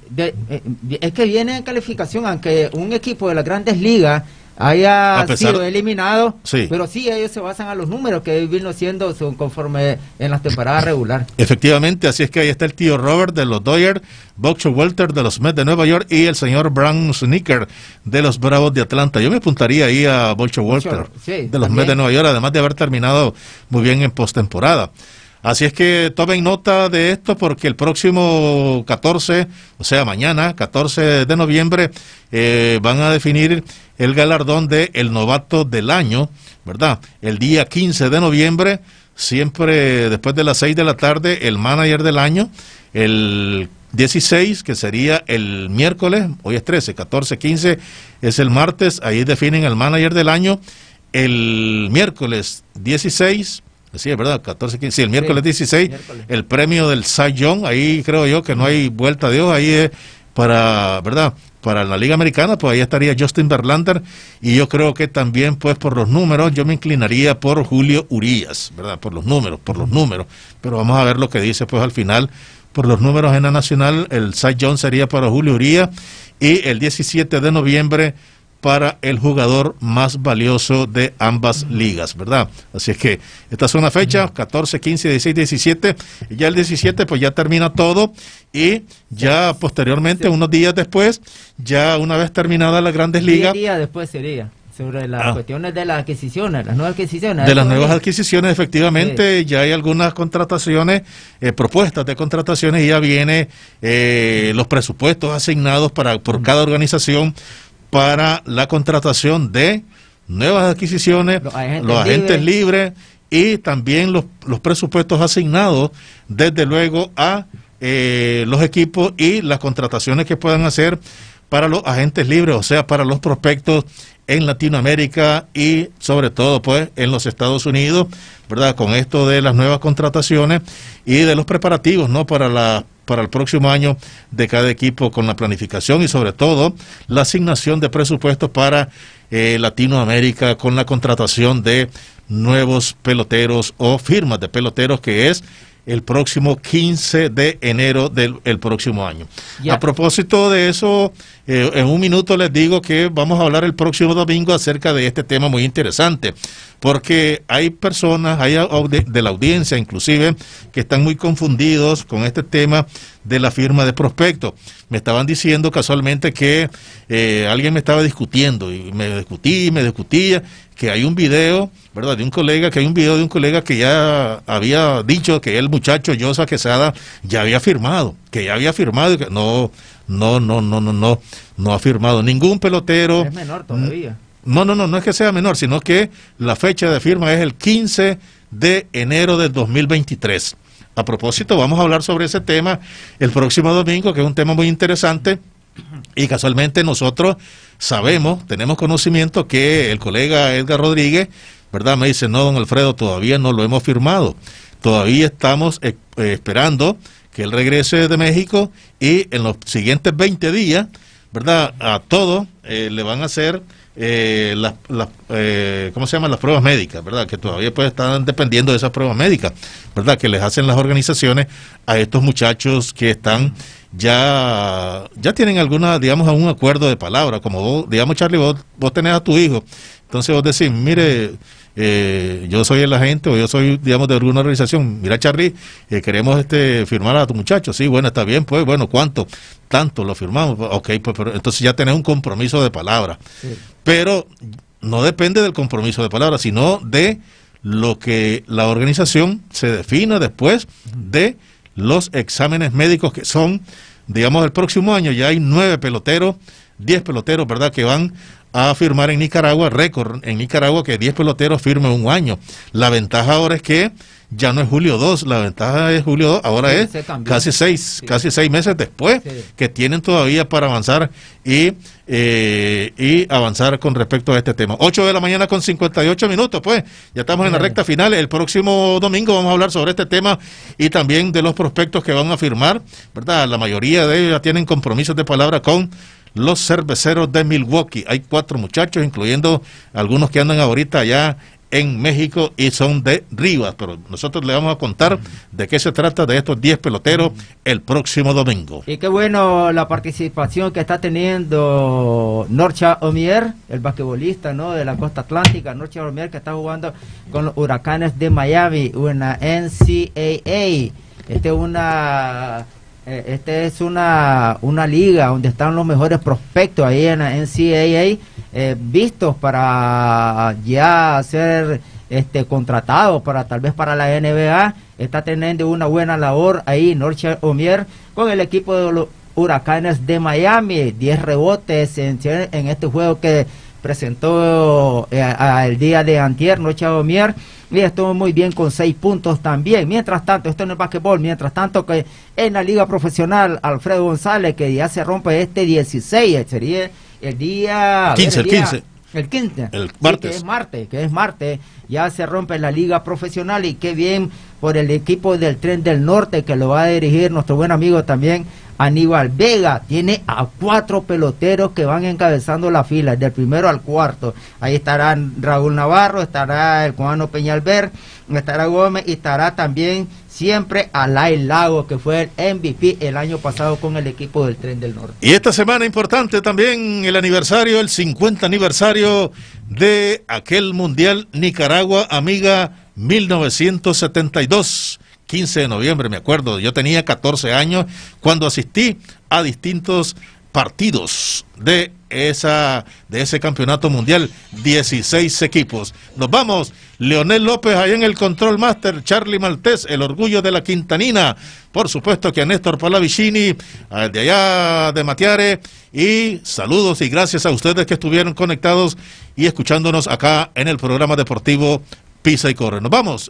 que viene en calificación, aunque un equipo de las Grandes Ligas haya sido eliminado, sí. Pero sí, ellos se basan a los números que vino siendo conforme en las temporadas regular. Efectivamente, así es que ahí está el tío Robert de los Dodgers, Buck Walter de los Mets de Nueva York y el señor Brown Sneaker de los Bravos de Atlanta. Yo me apuntaría ahí a Buck Walter de los Mets de Nueva York, además de haber terminado muy bien en postemporada. Así es que tomen nota de esto porque el próximo 14, o sea mañana, 14 de noviembre, van a definir el galardón de el novato del año, ¿verdad? El día 15 de noviembre, siempre después de las 6 de la tarde, el manager del año, el 16, que sería el miércoles, hoy es 13, 14, 15, es el martes, ahí definen el manager del año, el miércoles 16, sí, es verdad, 14, 15, sí, el miércoles 16, miércoles. El premio del Cy Young, ahí creo yo que no hay vuelta de hoja, ahí es para, ¿verdad?, para la Liga Americana, pues ahí estaría Justin Verlander, y yo creo que también, pues por los números, yo me inclinaría por Julio Urías, ¿verdad?, por los números, pero vamos a ver lo que dice, pues al final, por los números en la Nacional, el Cy Young sería para Julio Urías, y el 17 de noviembre, para el jugador más valioso de ambas ligas, ¿verdad? Así es que estas son las fechas, 14, 15, 16, 17, y ya el 17 pues ya termina todo, y ya posteriormente, unos días después, ya una vez terminada las Grandes Ligas. 10 días después sería, sobre las cuestiones de las adquisiciones, las nuevas adquisiciones. De las nuevas adquisiciones, efectivamente, sí. Ya hay algunas contrataciones, propuestas de contrataciones, y ya viene los presupuestos asignados por cada organización, para la contratación de nuevas adquisiciones, los agentes libres y también los presupuestos asignados, desde luego, a los equipos y las contrataciones que puedan hacer para los agentes libres, o sea, para los prospectos en Latinoamérica y sobre todo pues en los Estados Unidos, ¿verdad? Con esto de las nuevas contrataciones y de los preparativos, ¿no?, para el próximo año de cada equipo, con la planificación y sobre todo la asignación de presupuestos para Latinoamérica, con la contratación de nuevos peloteros o firmas de peloteros, que es el próximo 15 de enero del próximo año. A propósito de eso, en un minuto les digo que vamos a hablar el próximo domingo acerca de este tema muy interesante, porque hay personas, hay de la audiencia inclusive, que están muy confundidos con este tema de la firma de prospectos. me estaban diciendo casualmente que alguien me estaba discutiendo y me discutía, que hay un video, ¿verdad? De un colega que ya había dicho que el muchacho Yosa Quesada ya había firmado, y que no ha firmado ningún pelotero. Es menor todavía. No es que sea menor, sino que la fecha de firma es el 15 de enero del 2023. A propósito, vamos a hablar sobre ese tema el próximo domingo, que es un tema muy interesante, y casualmente nosotros tenemos conocimiento que el colega Edgar Rodríguez, ¿verdad? Me dice, no, don Alfredo, todavía no lo hemos firmado, todavía estamos esperando que él regrese de México y en los siguientes 20 días, ¿verdad? A todos le van a hacer ¿cómo se llaman? Las pruebas médicas, ¿verdad? Que todavía pues están dependiendo de esas pruebas médicas, ¿verdad? Que les hacen las organizaciones a estos muchachos que están ya tienen alguna, digamos, un acuerdo de palabra, como vos, digamos, Charlie, vos tenés a tu hijo, entonces vos decís, mire, yo soy el agente o yo soy, digamos, de alguna organización, mira, Charlie, queremos firmar a tu muchacho, sí, bueno, está bien, pues, bueno, ¿cuánto? Tanto, lo firmamos, ok, pues, pero entonces ya tenés un compromiso de palabra, sí. Pero no depende del compromiso de palabra, sino de lo que la organización se defina después de los exámenes médicos, que son, digamos, el próximo año ya hay 10 peloteros, ¿verdad?, que van a firmar en Nicaragua, récord en Nicaragua que 10 peloteros firmen un año. La ventaja ahora es que ya no es julio 2, la ventaja es julio 2, ahora sí, es casi 6 meses después, sí, que tienen todavía para avanzar y avanzar con respecto a este tema. 8 de la mañana con 58 minutos, pues, ya estamos en la recta final. El próximo domingo vamos a hablar sobre este tema y también de los prospectos que van a firmar, ¿verdad? La mayoría de ellos ya tienen compromisos de palabra con los Cerveceros de Milwaukee. Hay 4 muchachos, incluyendo algunos que andan ahorita allá en México y son de Rivas, pero nosotros le vamos a contar de qué se trata de estos 10 peloteros el próximo domingo. Y qué bueno la participación que está teniendo Norcha Omier, el basquetbolista, ¿no?, de la costa atlántica. Norcha Omier, que está jugando con los Huracanes de Miami, una NCAA. Esta es una liga donde están los mejores prospectos ahí en la NCAA, vistos para ya ser contratados para tal vez para la NBA. Está teniendo una buena labor ahí Norcha Omier con el equipo de los Huracanes de Miami. 10 rebotes en este juego que presentó el día de antier Norcha Omier, y estuvo muy bien con 6 puntos también. Mientras tanto, esto no es basquetbol, mientras tanto que en la liga profesional, Alfredo González, que ya se rompe este 16, sería el día 15, el 15, el martes. Sí, que es martes, ya se rompe la liga profesional, y qué bien por el equipo del Tren del Norte, que lo va a dirigir nuestro buen amigo también Aníbal Vega. Tiene a 4 peloteros que van encabezando la fila, del primero al cuarto. Ahí estarán Raúl Navarro, estará el cubano Peñalver, estará Gómez, y estará también siempre Alay Lago, que fue el MVP el año pasado con el equipo del Tren del Norte. Y esta semana importante también el 50 aniversario de aquel Mundial Nicaragua Amiga 1972. 15 de noviembre, me acuerdo, yo tenía 14 años cuando asistí a distintos partidos de ese campeonato mundial, 16 equipos. Nos vamos, Leonel López ahí en el Control Master, Charlie Maltés, el orgullo de la Quintanina, por supuesto que a Néstor Palavicini, de allá de Matiare, y saludos y gracias a ustedes que estuvieron conectados y escuchándonos acá en el programa deportivo Pisa y Corre. Nos vamos.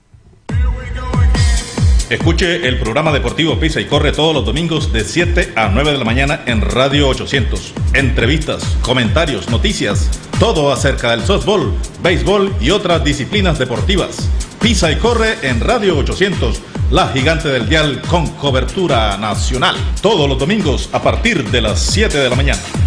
Escuche el programa deportivo Pisa y Corre todos los domingos de 7 a 9 de la mañana en Radio 800. Entrevistas, comentarios, noticias, todo acerca del softball, béisbol y otras disciplinas deportivas. Pisa y Corre en Radio 800, la gigante del dial con cobertura nacional. Todos los domingos a partir de las 7 de la mañana.